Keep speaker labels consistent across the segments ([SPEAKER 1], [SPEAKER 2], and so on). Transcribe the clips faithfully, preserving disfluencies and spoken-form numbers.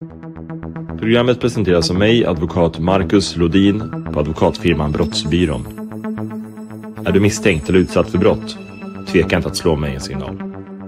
[SPEAKER 1] Programmet presenteras av mig, advokat Marcus Lodin på advokatfirman Brottsbyrån. Är du misstänkt eller utsatt för brott? Tveka inte att slå mig en signal.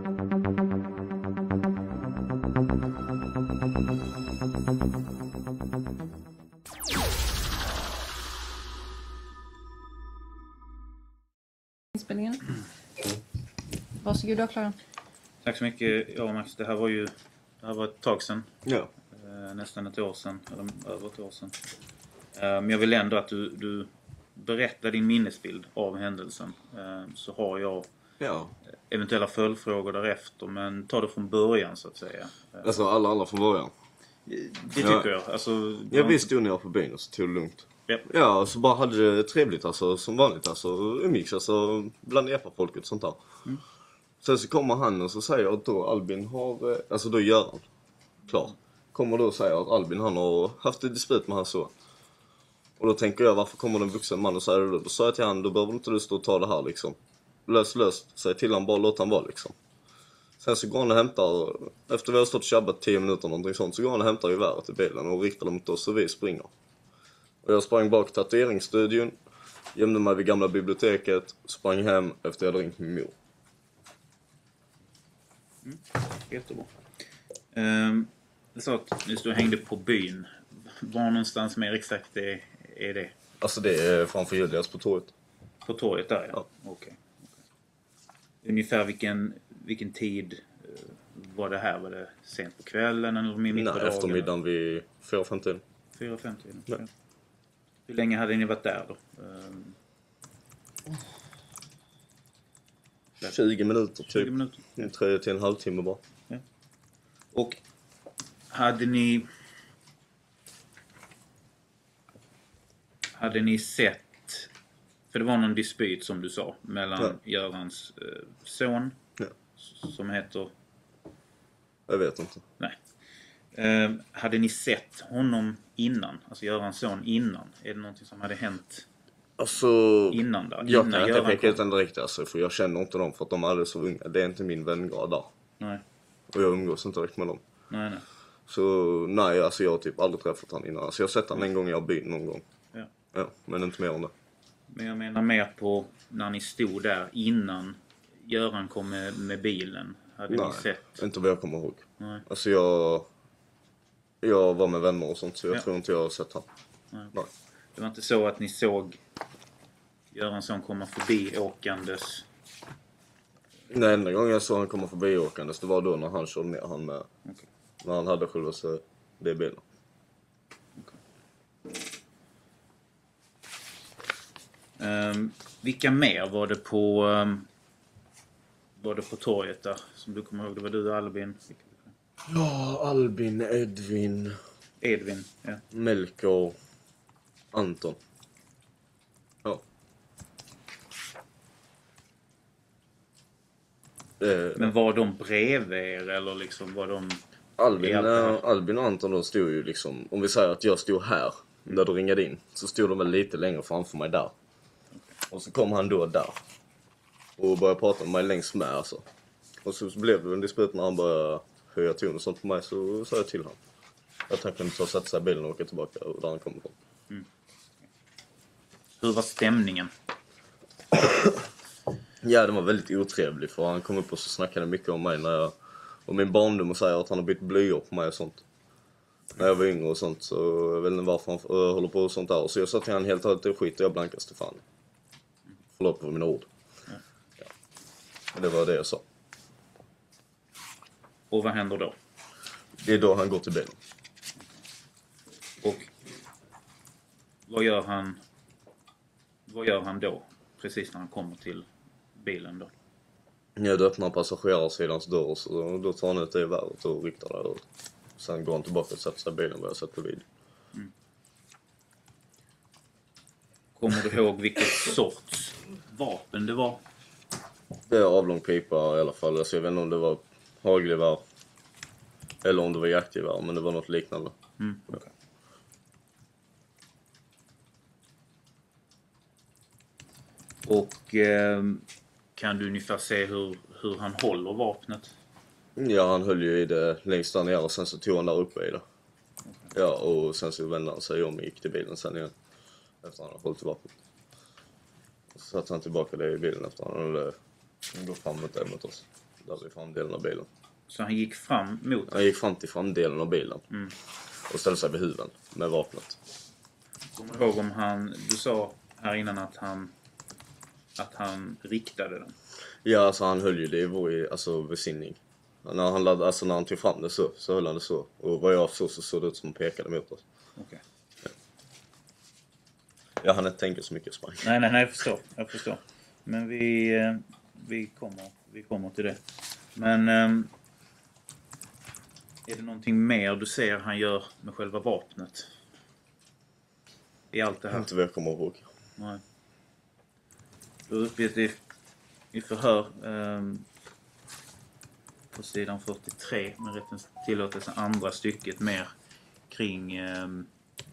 [SPEAKER 2] Inspelningen. Varsågod, Klara.
[SPEAKER 3] Tack så mycket. Ja, Max, det här var ju det här var ett tag sedan.
[SPEAKER 4] Ja.
[SPEAKER 3] Eh, nästan ett år sedan, eller över ett år sedan. Eh, men jag vill ändå att du, du berättar din minnesbild av händelsen. Eh, så har jag
[SPEAKER 4] Ja.
[SPEAKER 3] eventuella följdfrågor därefter, men ta det från början så att säga. Eh,
[SPEAKER 4] Alltså alla alla från början.
[SPEAKER 3] det tycker
[SPEAKER 4] ja.
[SPEAKER 3] jag. Alltså,
[SPEAKER 4] Jag visste ju när jag var på byn och så tog det lugnt.
[SPEAKER 3] Ja.
[SPEAKER 4] Ja, så bara hade det trevligt alltså, som vanligt alltså. Umgicks alltså bland epa-folket och sånt där.
[SPEAKER 3] Mm.
[SPEAKER 4] Sen så kommer han och så säger att då Albin har, alltså då gör han. Klar. Kommer då och säger att Albin han har haft ett disput med hans son. Och då tänker jag, varför kommer en vuxen man och säger det? Då sa jag till han, då behöver inte du stå och ta det här liksom. Lös, löst. Säg till han, bara låt han vara liksom. Sen så går han och hämtar, efter vi har stått och tjabbat tio minuter någonting sånt, så går han och hämtar geväret i bilen och riktar dem mot oss och vi springer. Och jag sprang bak till tatueringsstudion, gömde mig vid gamla biblioteket, sprang hem efter jag hade ringt min mor.
[SPEAKER 3] Mm. Jättebra. Um, jag sa att just du hängde på byn. Var någonstans mer exakt är, är det?
[SPEAKER 4] Alltså det är framför Julias på torget.
[SPEAKER 3] På torget där, ja.
[SPEAKER 4] Ja.
[SPEAKER 3] Okej. Okay. Ungefär vilken, vilken tid uh, var det här? Var det sent på kvällen eller mitt på
[SPEAKER 4] Nej,
[SPEAKER 3] dagen?
[SPEAKER 4] eftermiddagen vid fyra femtio.
[SPEAKER 3] fyra femtio.
[SPEAKER 4] Ja.
[SPEAKER 3] Hur länge hade ni varit där då? Um,
[SPEAKER 4] tjugo minuter typ.
[SPEAKER 3] tjugo minuter.
[SPEAKER 4] Tre till en halvtimme bara.
[SPEAKER 3] Ja. Och hade ni hade ni sett, för det var någon dispyt som du sa mellan
[SPEAKER 4] ja.
[SPEAKER 3] Görans eh, son
[SPEAKER 4] ja.
[SPEAKER 3] som heter,
[SPEAKER 4] jag vet inte.
[SPEAKER 3] nej. Eh, hade ni sett honom innan, alltså Görans son innan? Är det någonting som hade hänt
[SPEAKER 4] Alltså,
[SPEAKER 3] innan där?
[SPEAKER 4] jag
[SPEAKER 3] Innan
[SPEAKER 4] kan inte
[SPEAKER 3] Göran
[SPEAKER 4] peka
[SPEAKER 3] kom?
[SPEAKER 4] ut den direkt alltså, för jag känner inte dem för att de är alldeles så unga. Det är inte min vängrad där.
[SPEAKER 3] Nej,
[SPEAKER 4] Och jag umgås inte direkt med dem.
[SPEAKER 3] nej, nej.
[SPEAKER 4] Så nej, alltså jag har typ aldrig träffat han innan. Alltså jag har sett han en gång i byn någon gång.
[SPEAKER 3] Ja.
[SPEAKER 4] Ja, men inte mer än det.
[SPEAKER 3] Men jag menar mer på när ni stod där innan Göran kom med, med bilen. Hade
[SPEAKER 4] Nej,
[SPEAKER 3] ni sett?
[SPEAKER 4] inte vad jag kommer ihåg.
[SPEAKER 3] Nej.
[SPEAKER 4] Alltså jag... Jag var med vänner och sånt, så jag
[SPEAKER 3] Ja.
[SPEAKER 4] tror inte jag har sett han.
[SPEAKER 3] Nej.
[SPEAKER 4] Nej.
[SPEAKER 3] Det var inte så att ni såg Göransson komma förbi åkandes?
[SPEAKER 4] Den enda gången jag såg han komma förbi åkandes, det var då när han körde ner han med.
[SPEAKER 3] Okay.
[SPEAKER 4] När han hade själva sig det bilen.
[SPEAKER 3] Um, vilka mer var det på um, var det på torget där som du kommer ihåg? Det var du och Albin.
[SPEAKER 4] Ja, Albin, Edvin,
[SPEAKER 3] Edvin, ja.
[SPEAKER 4] Melker, Anton. Ja. Eh,
[SPEAKER 3] Men var de bredvid er eller liksom var de...
[SPEAKER 4] Albin,
[SPEAKER 3] Helt
[SPEAKER 4] äh,
[SPEAKER 3] här.
[SPEAKER 4] Albin och Anton då stod ju liksom, om vi säger att jag stod här, där du ringade in, så stod de väl lite längre framför mig där. Och så kom han då där. Och började prata med mig längst med alltså. Och så blev det en disput när han började höja ton och sånt på mig, så sa jag till honom att han kunde ta och sätta sig i bilen och åka tillbaka där han kom ifrån.
[SPEAKER 3] Mm. Hur var stämningen?
[SPEAKER 4] Ja, det var väldigt otrevlig, för han kom upp och så snackade mycket om mig när jag, och min barndom, och säger att han har bytt blöjor på mig och sånt. När jag var yngre och sånt, så jag vet inte varför han uh, håller på och sånt där. Så jag sa till han helt och hållet, skit och jag blankar Stefan. Förlåt på mina ord.
[SPEAKER 3] Ja.
[SPEAKER 4] Ja. Och det var det jag sa.
[SPEAKER 3] Och vad händer då?
[SPEAKER 4] Det är då han går till bilen.
[SPEAKER 3] Och vad gör han vad gör han då? Precis när han kommer till bilen då?
[SPEAKER 4] Ja, då öppnar passagerarsidans dörr, så då tar han ut det i värdet och riktar där ut. Sen går han tillbaka och sätter sig i bilen och jag sett på video.
[SPEAKER 3] Mm. Kommer du ihåg vilket sorts vapen det var?
[SPEAKER 4] Det är avlång pipa i alla fall. Alltså, jag vet inte om det var hagelgevär eller om det var jaktgevär, men det var något liknande.
[SPEAKER 3] Mm, okay. Och eh, kan du ungefär se hur, hur han håller vapnet?
[SPEAKER 4] Ja, han höll ju i det längst där nere och sen så tog han där uppe i det. Ja, och sen så vände han sig om och gick till bilen sen igen. Efter han hade hållit vapnet. Så satte han tillbaka det i bilen efter han hade gått fram mot, mot oss. Där vid framdelen av bilen.
[SPEAKER 3] Så han gick fram mot oss?
[SPEAKER 4] Han gick fram till framdelen av bilen.
[SPEAKER 3] Mm.
[SPEAKER 4] Och ställde sig vid huven med vapnet.
[SPEAKER 3] Kommer du ihåg om han... Du sa här innan att han... Att han riktade den.
[SPEAKER 4] Ja, alltså han höll ju det i vår alltså, besinning. När han, ladd, alltså, när han tog fram det så, så höll han det så. Och vad jag såg så såg det ut som han pekade mot oss.
[SPEAKER 3] Okej. Okay.
[SPEAKER 4] Ja. Jag hann inte tänka så mycket sprang.
[SPEAKER 3] Nej, nej, nej, jag förstår. Jag förstår. Men vi, vi, kommer, vi kommer till det. Men ähm, är det någonting mer du ser han gör med själva vapnet? I allt det här?
[SPEAKER 4] Inte vad jag kommer ihåg.
[SPEAKER 3] Nej. Du har uppgett i, i förhör ähm, på sidan fyrtiotre med rättens tillåtelse andra stycket mer kring ähm,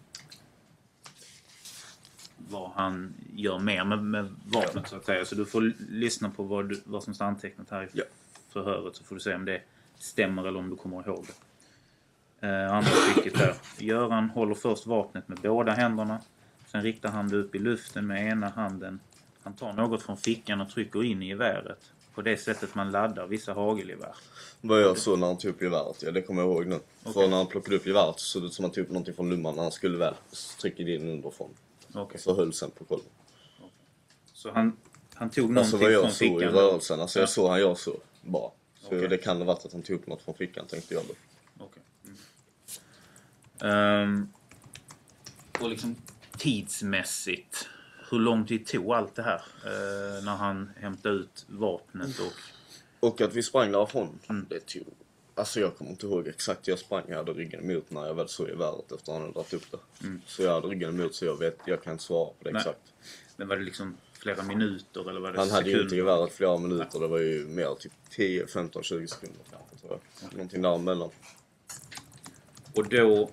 [SPEAKER 3] vad han gör mer med, med vapnet så att säga. Så du får lyssna på vad, du, vad som står antecknat här i
[SPEAKER 4] ja.
[SPEAKER 3] förhöret så får du se om det stämmer eller om du kommer ihåg det. Eh, andra stycket där. Göran håller först vapnet med båda händerna. Sen riktar han det upp i luften med ena handen. Han tar något från fickan och trycker in i geväret. På det sättet man laddar vissa hagelgevär.
[SPEAKER 4] Vad jag såg när han tog upp geväret, ja det kommer jag ihåg nu. Okay. För när han plockade upp geväret så såg det ut som att han tog upp någonting från lumman när han skulle väl. Så tryckte in underifrån.
[SPEAKER 3] Okay.
[SPEAKER 4] Så höll sen på kollen.
[SPEAKER 3] Okay. Så han, han tog någonting
[SPEAKER 4] alltså, vad jag
[SPEAKER 3] från
[SPEAKER 4] såg
[SPEAKER 3] fickan?
[SPEAKER 4] I rörelsen, alltså ja. Jag såg han jag såg bara. Så
[SPEAKER 3] Okay.
[SPEAKER 4] det kan ha varit att han tog upp något från fickan, tänkte jag då.
[SPEAKER 3] Okej. Okay. Mm. Um, och liksom tidsmässigt, hur lång tid tog allt det här uh, när han hämtade ut vapnet och...
[SPEAKER 4] Och att vi sprang därifrån,
[SPEAKER 3] Mm.
[SPEAKER 4] det tog... Alltså jag kommer inte ihåg exakt, jag sprang, jag hade ryggen emot när jag väl såg geväret efter han hade dragit upp det.
[SPEAKER 3] Mm.
[SPEAKER 4] Så jag hade ryggen emot så jag vet, jag kan inte svara på det. Nej. Exakt.
[SPEAKER 3] Men var det liksom flera minuter eller var det
[SPEAKER 4] han
[SPEAKER 3] sekunder?
[SPEAKER 4] Hade ju inte geväret flera minuter, Nej. Det var ju mer typ tio, femton, tjugo sekunder kanske tror jag. Okay. Någonting däremellan.
[SPEAKER 3] Och då...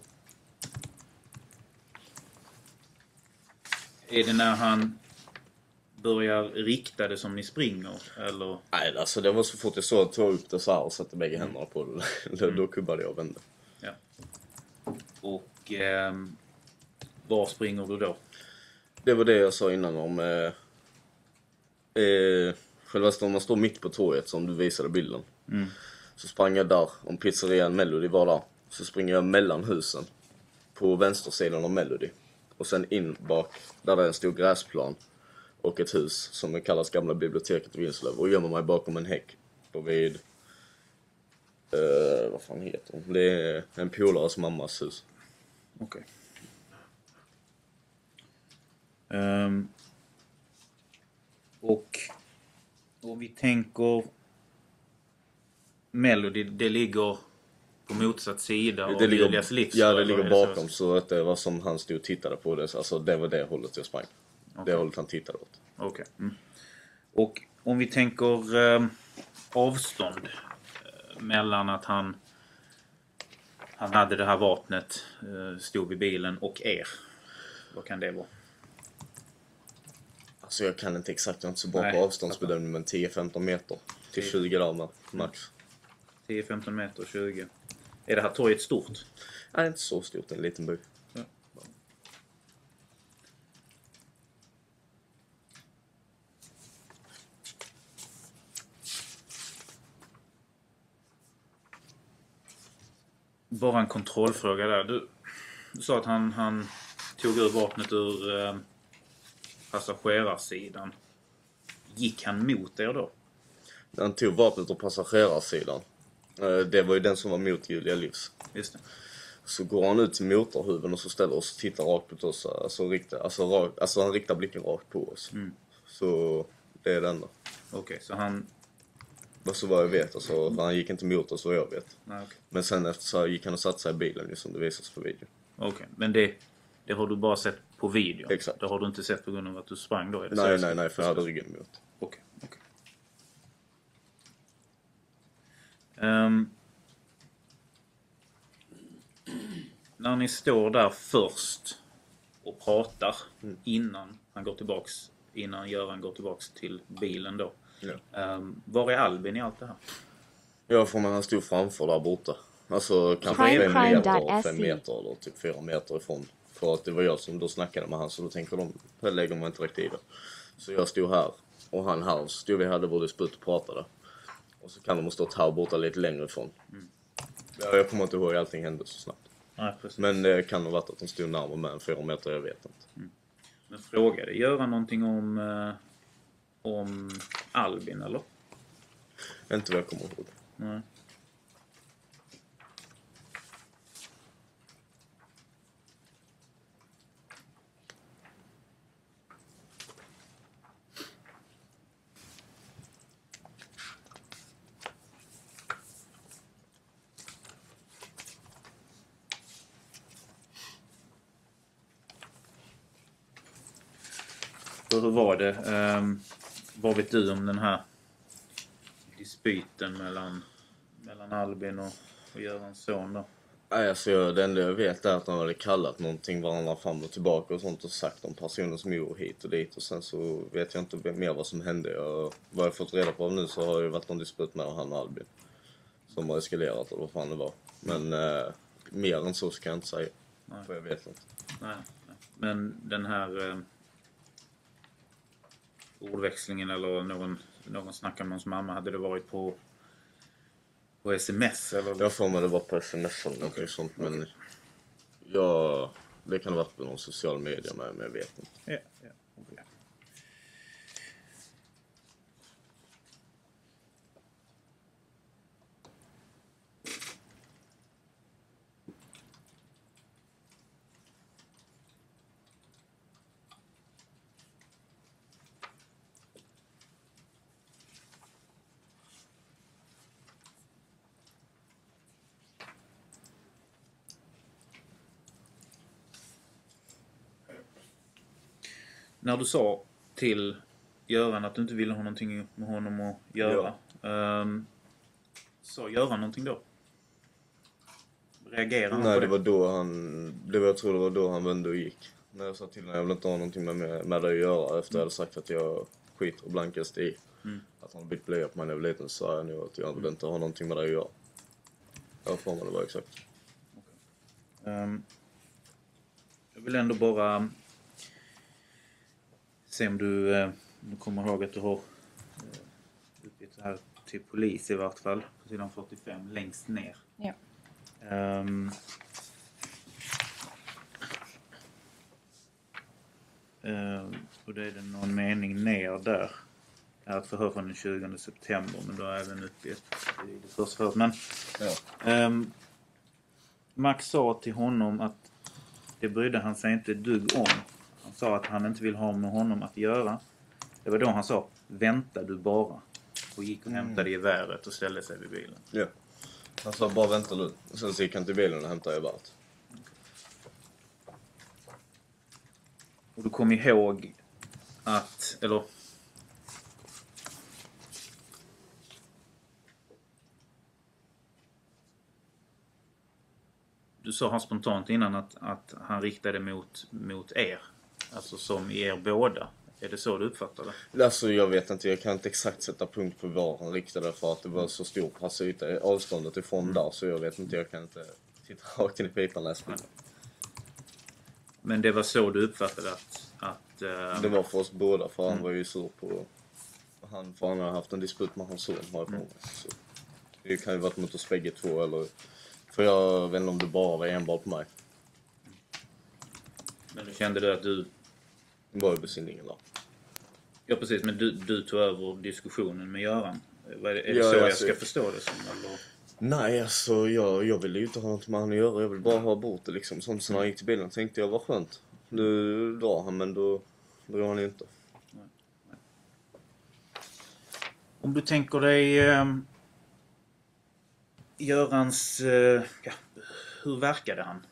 [SPEAKER 3] Är det när han börjar rikta det som ni springer? Eller?
[SPEAKER 4] Nej, alltså det var så fort jag såg att jag tog upp det så här och satte bägge händerna på det. Mm. Då kubbade jag och vände.
[SPEAKER 3] Ja. Och eh, var springer du då?
[SPEAKER 4] Det var det jag sa innan om... Eh, eh, själva om man står mitt på torget som du visade bilden.
[SPEAKER 3] Mm.
[SPEAKER 4] Så sprang jag där, om pizzerian Melody var där. Så springer jag mellan husen. På vänstersidan av Melody. Och sen in bak, där det är en stor gräsplan. Och ett hus som kallas Gamla biblioteket i Vinslöv. Och gömmer mig bakom en häck. Och vid... Uh, vad fan heter hon? Det är en polares mammas hus.
[SPEAKER 3] Okej. Okay. Um, och om vi tänker... Melody, det ligger på motsatt sida
[SPEAKER 4] det
[SPEAKER 3] av
[SPEAKER 4] ligger,
[SPEAKER 3] Julias livs.
[SPEAKER 4] Ja, det ligger bakom. Så att det var som han stod och tittade på det. Alltså det var det hållet jag sprang. Okay. Det hållet han tittade åt.
[SPEAKER 3] Okej. Okay. Mm. Och om vi tänker eh, avstånd eh, mellan att han han hade det här vapnet, eh, stod vid bilen och er. Vad kan det vara?
[SPEAKER 4] Alltså jag kan inte exakt, jag är inte så bra Nej, på avståndsbedömning, men tio femton meter till tjugo damer max.
[SPEAKER 3] tio femton meter, tjugo. Är det här torget stort?
[SPEAKER 4] Nej, inte så stort, en liten by.
[SPEAKER 3] Ja. Bara en kontrollfråga där. Du, du sa att han, han tog ur vapnet ur eh, passagerarsidan. Gick han mot er då?
[SPEAKER 4] Han tog vapnet ur passagerarsidan. Eh, det var ju den som var mot Julia Livs.
[SPEAKER 3] Just det.
[SPEAKER 4] Så går han ut till motorhuven och så ställer oss och tittar rakt på oss. Alltså, riktar, alltså, rak, alltså han riktar blicken rakt på oss.
[SPEAKER 3] Mm.
[SPEAKER 4] Så det är den då.
[SPEAKER 3] Okej, okay, så han...
[SPEAKER 4] Så vad jag vet, alltså, han gick inte mot oss vad jag vet.
[SPEAKER 3] Nej, okay.
[SPEAKER 4] Men sen efter så gick han och satte sig i bilen just som det visas på video.
[SPEAKER 3] Okej, okay, men det, det har du bara sett på video?
[SPEAKER 4] Exakt.
[SPEAKER 3] Det har du inte sett på grund av att du sprang då? Är det
[SPEAKER 4] nej, nej, nej, för jag hade ryggen emot.
[SPEAKER 3] Okej, okay, okej. Okay. Um, när ni står där först och pratar mm. innan han går tillbaks, innan Göran går tillbaks till bilen då.
[SPEAKER 4] Ja.
[SPEAKER 3] Um, var är Albin i allt det här?
[SPEAKER 4] Ja, för man han stod framför där borta. Alltså kanske
[SPEAKER 3] Crime,
[SPEAKER 4] fem
[SPEAKER 2] crime
[SPEAKER 4] meter,
[SPEAKER 2] dot
[SPEAKER 4] fem
[SPEAKER 2] se.
[SPEAKER 4] meter eller typ fyra meter ifrån. För att det var jag som då snackade med han, så då tänker de, här lägger man inte riktigt i det. Så jag stod här och han här, så stod vi hade vår disput och pratade. Och så kan de ha stått här borta lite längre ifrån.
[SPEAKER 3] Mm.
[SPEAKER 4] Ja, jag kommer inte ihåg, allting hände så snabbt.
[SPEAKER 3] Nej, precis.
[SPEAKER 4] Men det kan ha varit att de stod närmare med en fyra meter, jag vet inte.
[SPEAKER 3] Men frågade göra någonting om, eh, om Albin, eller?
[SPEAKER 4] Inte vad jag kommer ihåg.
[SPEAKER 3] Nej. Så hur var det? Um, vad vet du om den här dispyten mellan, mellan Albin och, och Görans son då?
[SPEAKER 4] Nej, alltså jag, det enda jag vet är att de hade kallat någonting varandra fram och tillbaka och sånt och sagt om personer som gjorde hit och dit. Och sen så vet jag inte mer vad som hände. Jag, vad jag fått reda på nu så har det varit någon dispyt med han och Albin. Som har eskalerat eller vad fan det var. Men eh, mer än så ska jag inte säga.
[SPEAKER 3] Nej.
[SPEAKER 4] För jag vet inte.
[SPEAKER 3] Nej, nej. Men den här eh, ordväxlingen eller någon, någon snackade med hans mamma, hade det varit på, på sms? Eller?
[SPEAKER 4] Jag får mig det var på sms eller något sånt, men ja, det kan ha varit på någon social media med, men jag vet inte.
[SPEAKER 3] Ja, ja. Okay. När du sa till Göran att du inte ville ha någonting med honom att göra. Ja. Um, sa Göran någonting då? Reagerade han
[SPEAKER 4] Nej,
[SPEAKER 3] på
[SPEAKER 4] det
[SPEAKER 3] det?
[SPEAKER 4] var då han, det var, jag tror det var då han vände och gick. När jag sa till honom, jag vill inte ha någonting med, med, med det att göra efter mm. jag hade sagt att jag skiter och blankast i. Mm. Att han bytt blöja på mig när jag var liten, så sa jag nu att jag vill inte ha någonting med det att göra. Jag får mig det var exakt.
[SPEAKER 3] Okay. Um, jag vill ändå bara se om du, eh, du kommer ihåg att du har eh, uppgett det här till polis i vart fall. På sidan fyrtiofem, längst ner.
[SPEAKER 2] Ja.
[SPEAKER 3] Um, uh, och det är det någon mening ner där. Det är ett förhör från den tjugonde september, men då är även uppgett i det första förhöret. Men
[SPEAKER 4] ja.
[SPEAKER 3] um, Max sa till honom att det brydde han sig inte dugg om. Han sa att han inte vill ha med honom att göra. Det var då han sa, vänta du bara. Och gick och hämtade geväret och ställde sig vid bilen.
[SPEAKER 4] Ja. Han sa, bara vänta du. Och sen så gick han till bilen och hämtade geväret.
[SPEAKER 3] Och du kom ihåg att, eller... Du sa han spontant innan att, att han riktade mot, mot er. Alltså som er båda. Är det så du uppfattar det?
[SPEAKER 4] Alltså jag vet inte, jag kan inte exakt sätta punkt på var han riktade för att det var så stor passyta avståndet ifrån mm. där, så jag vet inte, jag kan inte titta rakt in i pipan nästan.
[SPEAKER 3] Men det var så du uppfattade att... att uh...
[SPEAKER 4] Det var för oss båda, för
[SPEAKER 3] mm.
[SPEAKER 4] han var ju sur på... Han, för han har haft en disput med hans son, har jag på mig. Så det kan ju varit mot oss bägge två, eller... För jag vet inte om det bara var enbart på mig.
[SPEAKER 3] Men du kände du att du...
[SPEAKER 4] Det var ju besinningen där.
[SPEAKER 3] Ja precis, men du, du tog över diskussionen med Göran. Är det, är det
[SPEAKER 4] ja,
[SPEAKER 3] så jag
[SPEAKER 4] alltså...
[SPEAKER 3] ska förstå det som? Eller?
[SPEAKER 4] Nej, alltså jag, jag ville ju inte ha något med han att göra. Jag vill bara ha bort det liksom. Sånt som när jag gick till bilen tänkte jag var skönt. Nu drar han, men då drar han inte.
[SPEAKER 3] Nej. Nej. Om du tänker dig... Eh, Görans... Eh, ja, hur verkade han?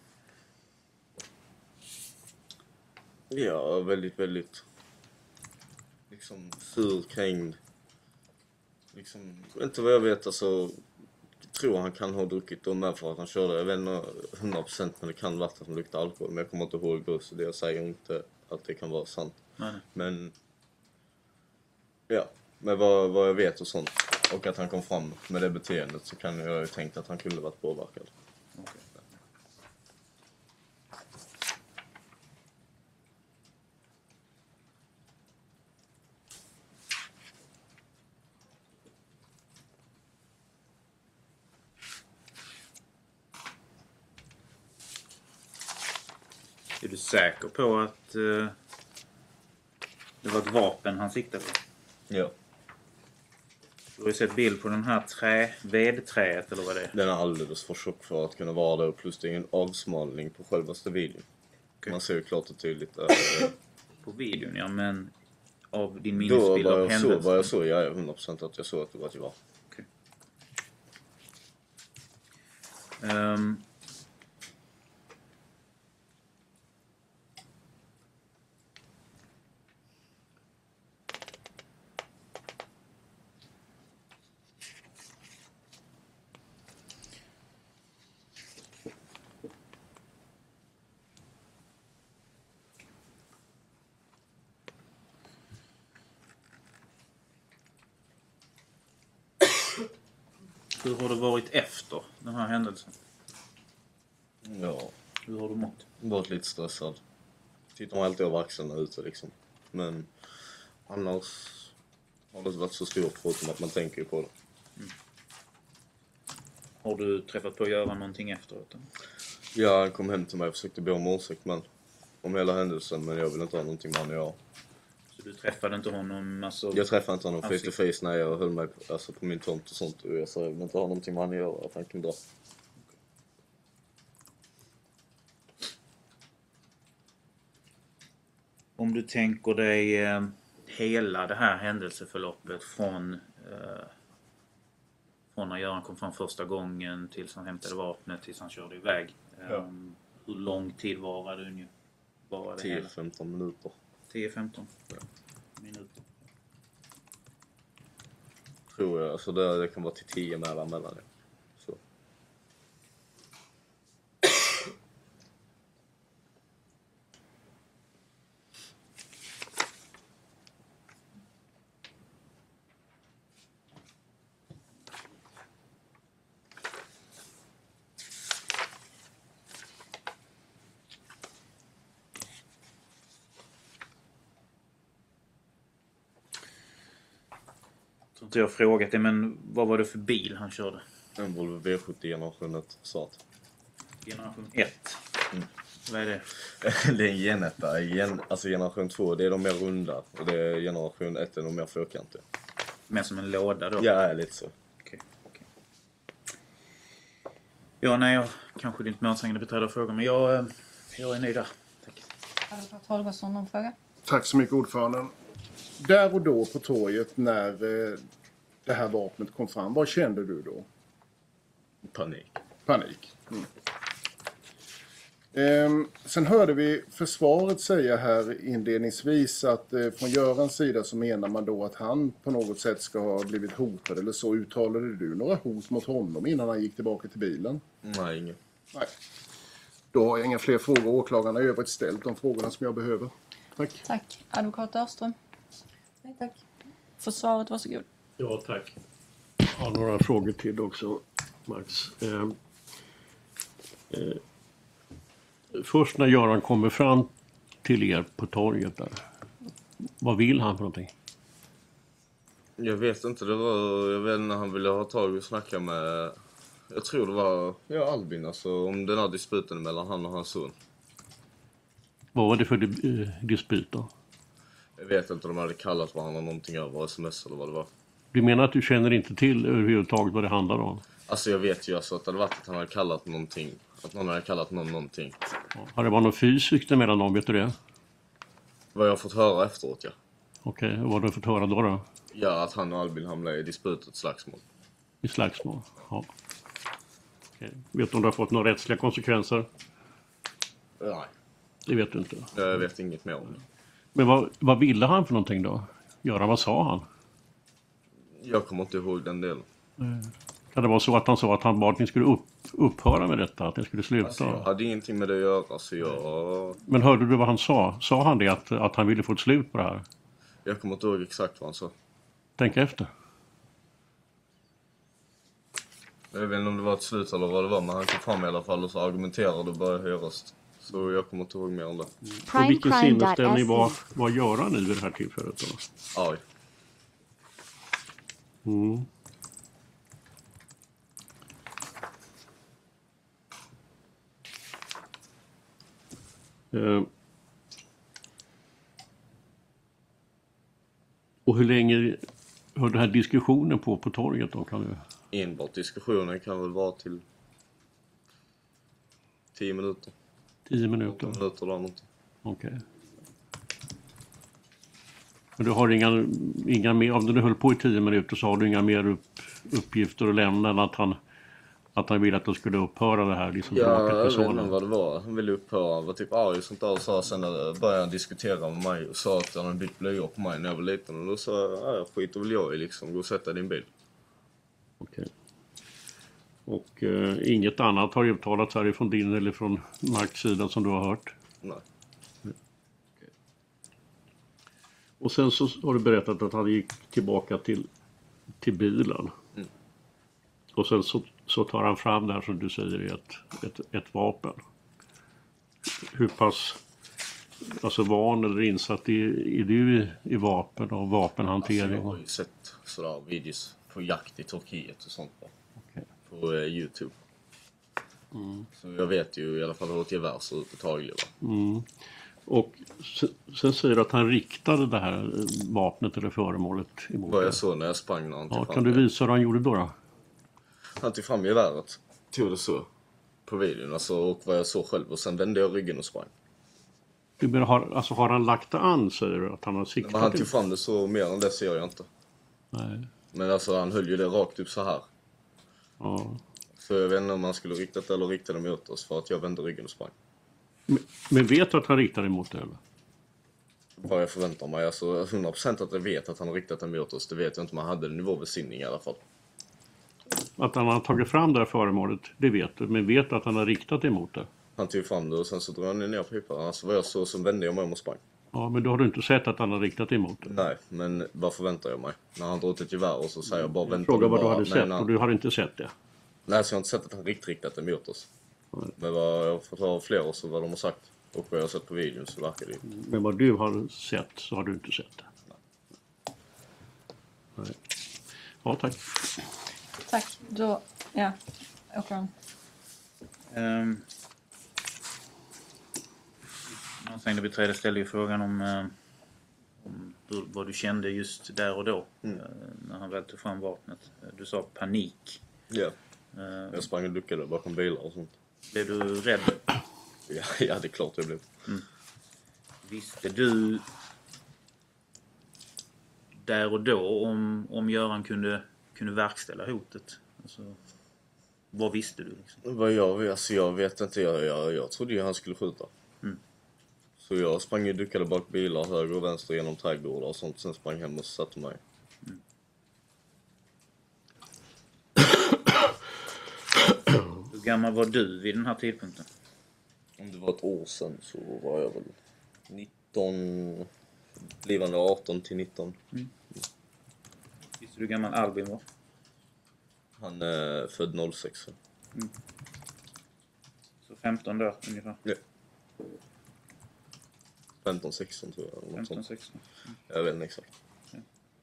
[SPEAKER 4] Ja, väldigt, väldigt... Liksom sur, krängd. Liksom, inte vad jag vet, alltså... Jag tror han kan ha druckit och med för att han körde. Jag vet inte hundra procent, men det kan vara att han luktar alkohol. Men jag kommer inte ihåg det, så det jag säger inte att det kan vara sant.
[SPEAKER 3] Nej.
[SPEAKER 4] Men... Ja, men vad, vad jag vet och sånt. och att han kom fram med det beteendet så kan jag ju tänkt att han kunde varit påverkad.
[SPEAKER 3] Okay. Är du säker på att uh, det var ett vapen han siktade på?
[SPEAKER 4] Ja.
[SPEAKER 3] Du har ju sett bild på den här trä, vedträet eller vad det är.
[SPEAKER 4] Den är alldeles för tjock för att kunna vara där, plus det är ingen avsmalning på självaste videon. Okay. Man ser ju klart och tydligt där.
[SPEAKER 3] På videon, ja, men av din minnesbild av händelsen?
[SPEAKER 4] Då var jag så, jag är hundra procent att jag såg att det var ett gevär.
[SPEAKER 3] Okej. Okay. Um, Hur har det varit efter den här händelsen?
[SPEAKER 4] Ja.
[SPEAKER 3] Hur har du mått?
[SPEAKER 4] Varit lite stressad. Tittar man alltid över axlarna ute liksom. Men annars har det varit så stort förutom att man tänker på det. Mm.
[SPEAKER 3] Har du träffat på att göra någonting efteråt?
[SPEAKER 4] Ja, han kom hem till mig och försökte be om ursäkt men om hela händelsen, men jag vill inte ha någonting med honom att göra.
[SPEAKER 3] Så du träffade inte honom? Alltså,
[SPEAKER 4] jag träffade inte honom face to face när jag höll mig på, alltså på min tomt och sånt. Och jag sa jag vill inte ha någonting med honom att göra, att han kunde dra.
[SPEAKER 3] Om du tänker dig eh, hela det här händelseförloppet från, eh, från när Göran kom fram första gången tills han hämtade vapnet, tills han körde iväg. Eh, ja. Hur lång tid var det ungefär?
[SPEAKER 4] tio till femton minuter.
[SPEAKER 3] tio till femton
[SPEAKER 4] ja.
[SPEAKER 3] minuter.
[SPEAKER 4] Tror jag. Så det, det kan vara till tio mellan mellan det. Så.
[SPEAKER 3] Så jag har frågat dig, men vad var det för bil han körde?
[SPEAKER 4] En Volvo V sjuttio generation ett Passat.
[SPEAKER 3] Generation ett? Mm. Vad är det?
[SPEAKER 4] Det är en genetta. Gen, alltså generation två, det är de mer runda. Och det är generation ett, är de mer fyrkantiga.
[SPEAKER 3] Mer som en låda då?
[SPEAKER 4] Ja, lite så.
[SPEAKER 3] Okej, okej. Ja, nej, jag kanske inte målsägande beträda frågan, men jag, jag är nöjd där. Tack.
[SPEAKER 2] Advokat Holgersson, någon fråga?
[SPEAKER 5] Tack så mycket, ordföranden. Där och då på torget när eh, det här vapnet kom fram, vad kände du då?
[SPEAKER 4] Panik.
[SPEAKER 5] Panik. Mm. Ehm, sen hörde vi försvaret säga här inledningsvis att eh, från Görans sida så menar man då att han på något sätt ska ha blivit hotad eller så. Uttalade du några hot mot honom innan han gick tillbaka till bilen?
[SPEAKER 4] Nej, ingen.
[SPEAKER 5] Nej. Då har jag inga fler frågor. Åklagarna i övrigt ställt de frågorna som jag behöver. Tack.
[SPEAKER 2] Tack. Advokat Örström. Nej, tack. Försvaret, varsågod.
[SPEAKER 6] Ja, tack. Jag har några frågor till också, Max. Eh, eh, först när Göran kommer fram till er på torget där, vad vill han för någonting?
[SPEAKER 4] Jag vet inte, det var, jag vet när han ville ha tag och snacka med, jag tror det var, ja, Albin, alltså om den här disputen mellan han och hans son.
[SPEAKER 6] Vad var det för di- disput då?
[SPEAKER 4] Jag vet inte, de hade kallat varandra någonting över sms eller vad det var.
[SPEAKER 6] Du menar att du känner inte till överhuvudtaget vad det handlar om?
[SPEAKER 4] Alltså jag vet ju alltså att det hade varit att han hade kallat någonting, att någon hade kallat någon någonting.
[SPEAKER 6] Ja. Har det varit något fysiskt mellan dem, vet du det?
[SPEAKER 4] Vad jag har fått höra efteråt, ja.
[SPEAKER 6] Okej, okay. Vad har du fått höra då då?
[SPEAKER 4] Ja, att han och Albin hamnade i disputet slagsmål.
[SPEAKER 6] I slagsmål, ja. Okay. Vet du om du har fått några rättsliga konsekvenser?
[SPEAKER 4] Nej.
[SPEAKER 6] Det vet du inte.
[SPEAKER 4] Jag vet inget mer om det.
[SPEAKER 6] Men vad, vad ville han för någonting då? Göran, vad sa han?
[SPEAKER 4] Jag kommer inte ihåg den delen.
[SPEAKER 6] Mm. Kan det vara så att han sa att han bara att ni skulle upp, upphöra med detta? Att ni skulle sluta?
[SPEAKER 4] Alltså, jag hade ingenting med det att göra, så jag...
[SPEAKER 6] Men hörde du vad han sa? Sa han det att, att han ville få ett slut på det här?
[SPEAKER 4] Jag kommer inte ihåg exakt vad han sa.
[SPEAKER 6] Tänk efter.
[SPEAKER 4] Jag vet inte om det var ett slut eller vad det var, men han kom fram i alla fall och så argumenterade och började höja röst. Så jag kommer inte ihåg mer om det.
[SPEAKER 6] På vilken sinnesställning var, var Göran i vid det här tillfället då?
[SPEAKER 4] Arg.
[SPEAKER 6] Mm. Uh. Och hur länge hör den här diskussionen på på torget då? Kan du...
[SPEAKER 4] Enbart diskussionen kan väl vara till tio minuter.
[SPEAKER 6] Tio minuter?
[SPEAKER 4] tio minuter eller någonting.
[SPEAKER 6] Okej. Okay. Men du har inga, inga mer, om du höll på i tio minuter så har du inga mer upp, uppgifter att lämna än att han, att han ville att du skulle upphöra det här? Liksom,
[SPEAKER 4] ja, jag vet inte vad det var. Han ville upphöra. Han var typ arg och sånt där och sa sen när började han diskutera med mig och sa att han hade bytt blöjor på mig när jag var liten. Och då sa jag, ja, skiter väl jag i liksom, gå och sätta din bil.
[SPEAKER 6] Okej. Och eh, inget annat har uttalats härifrån din eller från Marks sida som du har hört?
[SPEAKER 4] Nej.
[SPEAKER 6] Nej. Okay. Och sen så har du berättat att han gick tillbaka till, till bilen.
[SPEAKER 4] Mm.
[SPEAKER 6] Och sen så, så tar han fram där som du säger ett, ett, ett vapen. Hur pass alltså van eller insatt är, är du i, i vapen och vapenhantering?
[SPEAKER 4] Alltså, jag har ju sett sådär videos på jakt i Turkiet och sånt där.
[SPEAKER 6] Okay.
[SPEAKER 4] På eh, YouTube. Mm. Så jag vet ju i alla fall hur ett gevär ser ut på Tagliga.
[SPEAKER 6] Mm. Och sen, sen säger du att han riktade det här vapnet eller föremålet emot
[SPEAKER 4] vad jag såg när jag sprang när han tog
[SPEAKER 6] ja,
[SPEAKER 4] fram
[SPEAKER 6] kan du visa vad han gjorde då? då?
[SPEAKER 4] Han tog fram geväret. Tog det så på videon alltså, och vad jag såg själv. Och sen vände jag ryggen och sprang.
[SPEAKER 6] Du menar, har, alltså har han lagt det an säger du att han har siktat?
[SPEAKER 4] Men han tog fram det så mer än det ser jag inte.
[SPEAKER 6] Nej.
[SPEAKER 4] Men alltså han höll ju det rakt upp så här.
[SPEAKER 6] Ja.
[SPEAKER 4] Så jag vet inte om han skulle riktat det eller rikta det mot oss för att jag vände ryggen och sprang.
[SPEAKER 6] Men, men vet du att han riktade emot det eller?
[SPEAKER 4] Vad jag förväntar mig. Alltså hundra procent att jag vet att han har riktat det mot oss. Det vet jag inte, man hade en nivå besinning i alla fall.
[SPEAKER 6] Att han har tagit fram det här föremålet, det vet du. Men vet du att han har riktat emot det?
[SPEAKER 4] Han tog fram det och sen så drog han ner pipan. Alltså vad jag såg så vände jag mig om och sprang.
[SPEAKER 6] Ja, men då har du inte sett att han har riktat emot det?
[SPEAKER 4] Nej, men vad förväntar jag mig? När han drar ett gevär och så säger jag bara vänta.
[SPEAKER 6] Fråga vad
[SPEAKER 4] bara,
[SPEAKER 6] du hade sett
[SPEAKER 4] nej,
[SPEAKER 6] och du har inte sett det?
[SPEAKER 4] Nej, så jag har inte sett att han riktigt riktat det mot oss. Nej. Men vad jag har fått höra av flera och så vad de har sagt och vad jag har sett på videon så verkar det.
[SPEAKER 6] Men vad du har sett så har du inte sett det? Nej. Nej. Ja, tack.
[SPEAKER 2] Tack. Då, ja, åker han.
[SPEAKER 3] Um, Målsägandebiträde ställde ju frågan om, uh, om hur, vad du kände just där och då mm. uh, när han väl tog fram vapnet. Uh, du sa panik.
[SPEAKER 4] Ja,
[SPEAKER 3] uh,
[SPEAKER 4] jag sprang och duckade bakom bilar och sånt.
[SPEAKER 3] Blev du rädd?
[SPEAKER 4] ja, ja, det är klart jag blev.
[SPEAKER 3] Mm. Visste du där och då om, om Göran kunde, kunde verkställa hotet? Alltså, vad visste du? Liksom?
[SPEAKER 4] Vad jag vet, alltså jag vet inte. Jag, jag, jag trodde ju han skulle skjuta. Mm. Så jag sprang och duckade bak bilar höger och vänster genom trädgårdar och sånt. Sen sprang hem och satte mig. Mm.
[SPEAKER 3] Hur gammal var du vid den här tidpunkten?
[SPEAKER 4] Om det var ett år sedan så var jag väl nitton, blivande arton till nitton. Mm.
[SPEAKER 3] Visste du hur gammal Albin var?
[SPEAKER 4] Han är född noll sex.
[SPEAKER 3] Mm. Så femton då ungefär?
[SPEAKER 4] Ja. femton sexton tror jag.
[SPEAKER 3] femton sexton.
[SPEAKER 4] Mm. Jag vet inte exakt.
[SPEAKER 3] Ja.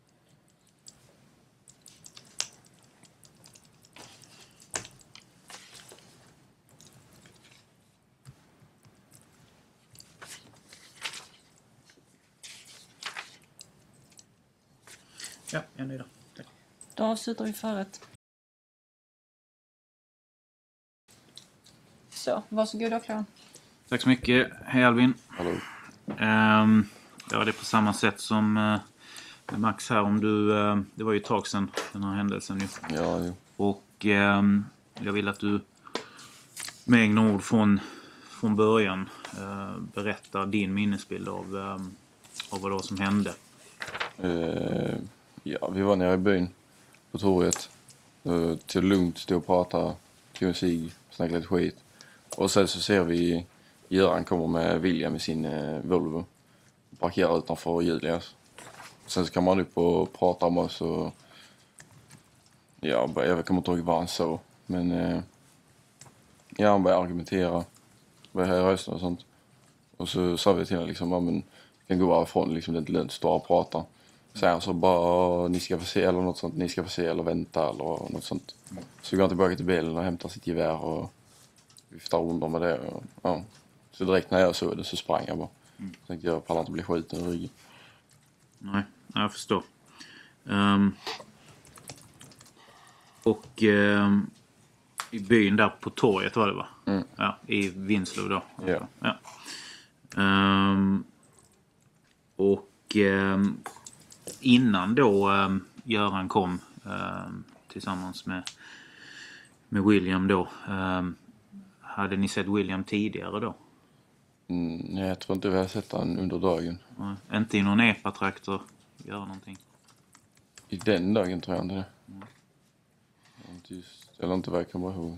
[SPEAKER 3] Ja, jag är nöjd. Tack.
[SPEAKER 2] Då avslutar vi förrätt. Så, varsågod åklagaren.
[SPEAKER 3] Tack så mycket. Hej Albin.
[SPEAKER 4] Hallå.
[SPEAKER 3] Um, ja, det är på samma sätt som uh, med Max här. Om du, uh, det var ju ett tag sedan den här händelsen. Ju.
[SPEAKER 4] Ja, ja.
[SPEAKER 3] Och um, jag vill att du med egna ord från, från början uh, berättar din minnesbild av, um, av vad det var som hände.
[SPEAKER 7] Uh, ja, vi var nere i byn på torget. Uh, till lugnt, stod och pratade, tog en cigg, snackade lite skit. Och sen så ser vi Göran kommer med William med sin uh, Volvo. Parkerar utanför Julias. Sen så kan man upp och prata om oss och... Ja, jag kommer inte ihåg vad han sa. Men eh, ja, han började argumentera. Började höja röster och sånt. Och så sa vi till honom liksom, ja, men kan gå härifrån, liksom, det är inte lönt att stå och prata. Så han så bara, ni ska få se eller något sånt, ni ska få se eller vänta eller något sånt. Så går han tillbaka till bilen och hämtar sitt gevär och viftar under med det. Och, ja. Så direkt när jag såg det så sprang jag bara. Mm. Så tänkte jag, pallar inte bli skjuten i ryggen.
[SPEAKER 3] Nej, jag förstår. Um, och um, i byn där på torget var det va?
[SPEAKER 7] Mm.
[SPEAKER 3] Ja, i Vinslöv då.
[SPEAKER 7] Ja.
[SPEAKER 3] Ja. Um, och um, innan då um, Göran kom um, tillsammans med, med William då. Um, hade ni sett William tidigare då?
[SPEAKER 7] Mm, nej, jag tror inte vi har sett han under dagen.
[SPEAKER 3] Nej, inte i någon epatraktor göra någonting?
[SPEAKER 7] I den dagen tror jag inte det.
[SPEAKER 3] Mm.
[SPEAKER 7] Inte just, eller inte vad jag kommer ihåg.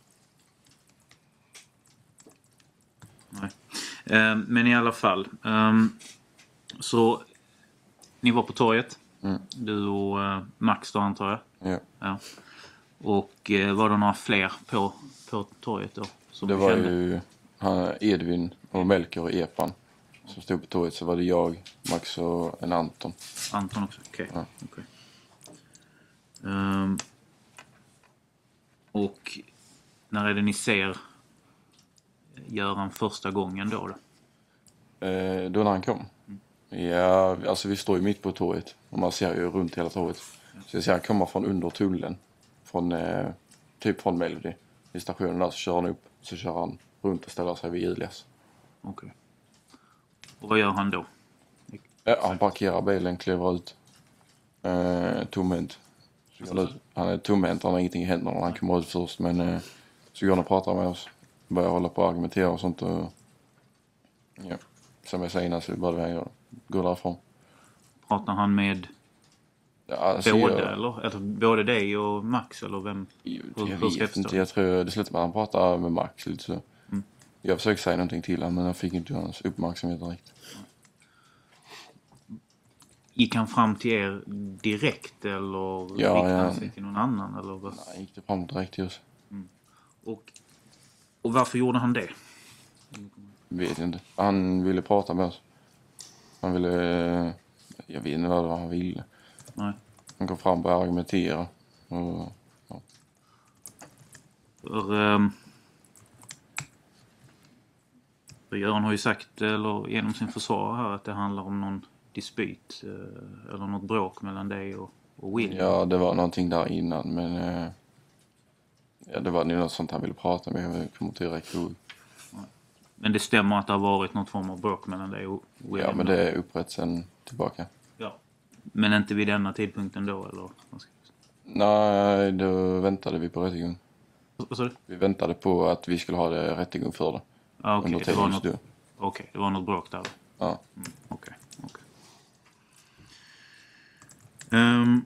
[SPEAKER 3] Nej. Um, men i alla fall. Um, så ni var på torget.
[SPEAKER 7] Mm.
[SPEAKER 3] Du och uh, Max då antar jag.
[SPEAKER 7] Ja.
[SPEAKER 3] Ja. Och uh, var det några fler på, på torget då? Som
[SPEAKER 7] Det
[SPEAKER 3] du
[SPEAKER 7] var
[SPEAKER 3] kände?
[SPEAKER 7] ju han, Edvin och Melker och Epan som stod på torget. Så var det jag, Max och en Anton.
[SPEAKER 3] Anton också, okej. Okay.
[SPEAKER 7] Ja.
[SPEAKER 3] Okay. Um, och när är det ni ser Göran första gången då? då?
[SPEAKER 7] Eh, då när han kom. Ja, alltså vi står ju mitt på torget. Och man ser ju runt hela torget. Så jag ser han komma från under tullen. Från, eh, typ från Melody. I stationen där så kör han upp. Så kör han runt och ställer sig vid Julias.
[SPEAKER 3] Okej. Okay. Och vad gör han då?
[SPEAKER 7] Ja, han parkerar bilen, kliver ut. Eh, tomhänt. Så går ut. Han är tomhänt, han har ingenting i händerna när han kommer ut först. Men eh, så går han och pratar med oss. Börjar hålla på och argumentera och sånt. Och, ja, som jag säger innan så började vi gå därifrån.
[SPEAKER 3] Pratar han med
[SPEAKER 7] ja, alltså
[SPEAKER 3] båda
[SPEAKER 7] jag,
[SPEAKER 3] eller? eller? Både dig och Max eller vem?
[SPEAKER 7] Jag,
[SPEAKER 3] hur,
[SPEAKER 7] jag
[SPEAKER 3] hur
[SPEAKER 7] vet inte, jag tror det slutar med att han pratar med Max lite så.
[SPEAKER 3] Mm.
[SPEAKER 7] Jag försökte säga någonting till honom men jag fick inte hans uppmärksamhet direkt.
[SPEAKER 3] Gick han fram till er direkt eller
[SPEAKER 7] Ja,
[SPEAKER 3] gick han
[SPEAKER 7] ja.
[SPEAKER 3] sig till någon annan? Eller vad?
[SPEAKER 7] Nej, gick det fram direkt till oss.
[SPEAKER 3] Mm. Och, och varför gjorde han det?
[SPEAKER 7] Vet inte. Han ville prata med oss. Han ville... Jag vet inte vad det var han ville.
[SPEAKER 3] Nej.
[SPEAKER 7] Han kom fram och började argumentera. Och, ja.
[SPEAKER 3] För, um, för Göran har ju sagt, eller genom sin försvar här, att det handlar om någon dispyt uh, eller något bråk mellan dig och, och William.
[SPEAKER 7] Ja, det var någonting där innan men... Uh, ja, det var nog något sånt han ville prata med. Jag kommer inte direkt ihåg.
[SPEAKER 3] Men det stämmer att det har varit något form av bråk mellan dig och William?
[SPEAKER 7] Ja, men det är upprätt sen tillbaka.
[SPEAKER 3] Ja. Men inte vid denna tidpunkten då, eller?
[SPEAKER 7] Nej, då väntade vi på rättegång.
[SPEAKER 3] Vad sa du?
[SPEAKER 7] Vi väntade på att vi skulle ha det rättegång för det.
[SPEAKER 3] Ah, okej,
[SPEAKER 7] under
[SPEAKER 3] det var
[SPEAKER 7] tiden
[SPEAKER 3] något, okay, det var något bråk där.
[SPEAKER 7] Ja.
[SPEAKER 3] Mm, okej, okej. Um,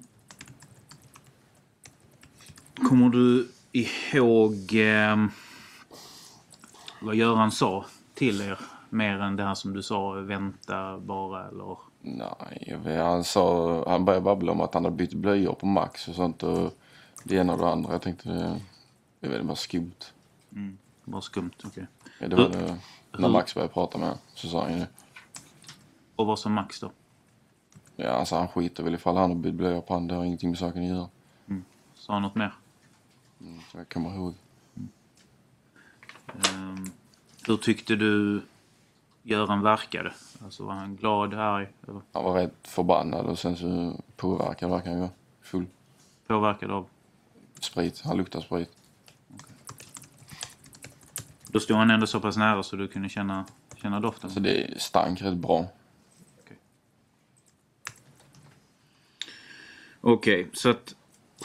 [SPEAKER 3] kommer du ihåg um, vad Göran sa till er? Mer än det här som du sa, vänta bara eller?
[SPEAKER 7] Nej, jag vet, han sa, han började babbla om att han hade bytt blöjor på Max och sånt och det ena och det andra. Jag tänkte det, det var bara skumt.
[SPEAKER 3] Mm, bara skumt, okej. Okay.
[SPEAKER 7] Ja, det var det, när Max började prata med honom, så sa han det.
[SPEAKER 3] Och vad sa Max då?
[SPEAKER 7] Ja, alltså han skiter väl ifall han har bytt blöjor på honom, det har ingenting med saken att göra.
[SPEAKER 3] Mm. Sa han något mer?
[SPEAKER 7] Mm, så jag kommer ihåg.
[SPEAKER 3] Mm. Um, hur tyckte du Göran verkade? Alltså var han glad, arg? Eller?
[SPEAKER 7] Han var rätt förbannad och sen så påverkad verkar han vara. Full.
[SPEAKER 3] Påverkad av?
[SPEAKER 7] Sprit, han luktar sprit.
[SPEAKER 3] Okay. Då stod han ändå så pass nära så du kunde känna, känna doften?
[SPEAKER 7] Alltså det stank rätt bra.
[SPEAKER 3] Okej, okay. okay, så att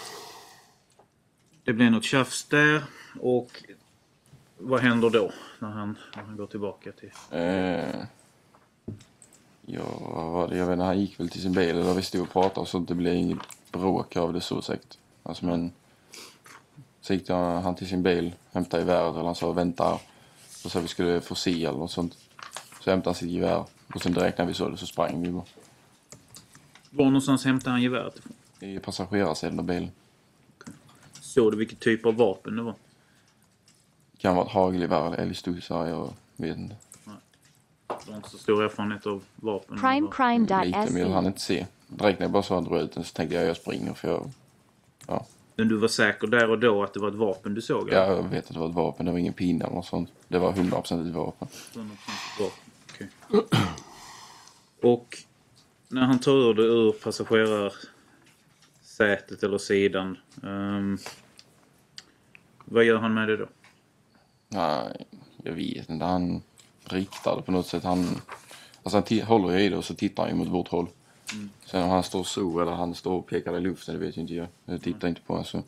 [SPEAKER 3] det blir något tjafs där och vad händer då när han, när han går tillbaka till?
[SPEAKER 7] Eh, ja, vad var det? Jag vet inte, han gick väl till sin bil eller vi stod och pratade så det blev inget bråk av det så säkert. Alltså men så gick han till sin bil, hämtade geväret eller han sa vänta och så vi skulle få se eller något sånt. Så hämtade han sitt gevär och sen direkt när vi såg det så sprang vi bara.
[SPEAKER 3] Var någonstans hämtade han geväret ifrån?
[SPEAKER 7] I passagerarsidan av bilen.
[SPEAKER 3] Okay. Såg du vilket typ av vapen det var?
[SPEAKER 7] Kan vara ett hagelgevär eller älgstudsar, jag vet inte.
[SPEAKER 3] Du har inte så stor erfarenhet av vapen.
[SPEAKER 7] Lite, men jag hann inte se. Direkt när jag bara såg att ut så tänkte jag jag springer för jag... Ja.
[SPEAKER 3] Men du var säker där och då att det var ett vapen du såg?
[SPEAKER 7] Ja, jag vet att det var ett vapen. Det var ingen pinne eller något sånt. Det var hundra procent ett vapen.
[SPEAKER 3] hundra procent vapen, okej. Och när han tar ur det ur passagerarsätet eller sidan. Um, vad gör han med det då?
[SPEAKER 7] Nej, jag vet inte. Han riktar det på något sätt. Han, alltså han t- håller i det och så tittar han mot vårt håll. Mm. Sen om han står så eller han står och pekar i luften, det vet jag inte jag. Jag tittar mm. inte på honom så.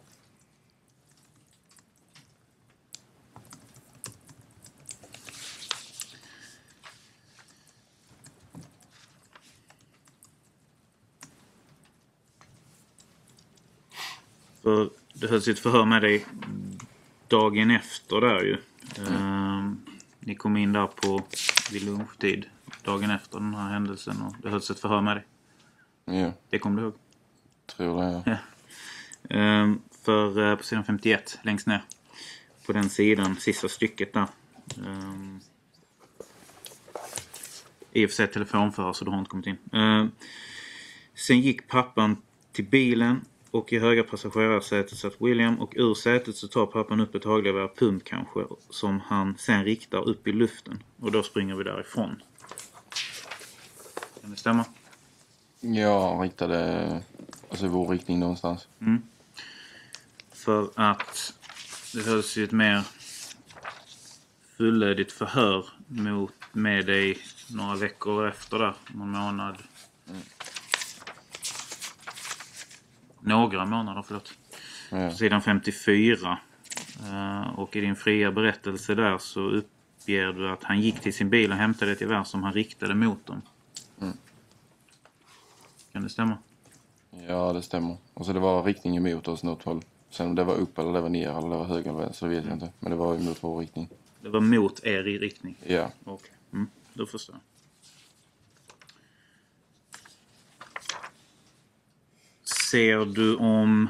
[SPEAKER 3] För det hölls ett förhör med dig dagen efter där ju. Mm. Um, ni kom in där på vid lunchtid dagen efter den här händelsen och det hölls ett förhör med dig.
[SPEAKER 7] Ja.
[SPEAKER 3] Det kom du ihåg?
[SPEAKER 7] Tror det, ja.
[SPEAKER 3] ja. Um, för uh, på sidan femtioett längst ner på den sidan, sista stycket där. Um, I och för sig telefonförare så du har inte kommit in. Um, sen gick pappan till bilen och i högra passagerarsätet satt William och ur sätet så tar pappan upp ett hagelgevär pump kanske som han sen riktar upp i luften och då springer vi därifrån. Kan det stämma?
[SPEAKER 7] Ja, han riktade alltså i vår riktning någonstans.
[SPEAKER 3] Mm. För att det hölls ju ett mer fullödigt förhör mot, med dig några veckor efter där, någon månad. Mm. Några månader, förlåt. Ja. På sidan femtiofyra. Uh, och i din fria berättelse där så uppger du att han gick till sin bil och hämtade ett gevär som han riktade mot dem. Mm. Kan det stämma?
[SPEAKER 7] Ja, det stämmer. Och så det var riktningen emot oss något håll. Sen om det var upp eller det var ner eller det var höger eller vänster så vet jag inte. Men det var emot vår riktning.
[SPEAKER 3] Det var mot er i riktning?
[SPEAKER 7] Ja.
[SPEAKER 3] Okej, okay. mm, då förstår jag. Ser du om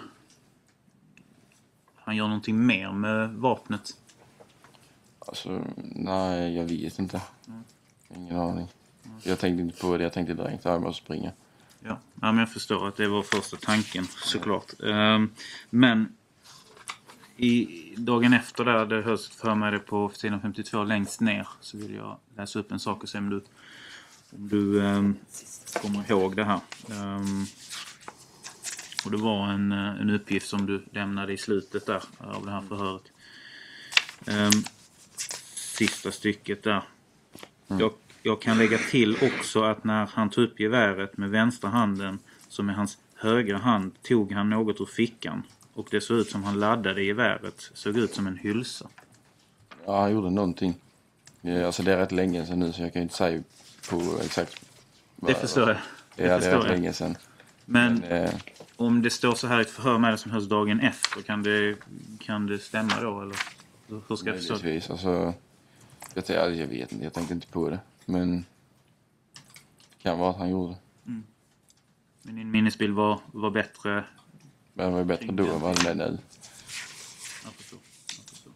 [SPEAKER 3] han gör någonting mer med vapnet?
[SPEAKER 7] Alltså, nej, jag vet inte. Mm. Ingen aning. Mm. Jag tänkte inte på det, jag tänkte direkt att jag måste springa.
[SPEAKER 3] Ja. ja, men jag förstår att det var första tanken, såklart. Um, men i dagen efter där, det hölls för mig det på sidan femtiotvå längst ner, så vill jag läsa upp en sak och se om du, om du um, kommer ihåg det här. Um, Och det var en, en uppgift som du lämnade i slutet där av det här förhöret. Um, sista stycket där. Mm. Jag, jag kan lägga till också att när han tog upp geväret med vänstra handen så med hans högra hand tog han något ur fickan. Och det såg ut som han laddade geväret. Såg ut som en hylsa.
[SPEAKER 7] Ja, han gjorde någonting. Ja, alltså det är rätt länge sedan nu så jag kan inte säga på exakt.
[SPEAKER 3] Det förstår jag. Det
[SPEAKER 7] ja,
[SPEAKER 3] förstår
[SPEAKER 7] det är rätt
[SPEAKER 3] jag.
[SPEAKER 7] länge sedan.
[SPEAKER 3] Men...
[SPEAKER 7] Men eh,
[SPEAKER 3] om det står så här ett förhör med det som hölls dagen efter, kan det, kan det stämma då? Eller hur ska jag förstå det?
[SPEAKER 7] Alltså, jag, jag vet inte, jag tänkte inte på det. Men det kan vara att han gjorde. Mm.
[SPEAKER 3] Men din minnesbild var, var bättre?
[SPEAKER 7] Men den var bättre då än vad den är nu.
[SPEAKER 3] Jag förstår. Jag förstår.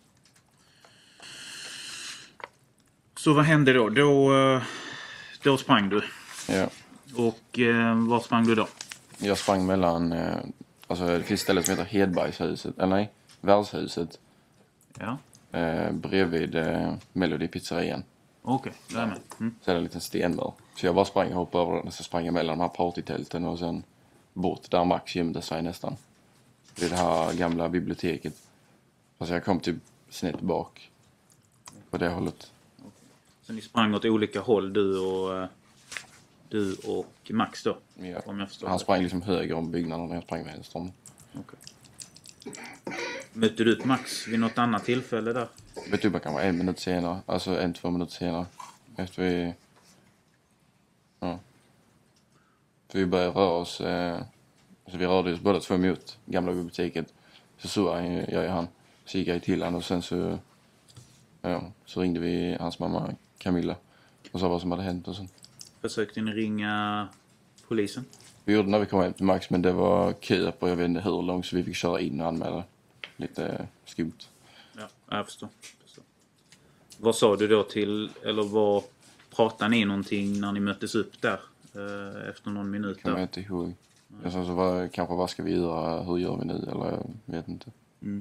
[SPEAKER 3] Så vad hände då? Då, då sprang du?
[SPEAKER 7] Ja.
[SPEAKER 3] Och eh, var sprang du då?
[SPEAKER 7] Jag sprang mellan, eh, alltså det finns stället som heter Hedbergshuset, eller nej, Världshuset.
[SPEAKER 3] Ja.
[SPEAKER 7] Eh, bredvid eh, Melody pizzerian.
[SPEAKER 3] Okej, okay, där är med. Mm.
[SPEAKER 7] Så är det en liten sten där. Så jag bara sprang och hoppade över den och så sprang jag mellan de här partytälten och sen bort där Max gömde sig nästan. Vid det här gamla biblioteket. Alltså jag kom typ snett bak på det hållet.
[SPEAKER 3] Okay. Så ni sprang åt olika håll, du och... Du och Max då?
[SPEAKER 7] Ja.
[SPEAKER 3] Om jag förstår
[SPEAKER 7] han
[SPEAKER 3] det.
[SPEAKER 7] sprang liksom höger om byggnaden och jag sprang vänster om.
[SPEAKER 3] Okay. Mötte du ut Max vid något annat tillfälle där?
[SPEAKER 7] Vet du, man kan vara en minut senare. Alltså en, två minuter senare. Efter vi... Ja. För vi började röra oss... Eh... Alltså vi rörde oss båda två mot gamla biblioteket. Så såg han, jag och han. Så gick jag till han och sen så... Ja, så ringde vi hans mamma Camilla. Och sa vad som hade hänt och sånt.
[SPEAKER 3] Försökte ni ringa polisen?
[SPEAKER 7] Vi gjorde när vi kom hem till Max, men det var kö på jag vet inte hur långt så vi fick köra in och anmäla. Lite skumt.
[SPEAKER 3] Ja, jag förstår. jag förstår. Vad sa du då till, eller vad pratade ni någonting när ni möttes upp där eh, efter någon minut
[SPEAKER 7] Kan
[SPEAKER 3] där?
[SPEAKER 7] man inte ihåg. Jag sa så, vad, kanske vad ska vi göra, hur gör vi nu, eller jag vet inte.
[SPEAKER 3] Mm.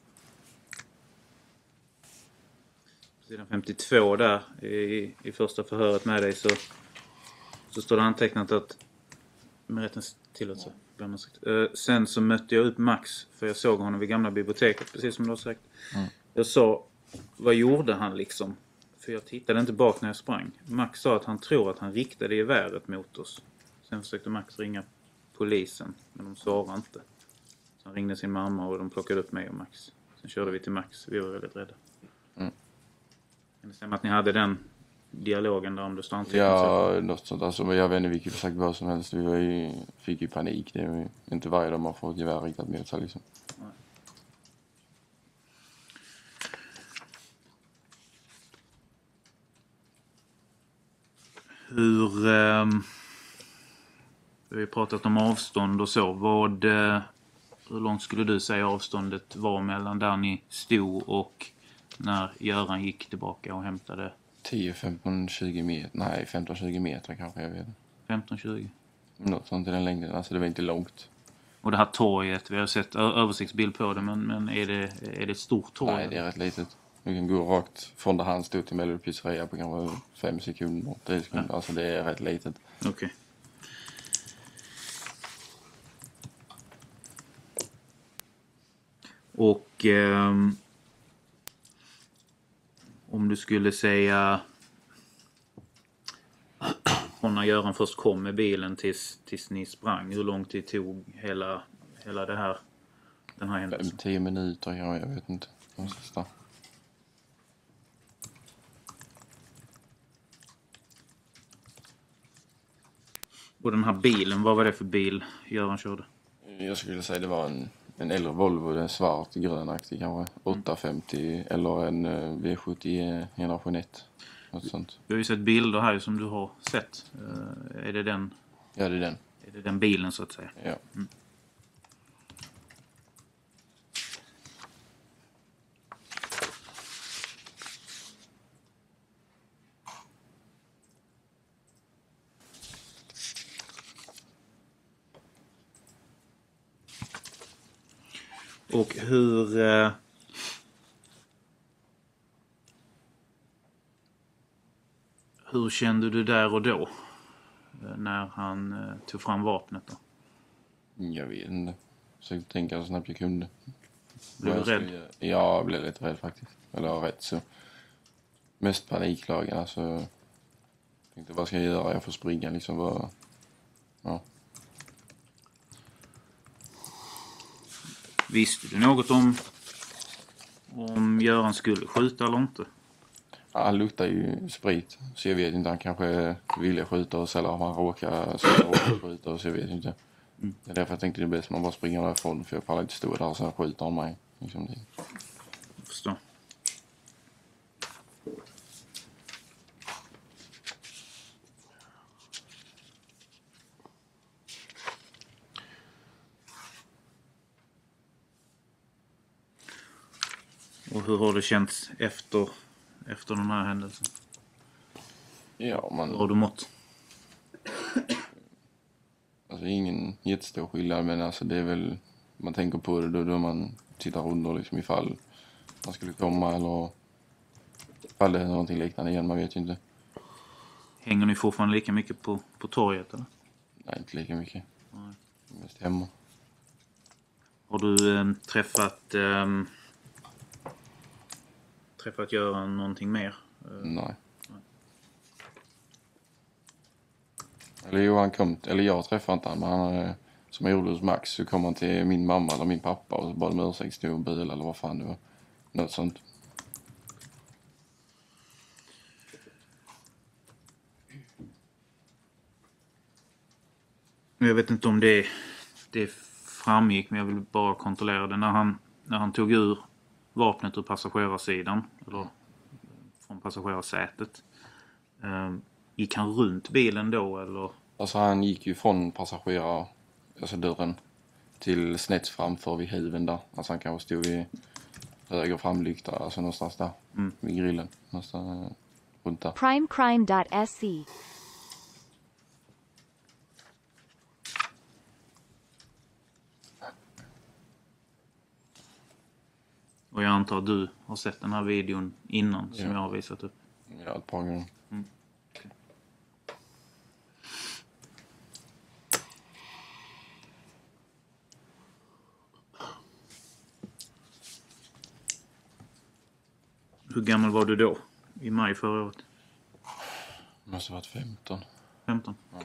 [SPEAKER 3] Sidan femtiotvå där i, i första förhöret med dig så, så står det antecknat att med rättens tillåtelse. Uh, sen så mötte jag upp Max för jag såg honom vid gamla biblioteket precis som du har sagt.
[SPEAKER 7] Mm.
[SPEAKER 3] Jag sa, vad gjorde han liksom? För jag tittade inte bak när jag sprang. Max sa att han tror att han riktade geväret mot oss. Sen försökte Max ringa polisen men de svarade inte. Så han ringde sin mamma och de plockade upp mig och Max. Sen körde vi till Max. Vi var väldigt rädda.
[SPEAKER 7] Mm.
[SPEAKER 3] Kan det stämma att ni hade den dialogen där om du står antecknat?
[SPEAKER 7] Ja, något sånt. Alltså, jag vet inte, vi kunde sagt vad som helst. Vi var ju, fick ju panik. Det är ju inte varje dag man får ett gevär riktat mot sig liksom.
[SPEAKER 3] Nej. Hur... Eh, vi har ju pratat om avstånd och så. Vad, eh, hur långt skulle du säga avståndet var mellan där ni stod och när Göran gick tillbaka och hämtade?
[SPEAKER 7] tio, femton, tjugo meter. Nej, femton, tjugo meter kanske, jag vet.
[SPEAKER 3] femton tjugo.
[SPEAKER 7] Något sånt i den längden. Alltså det var inte långt.
[SPEAKER 3] Och det här torget, vi har sett ö- översiktsbild på det, men, men är, det, är det ett stort torg?
[SPEAKER 7] Nej, det är rätt litet. Du kan gå rakt från där han stod till Melody Pizzeria på kanske fem sekunder. tre sekunder. Ja. Alltså det är rätt litet.
[SPEAKER 3] Okej. Okay. Och eh, om du skulle säga från när Göran först kom med bilen tills, tills ni sprang, hur lång tid tog hela, hela det här, den här händelsen?
[SPEAKER 7] Fem, tio minuter, ja, jag vet inte. De sista.
[SPEAKER 3] Och den här bilen, vad var det för bil Göran körde?
[SPEAKER 7] Jag skulle säga det var en, en äldre Volvo, en svart, grönaktig kanske. åttahundrafemtio eller en uh, V sjuttio generation ett. Något sånt.
[SPEAKER 3] Vi har ju sett bilder här som du har sett. Uh, är det den?
[SPEAKER 7] Ja, det är den.
[SPEAKER 3] Är det den bilen så att säga?
[SPEAKER 7] Ja.
[SPEAKER 3] Mm. Och hur... Eh, hur kände du där och då? Eh, när han eh, tog fram vapnet då?
[SPEAKER 7] Jag vet inte. Försökte tänka så snabbt jag kunde.
[SPEAKER 3] Blev du rädd?
[SPEAKER 7] Skulle, ja, jag blev lite rädd faktiskt. Eller rätt så. Mest paniklagen. Alltså, jag tänkte, vad ska jag göra? Jag får springa liksom. Bara, ja.
[SPEAKER 3] Visste du något om om Göran skulle skjuta eller inte?
[SPEAKER 7] Ja, han luktar ju sprit. Så jag vet inte. Han kanske ville skjuta oss eller om han råkar, så råkar skjuta oss. Jag vet inte. Mm. Det är därför jag tänkte det är bäst man bara springer därifrån. För jag pallar inte stå där och sen skjuter han mig. Liksom det.
[SPEAKER 3] Jag förstår. Och hur har det känts efter, efter den här händelsen?
[SPEAKER 7] Ja, man...
[SPEAKER 3] Hur har du mått?
[SPEAKER 7] Alltså ingen jättestor skillnad, men alltså det är väl... Man tänker på det då, då man tittar under liksom ifall man skulle komma eller... Ifall det är någonting liknande igen, man vet ju inte.
[SPEAKER 3] Hänger ni fortfarande lika mycket på, på torget eller?
[SPEAKER 7] Nej, inte lika mycket.
[SPEAKER 3] Nej.
[SPEAKER 7] Mest hemma.
[SPEAKER 3] Har du äh, träffat... Äh, träffat Göran någonting mer?
[SPEAKER 7] Nej. Nej. Eller jo, han kom... Eller jag träffade inte han, men han... Som jag gjorde hos Max så kom han till min mamma eller min pappa och så bad de ursäkt, stod och bil eller vad fan det var. Något sånt.
[SPEAKER 3] Jag vet inte om det, det framgick, men jag vill bara kontrollera det. När han, när han tog ur vapnet ur passagerarsidan, eller från passagerarsätet, eh, gick han runt bilen då, eller
[SPEAKER 7] Alltså han gick ju från passagerare, alltså dörren, till snett framför vid huven där. Alltså han kanske stod vid höger framlykta, alltså någonstans där.
[SPEAKER 3] Mm.
[SPEAKER 7] Vid grillen. Någonstans runt där.
[SPEAKER 8] primecrime.se.
[SPEAKER 3] Och jag antar att du har sett den här videon innan som
[SPEAKER 7] Ja.
[SPEAKER 3] jag har visat upp.
[SPEAKER 7] Ja, ett par gånger.
[SPEAKER 3] Mm. Hur gammal var du då? I maj förra året?
[SPEAKER 7] Måste ha varit femton.
[SPEAKER 3] femton?
[SPEAKER 7] Ja.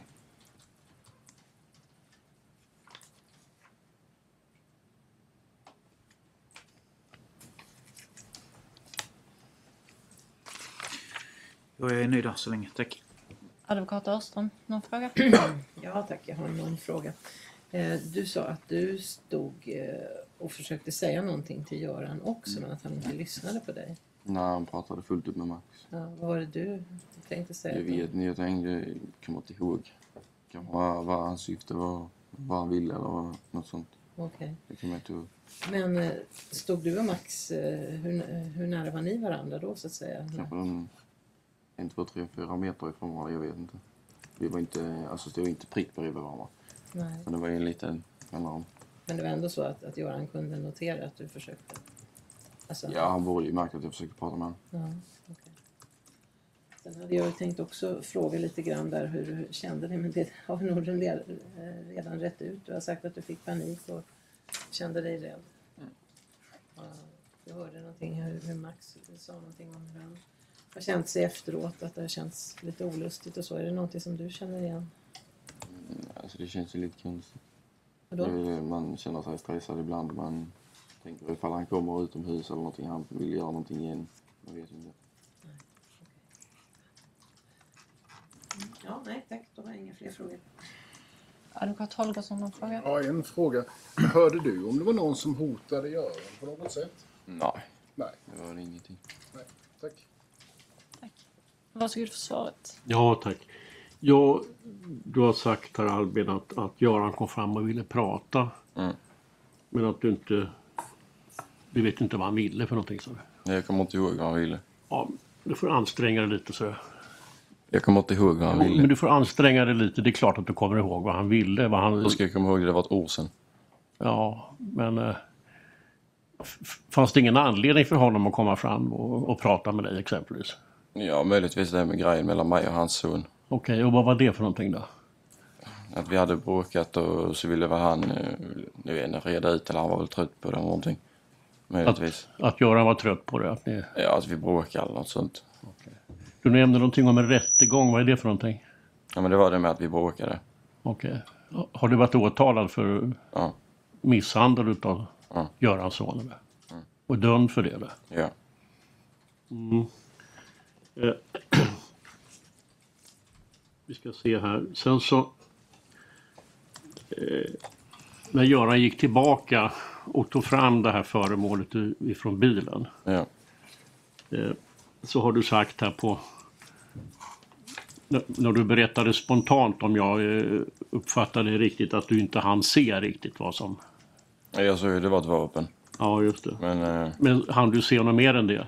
[SPEAKER 7] Jag är nöjd där så länge, tack.
[SPEAKER 2] Advokat Örström, någon fråga?
[SPEAKER 9] Ja tack, jag har någon fråga. Eh, Du sa att du stod eh, och försökte säga någonting till Göran också, men att han inte lyssnade på dig.
[SPEAKER 7] När han pratade fullt upp med Max.
[SPEAKER 9] Ja, vad var det du tänkte säga?
[SPEAKER 7] Jag vet inte, jag tänkte, jag kommer inte ihåg. Kanske vad, vad hans syfte var, vad han ville eller vad, något sånt.
[SPEAKER 9] Okej.
[SPEAKER 7] Det kommer jag inte ihåg.
[SPEAKER 9] Men eh, stod du och Max, eh, hur, hur nära var ni varandra då så att säga?
[SPEAKER 7] Kanske en, en, två, tre, fyra meter ifrån varandra, jag vet inte. Vi var inte, alltså det var inte prick bredvid varandra.
[SPEAKER 9] Nej.
[SPEAKER 7] Men det var ju en liten mellan.
[SPEAKER 9] Men det var ändå så att, att Göran kunde notera att du försökte? Alltså,
[SPEAKER 7] Ja, han borde ju märkt att jag försökte prata med honom.
[SPEAKER 9] Ja, okej. Sen hade jag tänkt också fråga lite grann där hur du kände dig, men det har vi nog redan, redan rätt ut. Du har sagt att du fick panik och kände dig rädd. Ja, jag hörde någonting hur, hur Max sa någonting om hur han har känt sig efteråt, att det har känts lite olustigt och så. Är det någonting som du känner igen?
[SPEAKER 7] Mm, Alltså det känns ju lite konstigt.
[SPEAKER 9] Vadå?
[SPEAKER 7] Det- Man känner sig stressad ibland. Man tänker ifall han kommer utomhus eller någonting. Han vill göra någonting igen. Jag vet inte.
[SPEAKER 9] Ja, nej tack. Då har jag inga fler frågor.
[SPEAKER 2] Advokat Holgersson, någon fråga?
[SPEAKER 5] Ja, en fråga. Hörde du om det var någon som hotade Göran på något sätt?
[SPEAKER 7] Nej,
[SPEAKER 5] Nej.
[SPEAKER 7] det var ingenting.
[SPEAKER 5] Nej. Tack.
[SPEAKER 2] Varsågod för svaret.
[SPEAKER 6] Ja, tack. Ja, du har sagt här Albin att, att Göran kom fram och ville prata.
[SPEAKER 7] Mm.
[SPEAKER 6] Men att du inte... Du vet inte vad han ville för någonting. Så.
[SPEAKER 7] Jag kommer inte ihåg vad han ville.
[SPEAKER 6] Ja, du får anstränga dig lite så.
[SPEAKER 7] Jag kommer inte ihåg vad han
[SPEAKER 6] Men
[SPEAKER 7] ville.
[SPEAKER 6] du får anstränga dig lite. Det är klart att du kommer ihåg vad han ville. Vad han...
[SPEAKER 7] Då ska jag komma ihåg det, det var ett år sedan.
[SPEAKER 6] Ja, men... Eh, f- fanns det ingen anledning för honom att komma fram och, och prata med dig exempelvis?
[SPEAKER 7] Ja, möjligtvis det med grejen mellan mig och hans son.
[SPEAKER 6] Okej, och vad var det för någonting då?
[SPEAKER 7] Att vi hade bråkat och så ville väl han eh, nu vet inte, reda ut eller han var väl trött på det eller någonting. Möjligtvis.
[SPEAKER 6] Att Göran var trött på det? Att ni...
[SPEAKER 7] Ja, att vi bråkade eller något sånt.
[SPEAKER 6] Du nämnde någonting om en rättegång. Vad är det för någonting?
[SPEAKER 7] Ja, men det var det med att vi bråkade.
[SPEAKER 6] Okej. Har du varit åtalad för
[SPEAKER 7] Ja.
[SPEAKER 6] misshandel utav
[SPEAKER 7] Ja.
[SPEAKER 6] Görans son? Eller? Och dömd för det? Eller?
[SPEAKER 7] Ja.
[SPEAKER 6] Mm. Eh. Vi ska se här. Sen så... Eh, när Göran gick tillbaka och tog fram det här föremålet i- ifrån bilen.
[SPEAKER 7] Ja.
[SPEAKER 6] Eh, så har du sagt här på... När, när du berättade spontant, om jag eh, uppfattade det riktigt, att du inte hann se riktigt vad som...
[SPEAKER 7] Jag såg ju det var ett vapen.
[SPEAKER 6] Ja, just det.
[SPEAKER 7] Men eh,
[SPEAKER 6] Men hann du se något mer än det?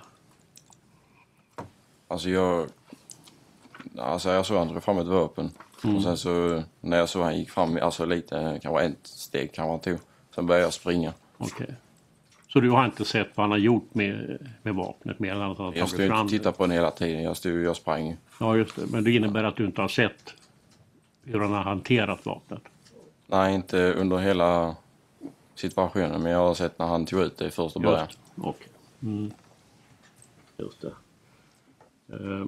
[SPEAKER 7] alltså jag... Alltså jag såg han drog fram ett vapen. Och sen så när jag såg han gick fram, alltså lite, kanske ett steg kanske han tog. Sen började jag springa.
[SPEAKER 6] Okej. Så du har inte sett vad han har gjort med, med vapnet mer än att han har
[SPEAKER 7] Jag stod
[SPEAKER 6] tagit
[SPEAKER 7] inte
[SPEAKER 6] fram
[SPEAKER 7] och
[SPEAKER 6] det?
[SPEAKER 7] tittade på den hela tiden. Jag stod jag sprang.
[SPEAKER 6] Ja, just det. Men det innebär att du inte har sett hur han har hanterat vapnet?
[SPEAKER 7] Nej, inte under hela situationen. Men jag har sett när han tog ut det först och början.
[SPEAKER 6] Just det. Okej. Mm. Just det. Eh.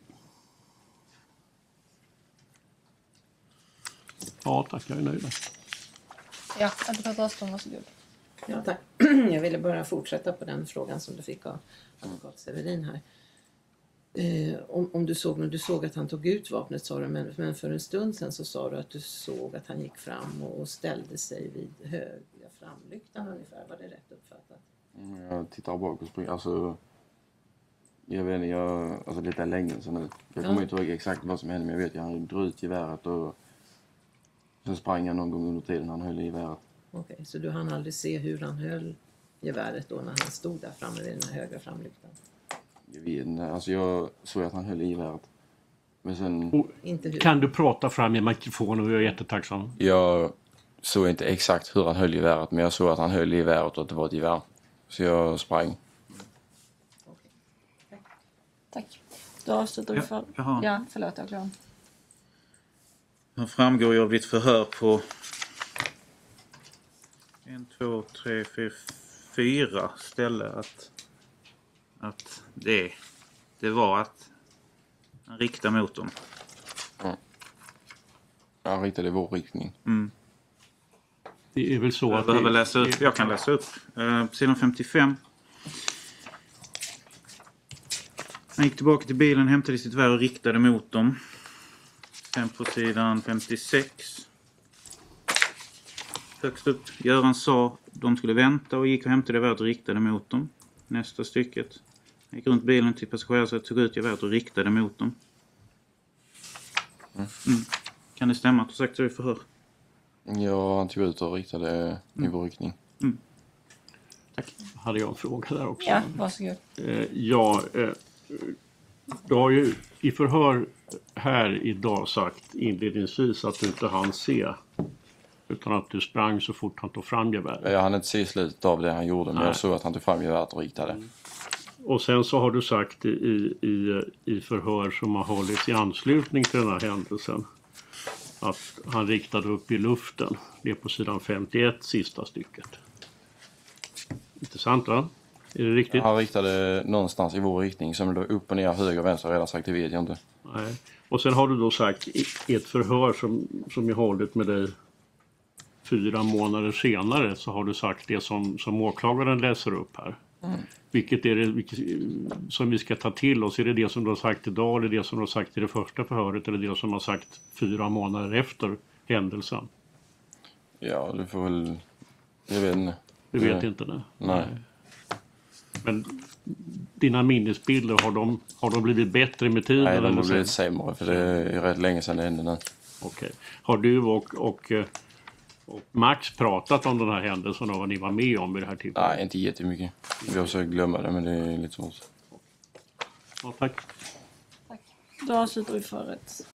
[SPEAKER 6] Ja, tack. Jag är nöjd.
[SPEAKER 2] Ja, advokat Örström, varsågod.
[SPEAKER 9] Ja, tack. Jag ville bara fortsätta på den frågan som du fick av advokat Severin här. Eh, om, om du såg, när du såg att han tog ut vapnet sa du, men, men för en stund sedan så sa du att du såg att han gick fram och, och ställde sig vid högra framlyktan ungefär. Var det rätt uppfattat?
[SPEAKER 7] Mm, Jag tittar bak och springer. Alltså, jag vet inte, jag, alltså lite länge sedan nu. Jag kommer
[SPEAKER 9] Ja.
[SPEAKER 7] inte ihåg exakt vad som hände, men jag vet att han drog ut geväret och Sen sprang jag någon gång under tiden han höll i geväret.
[SPEAKER 9] Okej, så du hann aldrig se hur han höll geväret då när han stod där framme vid den här högra framlyktan?
[SPEAKER 7] Jag vet inte, alltså jag såg att han höll i geväret. Men sen...
[SPEAKER 6] Och
[SPEAKER 9] Inte hur?
[SPEAKER 6] kan du prata fram i mikrofonen och jag är jättetacksam.
[SPEAKER 7] Jag såg inte exakt hur han höll geväret, men jag såg att han höll i geväret och att det var ett gevär. Så jag sprang.
[SPEAKER 9] Okej. Tack.
[SPEAKER 2] Tack. Då avslutar vi
[SPEAKER 3] Ja,
[SPEAKER 2] för...
[SPEAKER 3] jaha.
[SPEAKER 2] Ja, förlåt, jag glömde.
[SPEAKER 3] Det framgår ju av ditt förhör på en, två, tre, fyra, fyra ställe att, att det, det var att han riktade mot dem.
[SPEAKER 7] Han riktade i vår riktning.
[SPEAKER 3] Mm.
[SPEAKER 6] Det är väl så
[SPEAKER 3] Jag
[SPEAKER 6] att...
[SPEAKER 3] behöver
[SPEAKER 6] det,
[SPEAKER 3] läsa upp. Jag kan läsa upp. Uh, sidan femtiofem. Han gick tillbaka till bilen, hämtade sitt värd och riktade mot dem. Sen på sidan femtiosex. Högst upp. Göran sa de skulle vänta och gick och hämtade geväret och riktade mot dem. Nästa stycket. Han gick runt bilen till passagerarsätet, tog ut geväret och riktade mot dem. Mm. Kan det stämma att du sagt det i förhör?
[SPEAKER 7] Ja, han tog ut och riktade i vår riktning.
[SPEAKER 3] Mm.
[SPEAKER 6] Tack. Hade jag en fråga där också?
[SPEAKER 2] Ja, varsågod.
[SPEAKER 6] Eh, ja, eh, du har ju i förhör här idag sagt inledningsvis att du inte hann se. Utan att du sprang så fort han tog fram geväret.
[SPEAKER 7] Jag hann inte se slutet av det han gjorde, men
[SPEAKER 6] Nej.
[SPEAKER 7] jag såg att han tog fram geväret och riktade.
[SPEAKER 6] Och sen så har du sagt i, i, i förhör som har hållits i anslutning till den här händelsen att han riktade upp i luften. Det är på sidan femtioett, sista stycket. Intressant, va? Är det riktigt?
[SPEAKER 7] Han riktade någonstans i vår riktning, som låg upp och ner, höger och vänster, redan sagt, det vet jag inte.
[SPEAKER 6] Nej. Och sen har du då sagt i i ett förhör som, som jag hållit med dig fyra månader senare, så har du sagt det som, som åklagaren läser upp här. Mm. Vilket är det vilket, som vi ska ta till oss? Är det det som du har sagt idag, eller det som du har sagt i det första förhöret, eller det som du har sagt fyra månader efter händelsen?
[SPEAKER 7] Ja, du får väl... Jag vet inte.
[SPEAKER 6] Du vet
[SPEAKER 7] Nej.
[SPEAKER 6] inte det?
[SPEAKER 7] Nej.
[SPEAKER 6] Men dina minnesbilder, har de, har de blivit bättre med tiden?
[SPEAKER 7] Nej, de
[SPEAKER 6] eller
[SPEAKER 7] har
[SPEAKER 6] så?
[SPEAKER 7] blivit sämre, för det är rätt länge sedan det hände nu.
[SPEAKER 6] Okej. Har du och, och, och Max pratat om den här händelsen och vad ni var med om i det här tillfället?
[SPEAKER 7] Nej, inte jättemycket. Vi har försökt glömma det, men det är lite svårt.
[SPEAKER 6] Ja, tack.
[SPEAKER 2] Tack. Då avslutar vi förrätt.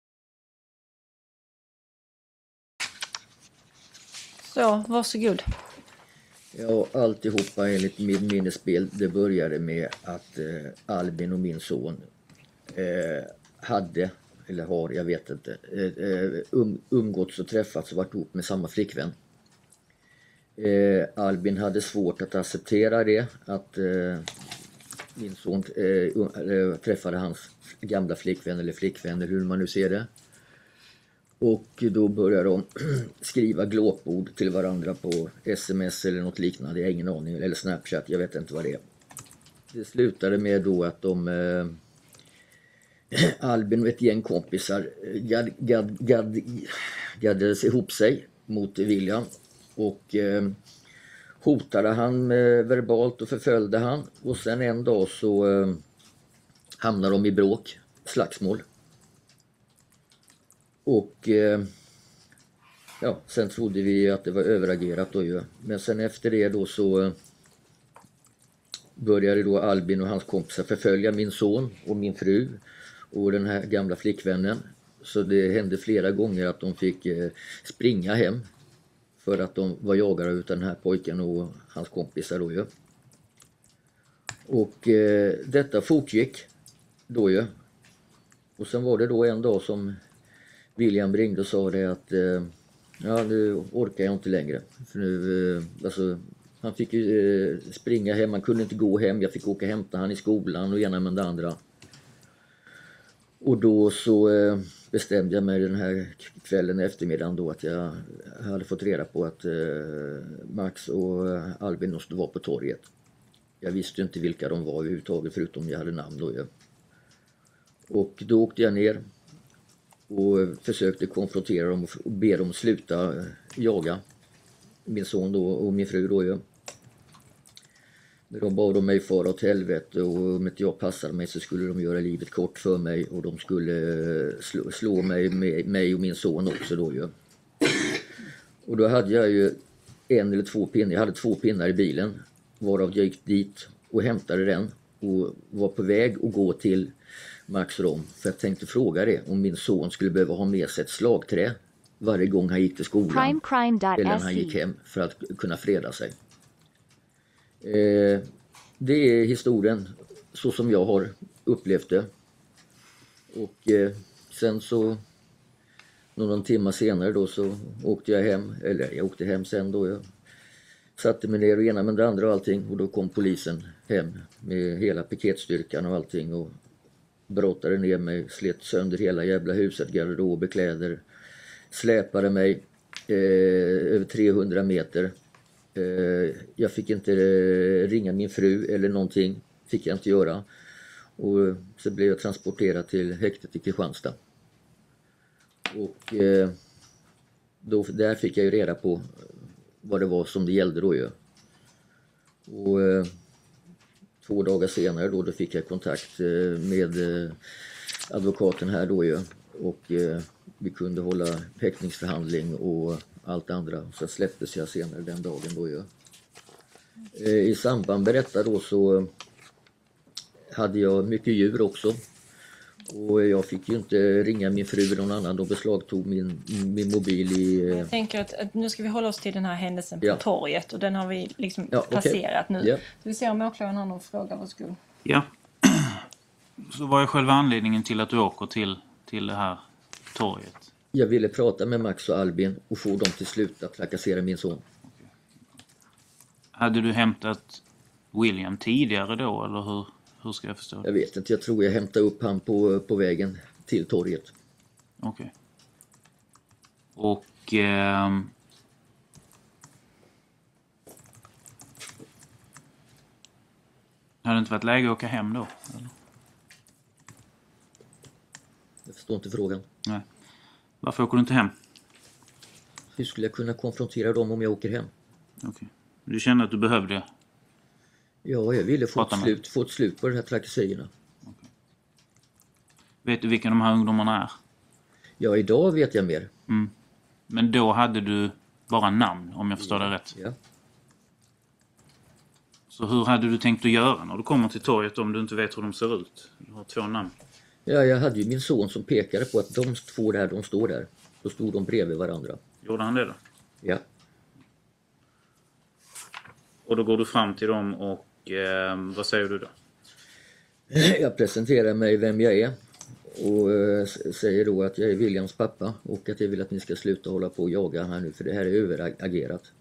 [SPEAKER 2] Så, varsågod.
[SPEAKER 8] Ja, alltihopa enligt min minnesbild, det började med att eh, Albin och min son eh, hade, eller har, jag vet inte, eh, um, umgåtts och träffats och varit ihop med samma flickvän. Eh, Albin hade svårt att acceptera det, att eh, min son eh, träffade hans gamla flickvän eller flickvän, eller hur man nu ser det. Och då börjar de skriva glåpord till varandra på sms eller något liknande, jag har ingen aning, eller Snapchat, jag vet inte vad det är. Det slutade med då att de, eh, Albin och ett gäng kompisar gad, gad, gad, gaddades ihop sig mot William och eh, hotade han eh, verbalt och förföljde han. Och sen en dag så eh, hamnade de i bråk, slagsmål. Och eh, ja, sen trodde vi att det var överagerat då ju. Men sen efter det då så eh, började då Albin och hans kompisar förfölja min son och min fru och den här gamla flickvännen. Så det hände flera gånger att de fick eh, springa hem för att de var jagade av den här pojken och hans kompisar då ju. Och eh, detta fortgick då ju. Och sen var det då en dag som William ringde och sa det att eh, ja, nu orkar jag inte längre. För nu, eh, alltså, han fick ju eh, springa hem, han kunde inte gå hem, jag fick åka och hämta han i skolan och ena med det andra. Och då så eh, bestämde jag mig den här kvällen eftermiddagen då att jag hade fått reda på att eh, Max och Albin måste vara på torget. Jag visste inte vilka de var överhuvudtaget förutom jag hade namn då ju. Och då åkte jag ner och försökte konfrontera dem och be dem sluta jaga min son då och min fru då ju. Men de bad de mig fara åt helvete och om inte jag passade mig så skulle de göra livet kort för mig och de skulle slå, slå mig, mig och min son också då ju. Och då hade jag ju en eller två pinnar. Jag hade två pinnar i bilen. Varav jag gick dit och hämtade den. Och var på väg att gå till Max Rom. För jag tänkte fråga det. Om min son skulle behöva ha med sig ett slagträ. Varje gång han gick till skolan.
[SPEAKER 10] Crime, crime.
[SPEAKER 8] Eller när han gick hem. För att kunna freda sig. Eh, det är historien. Så som jag har upplevt det. Och eh, sen så. Någon timme senare då så åkte jag hem. Eller jag åkte hem sen då. Jag satte mig ner och ena med det andra och allting. Och då kom polisen hem med hela piketstyrkan och allting. Och brottade ner mig, slet sönder hela jävla huset, garderober, kläder. Släpade mig eh, över trehundra meter. Eh, jag fick inte eh, ringa min fru eller någonting. Fick jag inte göra. Och så blev jag transporterad till häktet i Kristianstad. Och eh, då, där fick jag ju reda på vad det var som det gällde då ju. Och eh, två dagar senare då, då fick jag kontakt eh, med eh, advokaten här då ju. Och eh, vi kunde hålla häktningsförhandling och allt andra. Så släpptes jag senare den dagen då ju. Eh, I samband med detta då så hade jag mycket djur också. Och jag fick ju inte ringa min fru eller någon annan. De beslagtog min, min mobil i...
[SPEAKER 2] Jag tänker att, att nu ska vi hålla oss till den här händelsen på
[SPEAKER 8] Ja.
[SPEAKER 2] torget. Och den har vi liksom
[SPEAKER 8] Ja, okej.
[SPEAKER 2] passerat nu.
[SPEAKER 8] Ja.
[SPEAKER 2] Så vi ser om åklagaren har någon fråga. Varsågod.
[SPEAKER 3] Ja. Så vad är själva anledningen till att du åker till, till det här torget?
[SPEAKER 8] Jag ville prata med Max och Albin och få dem till slut att trakassera min son.
[SPEAKER 3] Hade du hämtat William tidigare då, eller hur, hur ska jag förstå det?
[SPEAKER 8] Jag vet inte, jag tror jag hämtade upp han på, på vägen till torget.
[SPEAKER 3] Okej. Och... ehm, hade det inte varit läge att åka hem då? Eller?
[SPEAKER 8] Jag förstår inte frågan.
[SPEAKER 3] Nej. Varför åker du inte hem?
[SPEAKER 8] Hur skulle jag kunna konfrontera dem om jag åker hem?
[SPEAKER 3] Okej. Du kände att du behövde?
[SPEAKER 8] Ja, jag ville få ett,
[SPEAKER 3] Prata med.
[SPEAKER 8] slut, få ett slut på de här trakasserierna.
[SPEAKER 3] Vet du vilka de här ungdomarna är?
[SPEAKER 8] Ja, idag vet jag mer.
[SPEAKER 3] Mm. Men då hade du bara namn, om jag förstår det rätt.
[SPEAKER 8] Ja.
[SPEAKER 3] Så hur hade du tänkt att göra när du kommer till torget om du inte vet hur de ser ut? Du har två namn.
[SPEAKER 8] Ja, jag hade ju min son som pekade på att de två där, de står där. Då stod de bredvid varandra.
[SPEAKER 3] Gjorde han det då?
[SPEAKER 8] Ja.
[SPEAKER 3] Och då går du fram till dem och eh, vad säger du då?
[SPEAKER 8] Jag presenterar mig vem jag är. Och eh, säger då att jag är Williams pappa. Och att jag vill att ni ska sluta hålla på och jaga här nu. För det här är överagerat.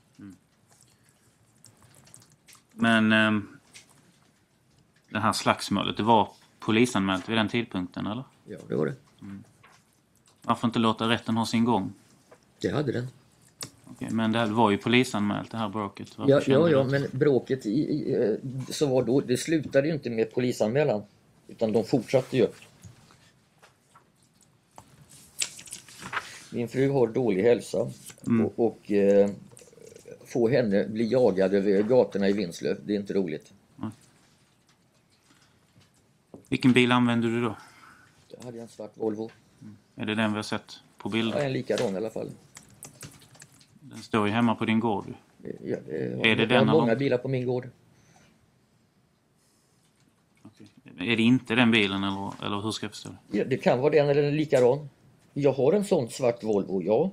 [SPEAKER 3] Men eh, det här slagsmålet, det var polisanmält vid den tidpunkten, eller?
[SPEAKER 8] Ja, det var det.
[SPEAKER 3] Varför inte låta rätten ha sin gång?
[SPEAKER 8] Det hade den.
[SPEAKER 3] Okej, men det här var ju polisanmält, det här bråket. Varför
[SPEAKER 8] Ja,
[SPEAKER 3] kände
[SPEAKER 8] ja,
[SPEAKER 3] du
[SPEAKER 8] ja,
[SPEAKER 3] att-
[SPEAKER 8] men bråket i, i, eh, så var då, det slutade ju inte med polisanmälan. Utan de fortsatte ju. Min fru har dålig hälsa.
[SPEAKER 3] Mm.
[SPEAKER 8] Och, och eh, få henne bli jagad över gatorna i Vinslöv, det är inte roligt.
[SPEAKER 3] Vilken bil använde du då?
[SPEAKER 8] Jag hade en svart Volvo.
[SPEAKER 3] Är det den vi har sett på bilden?
[SPEAKER 8] Ja, en likadan i alla fall.
[SPEAKER 3] Den står ju hemma på din gård.
[SPEAKER 8] Ja, det,
[SPEAKER 3] Är det
[SPEAKER 8] jag
[SPEAKER 3] den
[SPEAKER 8] har många
[SPEAKER 3] eller?
[SPEAKER 8] bilar på min gård.
[SPEAKER 3] Är det inte den bilen eller, eller hur ska jag förstå det?
[SPEAKER 8] Ja, det kan vara den eller en likadan. Jag har en sån svart Volvo, ja.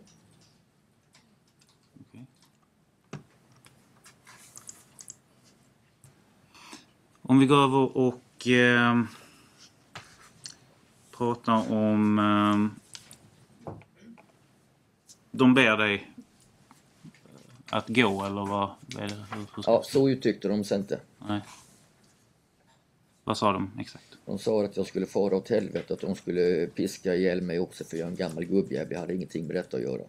[SPEAKER 3] Om vi går över och eh, pratar om... Eh, de ber dig att gå eller vad, vad är det? Hur, hur ska
[SPEAKER 8] Ja,
[SPEAKER 3] jag förstå?
[SPEAKER 8] så uttryckte de sig inte.
[SPEAKER 3] Nej. Vad sa de exakt?
[SPEAKER 8] De sa att jag skulle fara åt helvete, att de skulle piska ihjäl mig också för jag är en gammal gubbjävel. Jag hade ingenting med detta att göra.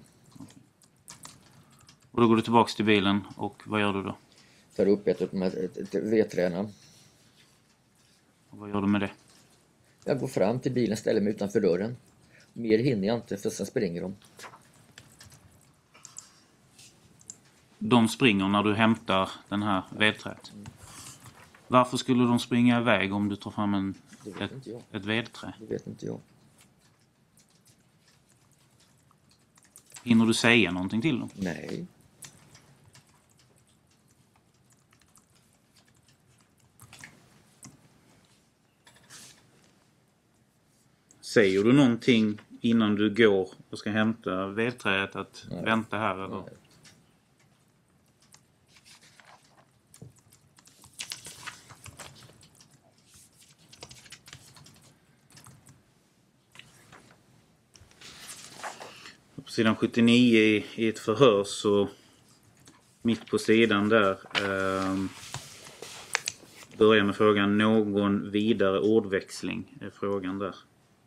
[SPEAKER 3] Och då går du tillbaks till bilen och vad gör du då?
[SPEAKER 8] Tar upp ett av de här ett, ett vedträna.
[SPEAKER 3] Och vad gör du med det?
[SPEAKER 8] Jag går fram till bilen, ställer mig utanför dörren. Mer hinner jag inte för sen springer de.
[SPEAKER 3] De springer när du hämtar den här vedträet. Varför skulle de springa iväg om du tar fram en,
[SPEAKER 8] Det vet
[SPEAKER 3] ett,
[SPEAKER 8] inte jag.
[SPEAKER 3] ett vedträ?
[SPEAKER 8] Det vet inte jag.
[SPEAKER 3] Hinner du säga någonting till dem?
[SPEAKER 8] Nej.
[SPEAKER 3] Säger du någonting innan du går och ska hämta vedträet att Nej. vänta här eller?
[SPEAKER 8] Nej.
[SPEAKER 3] På sidan sjuttionio i, i ett förhör så mitt på sidan där eh, börjar med frågan någon vidare ordväxling är frågan där.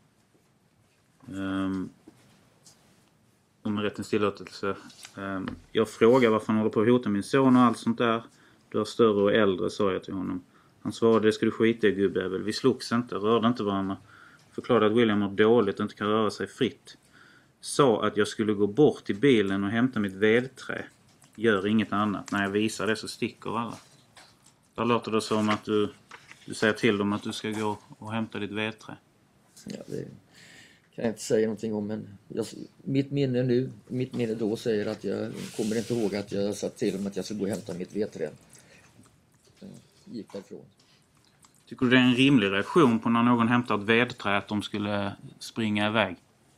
[SPEAKER 3] Um, om rättens tillåtelse. Um, jag frågar varför han håller på att hota min son och allt sånt där. Du är större och äldre, sa jag till honom. Han svarade, det ska du skita i gubbjävel. Vi slogs inte, rörde inte varandra. Förklarade att William mår dåligt och inte kan röra sig fritt. Sa att jag skulle gå bort till bilen och hämta mitt vedträ. Gör inget annat. När jag visar det så sticker alla. Då låter det som att du, du säger till dem att du ska gå och hämta ditt vedträ.
[SPEAKER 8] Ja, det kan jag inte säga någonting om, men jag, mitt minne nu, mitt minne då säger att jag kommer inte ihåg att jag satt till dem att jag skulle gå och hämta mitt vedträ. Jag gick därifrån.
[SPEAKER 3] Tycker du det är en rimlig reaktion på när någon hämtar ett vedträ att de skulle springa iväg?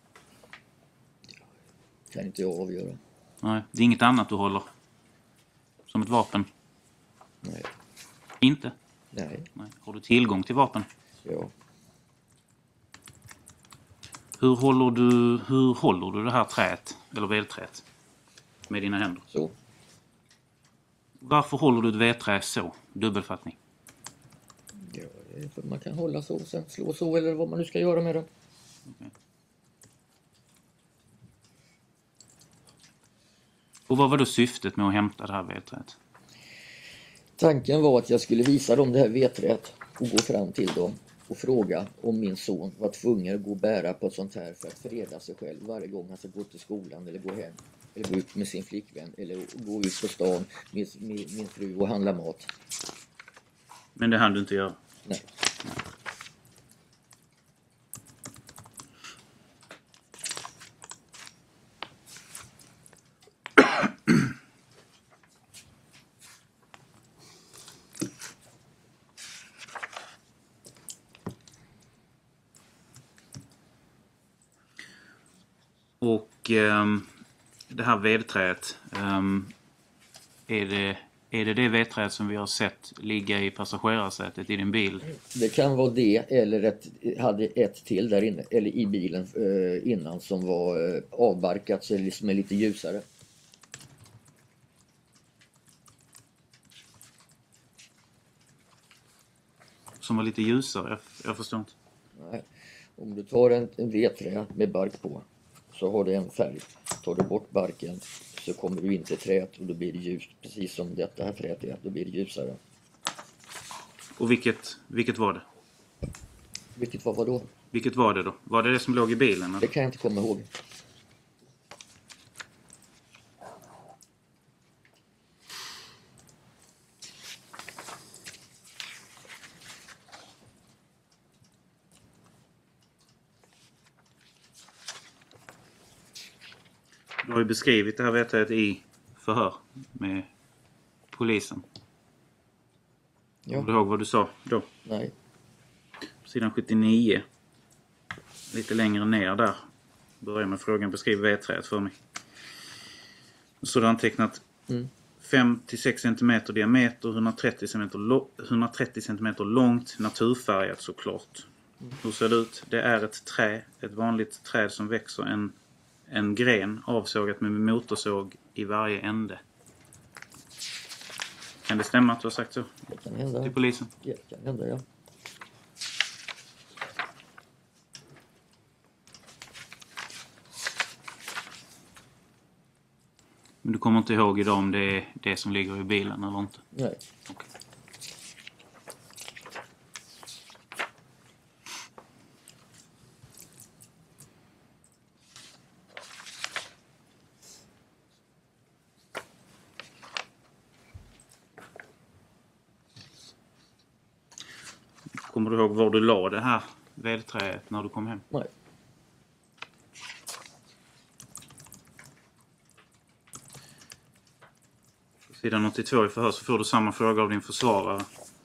[SPEAKER 8] Kan inte jag avgöra.
[SPEAKER 3] Nej, det är inget annat du håller som ett vapen?
[SPEAKER 8] Nej.
[SPEAKER 3] Inte?
[SPEAKER 8] Nej.
[SPEAKER 3] Nej. Har du tillgång till vapen?
[SPEAKER 8] Ja.
[SPEAKER 3] Hur håller du, hur håller du det här träet, eller vedträet, med dina händer?
[SPEAKER 8] Så.
[SPEAKER 3] Varför håller du ett vedträ så? Dubbelfattning.
[SPEAKER 8] Ja, för man kan hålla så, sen slå så, eller vad man nu ska göra med det.
[SPEAKER 3] Okay. Och vad var då syftet med att hämta det här vedträet?
[SPEAKER 8] Tanken var att jag skulle visa dem det här vedträet och gå fram till dem och fråga om min son var tvungen att gå och bära på ett sånt här för att freda sig själv varje gång han ska gå till skolan eller gå hem. Eller gå ut med sin flickvän eller gå ut på stan med min, min fru och handla mat.
[SPEAKER 3] Men det hann du inte göra?
[SPEAKER 8] Nej.
[SPEAKER 3] Och um, det här vedträet, um, är det, är det det vedträet som vi har sett ligga i passagerarsätet i din bil?
[SPEAKER 8] Det kan vara det eller ett, hade ett till där inne, eller i bilen eh, innan som var eh, avbarkat så liksom är lite ljusare.
[SPEAKER 3] Som var lite ljusare, jag, jag förstår inte.
[SPEAKER 8] Nej. Om du tar en, en vedträ med bark på så har det en färg. Tar du bort barken så kommer du in till träet och då blir det ljust. Precis som detta här träet är, då blir det ljusare.
[SPEAKER 3] Och vilket, vilket var det?
[SPEAKER 8] Vilket var vad då?
[SPEAKER 3] Vilket var det då? Var det det som låg i bilen? Eller?
[SPEAKER 8] Det kan jag inte komma ihåg.
[SPEAKER 3] Du har ju beskrivit det här vedträet i förhör med polisen.
[SPEAKER 8] Ja.
[SPEAKER 3] Kommer du ihåg vad du sa då?
[SPEAKER 8] Nej.
[SPEAKER 3] På sidan sjuttionio. Lite längre ner där. Börjar med frågan beskriv vedträet för mig. Så du har antecknat
[SPEAKER 8] Mm.
[SPEAKER 3] fem till sex centimeter diameter, etthundratrettio centimeter långt, naturfärgat såklart.
[SPEAKER 8] Mm.
[SPEAKER 3] Hur ser det ut? Det är ett trä, ett vanligt träd som växer en, en gren avsågat med motorsåg i varje ände. Kan det stämma att du har sagt så?
[SPEAKER 8] Det kan hända.
[SPEAKER 3] Till polisen?
[SPEAKER 8] Det kan hända, ja.
[SPEAKER 3] Men du kommer inte ihåg idag om det är det som ligger i bilen eller inte?
[SPEAKER 8] Nej.
[SPEAKER 3] Okay. Kommer du ihåg var du la det här vedträet när du kom hem?
[SPEAKER 8] Nej.
[SPEAKER 3] Sidan åttiotvå i förhör så får du samma fråga av din försvarare.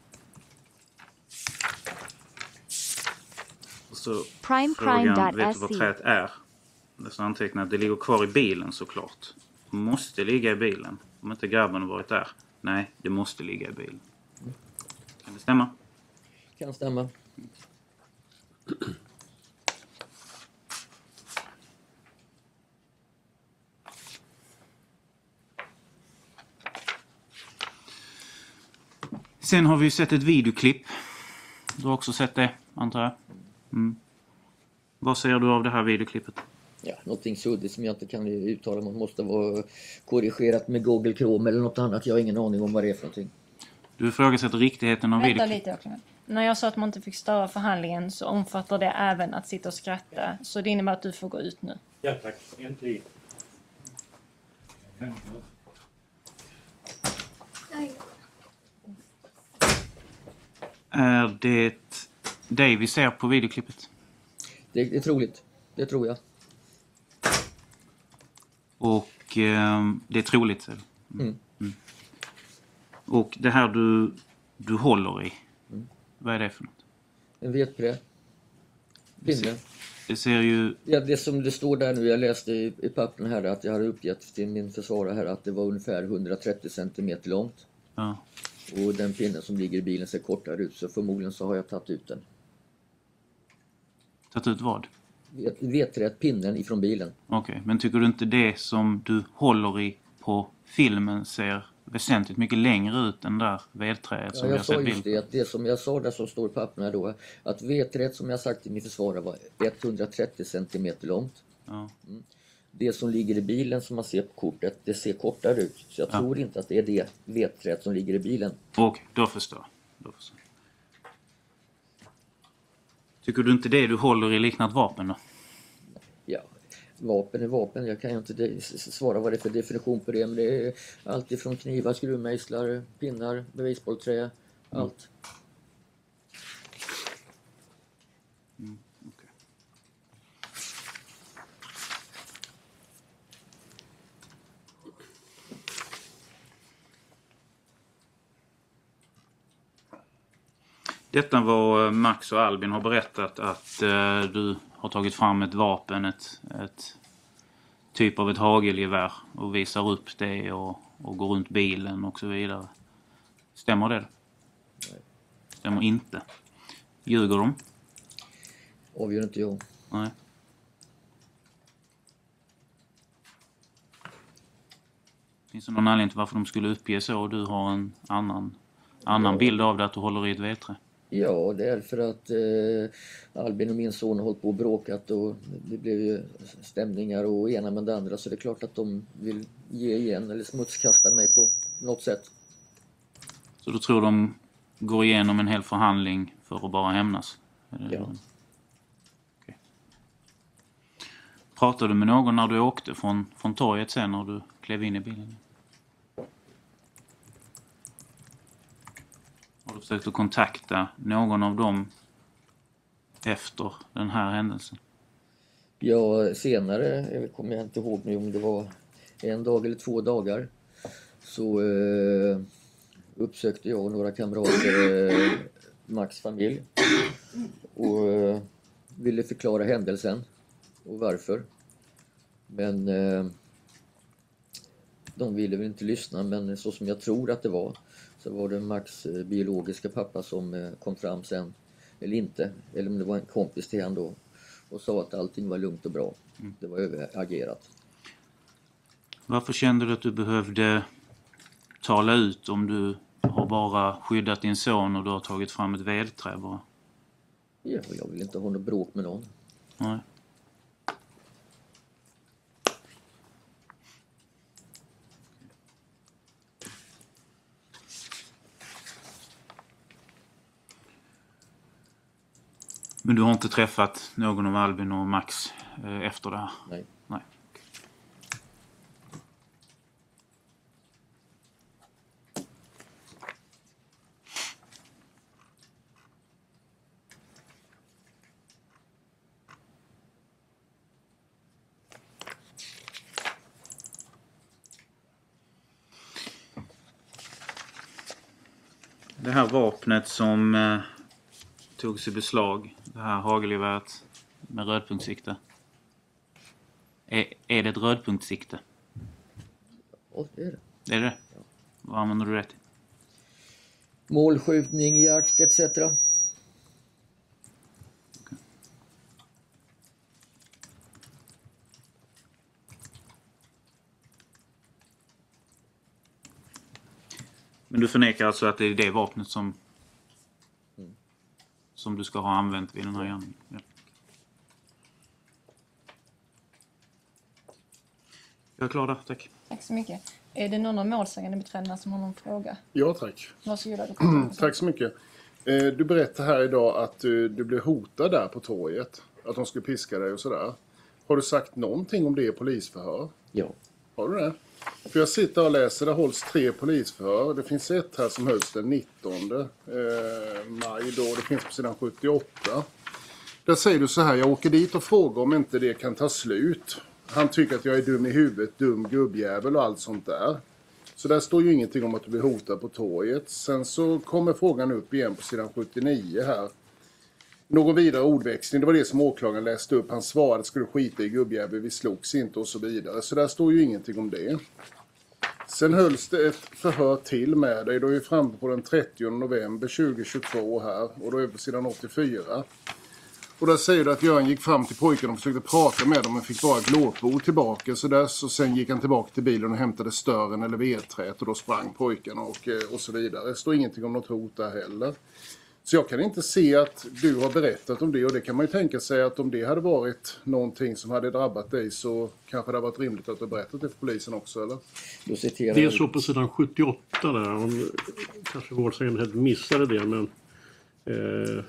[SPEAKER 3] Och så frågan, vet du vad träet är? Det står antecknat att det ligger kvar i bilen såklart. Måste ligga i bilen. Om inte grabben har varit där. Nej, det måste ligga i bilen. Kan det stämma?
[SPEAKER 8] Kan stämma.
[SPEAKER 3] Sen har vi sett ett videoklipp. Du har också sett det, antar jag. Mm. Vad säger du av det här videoklippet?
[SPEAKER 8] Ja, någonting suddigt som jag inte kan uttala. Man måste vara korrigerat med Google Chrome eller något annat. Jag har ingen aning om vad det är för någonting.
[SPEAKER 3] Du ifrågasätter riktigheten av
[SPEAKER 2] Vänta
[SPEAKER 3] videoklippet.
[SPEAKER 2] lite också. När jag sa att man inte fick störa förhandlingen så omfattar det även att sitta och skratta. Så det innebär att du får gå ut nu.
[SPEAKER 6] Ja tack, en tid.
[SPEAKER 3] Är det dig vi ser på videoklippet?
[SPEAKER 8] Det, det är troligt. Det tror jag.
[SPEAKER 3] Och eh, det är troligt. Mm.
[SPEAKER 8] Mm.
[SPEAKER 3] Mm. Och det här du, du håller i.
[SPEAKER 8] Mm.
[SPEAKER 3] Vad är det för något?
[SPEAKER 8] En vetbrä. Pinne.
[SPEAKER 3] Det ser ju...
[SPEAKER 8] Ja, det som det står där nu, jag läste i, i pappen här att jag hade uppgett till min försvarare här att det var ungefär hundratrettio centimeter långt.
[SPEAKER 3] Ja.
[SPEAKER 8] Och den pinnen som ligger i bilen ser kortare ut, så förmodligen så har jag tagit ut den.
[SPEAKER 3] Tagit ut vad?
[SPEAKER 8] Vet, veträtt pinnen ifrån bilen.
[SPEAKER 3] Okej, okay. Men tycker du inte det som du håller i på filmen ser väsentligt mycket längre ut än där vedträet som
[SPEAKER 8] ja, jag,
[SPEAKER 3] jag
[SPEAKER 8] sa
[SPEAKER 3] sett
[SPEAKER 8] just
[SPEAKER 3] bild
[SPEAKER 8] det, att det som jag sa där som står i papperna då, att veträtt som jag sagt till min försvarare var etthundratrettio centimeter långt.
[SPEAKER 3] Ja.
[SPEAKER 8] Mm. Det som ligger i bilen som man ser på kortet, det ser kortare ut. Så jag
[SPEAKER 3] ja.
[SPEAKER 8] tror inte att det är det vedträet som ligger i bilen.
[SPEAKER 3] Okej, okay, då förstår jag. Då förstår jag. Tycker du inte det du håller i liknat vapen då?
[SPEAKER 8] Ja, vapen är vapen. Jag kan ju inte svara vad det är för definition på det. Men det är allt ifrån knivar, skruvmejslar, pinnar, basebollträ, allt.
[SPEAKER 3] Mm, okay. Detta var Max och Albin har berättat att eh, du har tagit fram ett vapen, ett, ett typ av ett hagelgevär och visar upp det och, och går runt bilen och så vidare. Stämmer det?
[SPEAKER 8] Nej.
[SPEAKER 3] Stämmer inte. Ljuger de?
[SPEAKER 8] Avgör inte jag.
[SPEAKER 3] Nej. Finns det någon anledning till varför de skulle uppge så och du har en annan, annan ja. bild av det att du håller i ett vedträ?
[SPEAKER 8] Ja, det är för att eh, Albin och min son har hållit på och bråkat och det blev ju stämningar och ena med det andra, så det är klart att de vill ge igen eller smutskasta mig på något sätt.
[SPEAKER 3] Så du tror de går igenom en hel förhandling för att bara hämnas?
[SPEAKER 8] Ja.
[SPEAKER 3] Okay. Pratade du med någon när du åkte från, från torget sen när du klev in i bilen? Har du försökt att kontakta någon av dem efter den här händelsen?
[SPEAKER 8] Ja, senare, jag kommer jag inte ihåg nu om det var en dag eller två dagar, så eh, uppsökte jag och några kamrater eh, Max familj och eh, ville förklara händelsen och varför. Men eh, de ville väl inte lyssna, men så som jag tror att det var, så var det Max eh, biologiska pappa som eh, kom fram sen, eller inte, eller om det var en kompis till han då, och sa att allting var lugnt och bra. Mm. Det var överagerat.
[SPEAKER 3] Varför kände du att du behövde tala ut om du har bara skyddat din son och du har tagit fram ett vedträ bara?
[SPEAKER 8] Ja, jag vill inte ha något bråk med någon.
[SPEAKER 3] Nej. Men du har inte träffat någon av Albin och Max eh, efter det här?
[SPEAKER 8] Nej.
[SPEAKER 3] Nej. Det här vapnet som eh, togs i beslag, det här hagelgeväret med rödpunktssikte. Är, är det ett rödpunktssikte?
[SPEAKER 8] Ja, det är det.
[SPEAKER 3] Det är det? Ja. Vad använder du det till?
[SPEAKER 8] Målskjutning, jakt et cetera.
[SPEAKER 3] Men du förnekar alltså att det är det vapnet som mm. som du ska ha använt vid den här gärningen? Ja. Jag är klar där, tack.
[SPEAKER 2] Tack så mycket. Är det någon av målsägande beträdena som har någon fråga?
[SPEAKER 5] Ja, tack.
[SPEAKER 2] Varsågod.
[SPEAKER 5] Tack så mycket. Du berättar här idag att du, du blev hotad där på torget. Att de skulle piska dig och sådär. Har du sagt någonting om det i polisförhör?
[SPEAKER 8] Ja.
[SPEAKER 5] Har du det? För jag sitter och läser, det hålls tre polisförhör. Det finns ett här som hölls den nittonde eh, maj då. Det finns på sidan sjuttioåtta. Där säger du så här: jag åker dit och frågar om inte det kan ta slut. Han tycker att jag är dum i huvudet, dum gubbjävel och allt sånt där. Så där står ju ingenting om att du blir hotad på torget. Sen så kommer frågan upp igen på sidan sjuttionio här. Någon vidare ordväxling, det var det som åklagaren läste upp. Han svarade att skulle skita i gubbjävel, vi slogs inte och så vidare. Så där står ju ingenting om det. Sen hölls det ett förhör till med dig. Då är vi framme på den trettionde november tjugohundratjugotvå här. Och då är vi på sidan åttiofyra. Och där säger du att Göran gick fram till pojken och försökte prata med dem men fick bara glåpord tillbaka. Så, där, så sen gick han tillbaka till bilen och hämtade stören eller vedträt och då sprang pojken och, och så vidare. Det står ingenting om något hot där heller. Så jag kan inte se att du har berättat om det, och det kan man ju tänka sig att om det hade varit någonting som hade drabbat dig så kanske det hade varit rimligt att du berättat det för polisen också, eller?
[SPEAKER 8] Då citerar
[SPEAKER 6] det är så på sidan sjuttioåtta där, om kanske vårdsägaren missade det, men eh,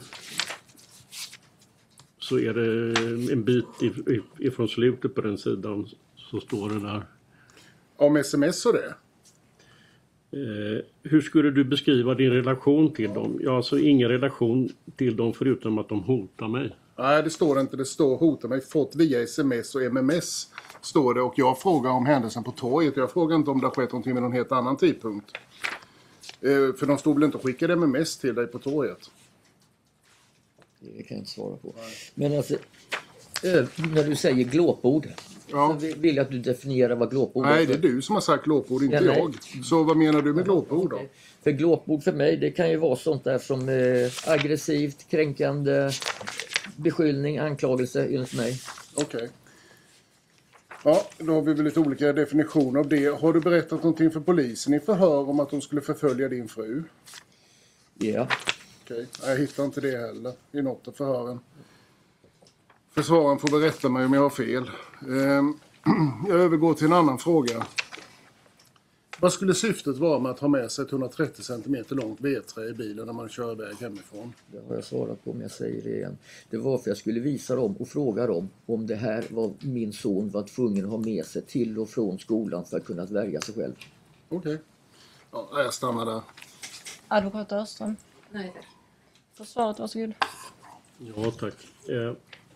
[SPEAKER 6] så är det en bit ifrån slutet på den sidan så står det där.
[SPEAKER 5] Om sms och det?
[SPEAKER 6] Eh, hur skulle du beskriva din relation till dem? Jag har alltså ingen relation till dem förutom att de hotar mig.
[SPEAKER 5] Nej, det står inte. Det står hota mig fått via sms och M M S står det. Och jag frågar om händelsen på torget. Jag frågar inte om det har skett någonting med någon helt annan tidpunkt. Eh, för de stod väl inte och skickade M M S till dig på torget?
[SPEAKER 8] Det kan jag inte svara på. Nej. Men alltså, när du säger glåpord,
[SPEAKER 5] ja.
[SPEAKER 8] Så vill jag att du definierar vad glåpord är.
[SPEAKER 5] Nej, det är du som har sagt glåpord, inte ja, jag. Så vad menar du med glåpord då?
[SPEAKER 8] För glåpord för mig, det kan ju vara sånt där som eh, aggressivt, kränkande, beskyllning, anklagelse enligt mig.
[SPEAKER 5] Okej. Okay. Ja, då har vi väl lite olika definitioner av det. Har du berättat någonting för polisen i förhör om att de skulle förfölja din fru?
[SPEAKER 8] Ja.
[SPEAKER 5] Okej, okay. Jag hittar inte det heller i något av förhören. Försvararen får berätta mig om jag har fel. Jag övergår till en annan fråga. Vad skulle syftet vara med att ha med sig ett hundratrettio centimeter långt vedträ i bilen när man kör iväg hemifrån?
[SPEAKER 8] Det har jag svarat på, om jag säger det igen. Det var för att jag skulle visa dem och fråga dem om det här var min son var tvungen att ha med sig till och från skolan för att kunna värja sig själv.
[SPEAKER 5] Okej. Okay. Ja, jag stannar där.
[SPEAKER 2] Advokat Öström.
[SPEAKER 9] Nej, tack.
[SPEAKER 2] Försvaret, varsågod.
[SPEAKER 6] Ja, tack. Eh,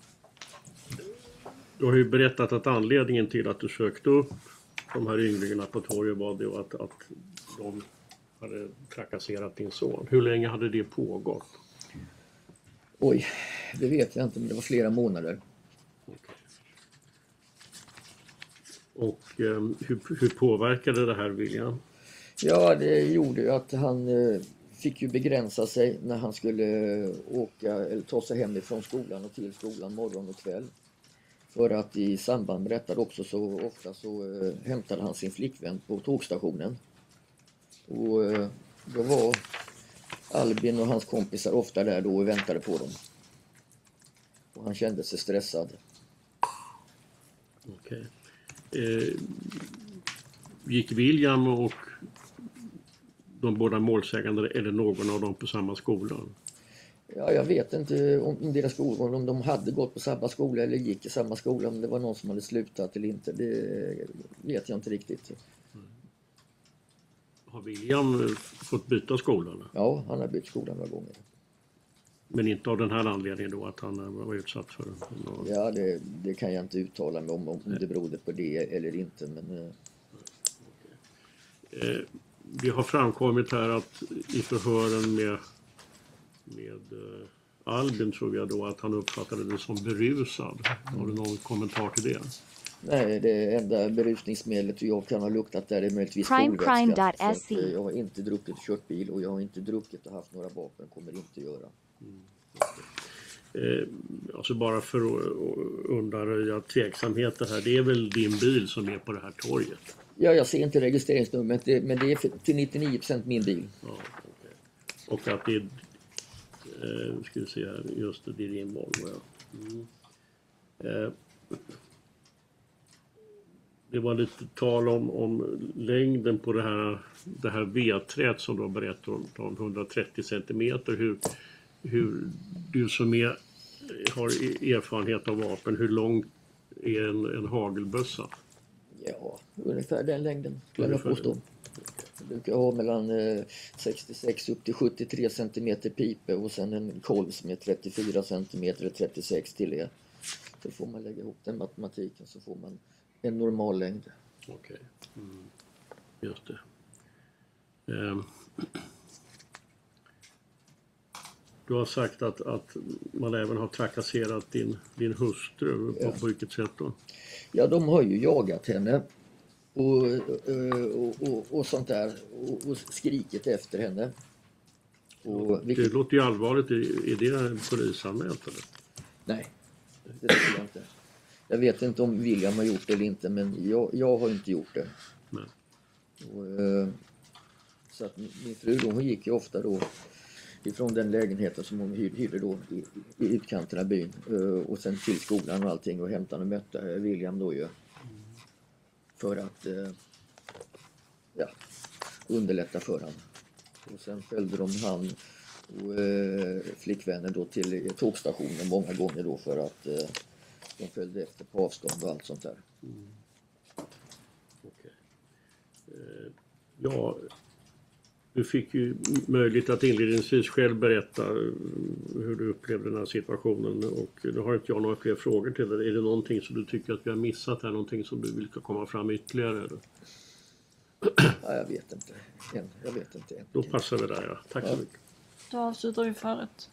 [SPEAKER 6] du har ju berättat att anledningen till att du sökte upp de här ynglingarna på torget var det att, att de hade trakasserat din son. Hur länge hade det pågått?
[SPEAKER 8] Oj, det vet jag inte, men det var flera månader.
[SPEAKER 6] Okay. Och eh, hur, hur påverkade det här William?
[SPEAKER 8] Ja, det gjorde ju att han eh, fick ju begränsa sig när han skulle åka eller ta sig hemifrån skolan och till skolan morgon och kväll. För att i samband med detta också så ofta så eh, hämtade han sin flickvän på tågstationen. Och eh, då var Albin och hans kompisar ofta där då och väntade på dem. Och han kände sig stressad.
[SPEAKER 6] Okej. Eh, gick William och de båda målsägande eller någon av dem på samma skola?
[SPEAKER 8] Ja, jag vet inte om deras skolor, om de hade gått på samma skola eller gick i samma skola, om det var någon som hade slutat eller inte, det vet jag inte riktigt.
[SPEAKER 6] Mm. Har William fått byta skolan?
[SPEAKER 8] Ja, han har bytt skolan några gånger.
[SPEAKER 6] Men inte av den här anledningen då att han var utsatt för någon...
[SPEAKER 8] Ja, det, det kan jag inte uttala mig om, om det berodde på det eller inte, men...
[SPEAKER 6] Eh, det har framkommit här att i förhören med, med uh, Albin tror jag då att han uppfattade det som berusad. Har du någon kommentar till det?
[SPEAKER 8] Nej, det enda berusningsmedlet jag kan ha luktat där är möjligtvis
[SPEAKER 10] Crime, crime dot
[SPEAKER 8] kolvätska.
[SPEAKER 10] se.
[SPEAKER 8] Så att, jag har inte druckit och kört bil och jag har inte druckit och haft några vapen, kommer inte göra.
[SPEAKER 6] Mm. Eh, alltså bara för att undanröja tveksamheter här, det är väl din bil som är på det här torget?
[SPEAKER 8] Ja, jag ser inte registreringsnumret, men det är för, till nittionio procent min bil.
[SPEAKER 6] Ja, okay. Och att det är, eh, ska vi se här, just det, det är din Volvo. Ja. Mm. Eh, det var lite tal om, om längden på det här, det här vedträet som du har berättat om, om hundratrettio centimeter. Hur, hur du som är, har erfarenhet av vapen, hur lång är en, en hagelbössa?
[SPEAKER 8] Ja, ungefär den längden skulle jag påstå. Jag brukar ha mellan eh, sextiosex upp till sjuttiotre centimeter pipe och sen en kolv som är trettiofyra centimeter, trettiosex till det. Så får man lägga ihop den matematiken så får man en normal längd.
[SPEAKER 6] Okej, okay. Mm. Just det. Um. Du har sagt att, att man även har trakasserat din, din hustru. Ja. På, på vilket sätt då?
[SPEAKER 8] Ja, de har ju jagat henne och, och, och, och sånt där och, och skrikit efter henne. Och vilket...
[SPEAKER 6] Det låter ju allvarligt. Är det polisanmält eller?
[SPEAKER 8] Nej, det tror jag inte. Jag vet inte om William har gjort det eller inte, men jag, jag har inte gjort det.
[SPEAKER 6] Nej.
[SPEAKER 8] Och, så att min fru då, hon gick ju ofta då ifrån den lägenheten som hon hyrde då i, i utkanten av byn och sen till skolan och allting och hämtade och mötte William då ju för att ja, underlätta för honom. Och sen följde de han och eh, flickvännen då till tågstationen många gånger då för att eh, de följde efter på avstånd och allt sånt där.
[SPEAKER 6] Mm. Okay. Eh, ja, du fick ju möjlighet att inledningsvis själv berätta hur du upplevde den här situationen och då har inte jag några fler frågor till dig. Är det någonting som du tycker att vi har missat här? Någonting som du vill ska komma fram ytterligare? Eller?
[SPEAKER 8] Ja, jag vet inte. Jag vet inte.
[SPEAKER 6] Då passar vi där, ja. Tack
[SPEAKER 8] ja.
[SPEAKER 6] så mycket.
[SPEAKER 2] Då avslutar vi förut.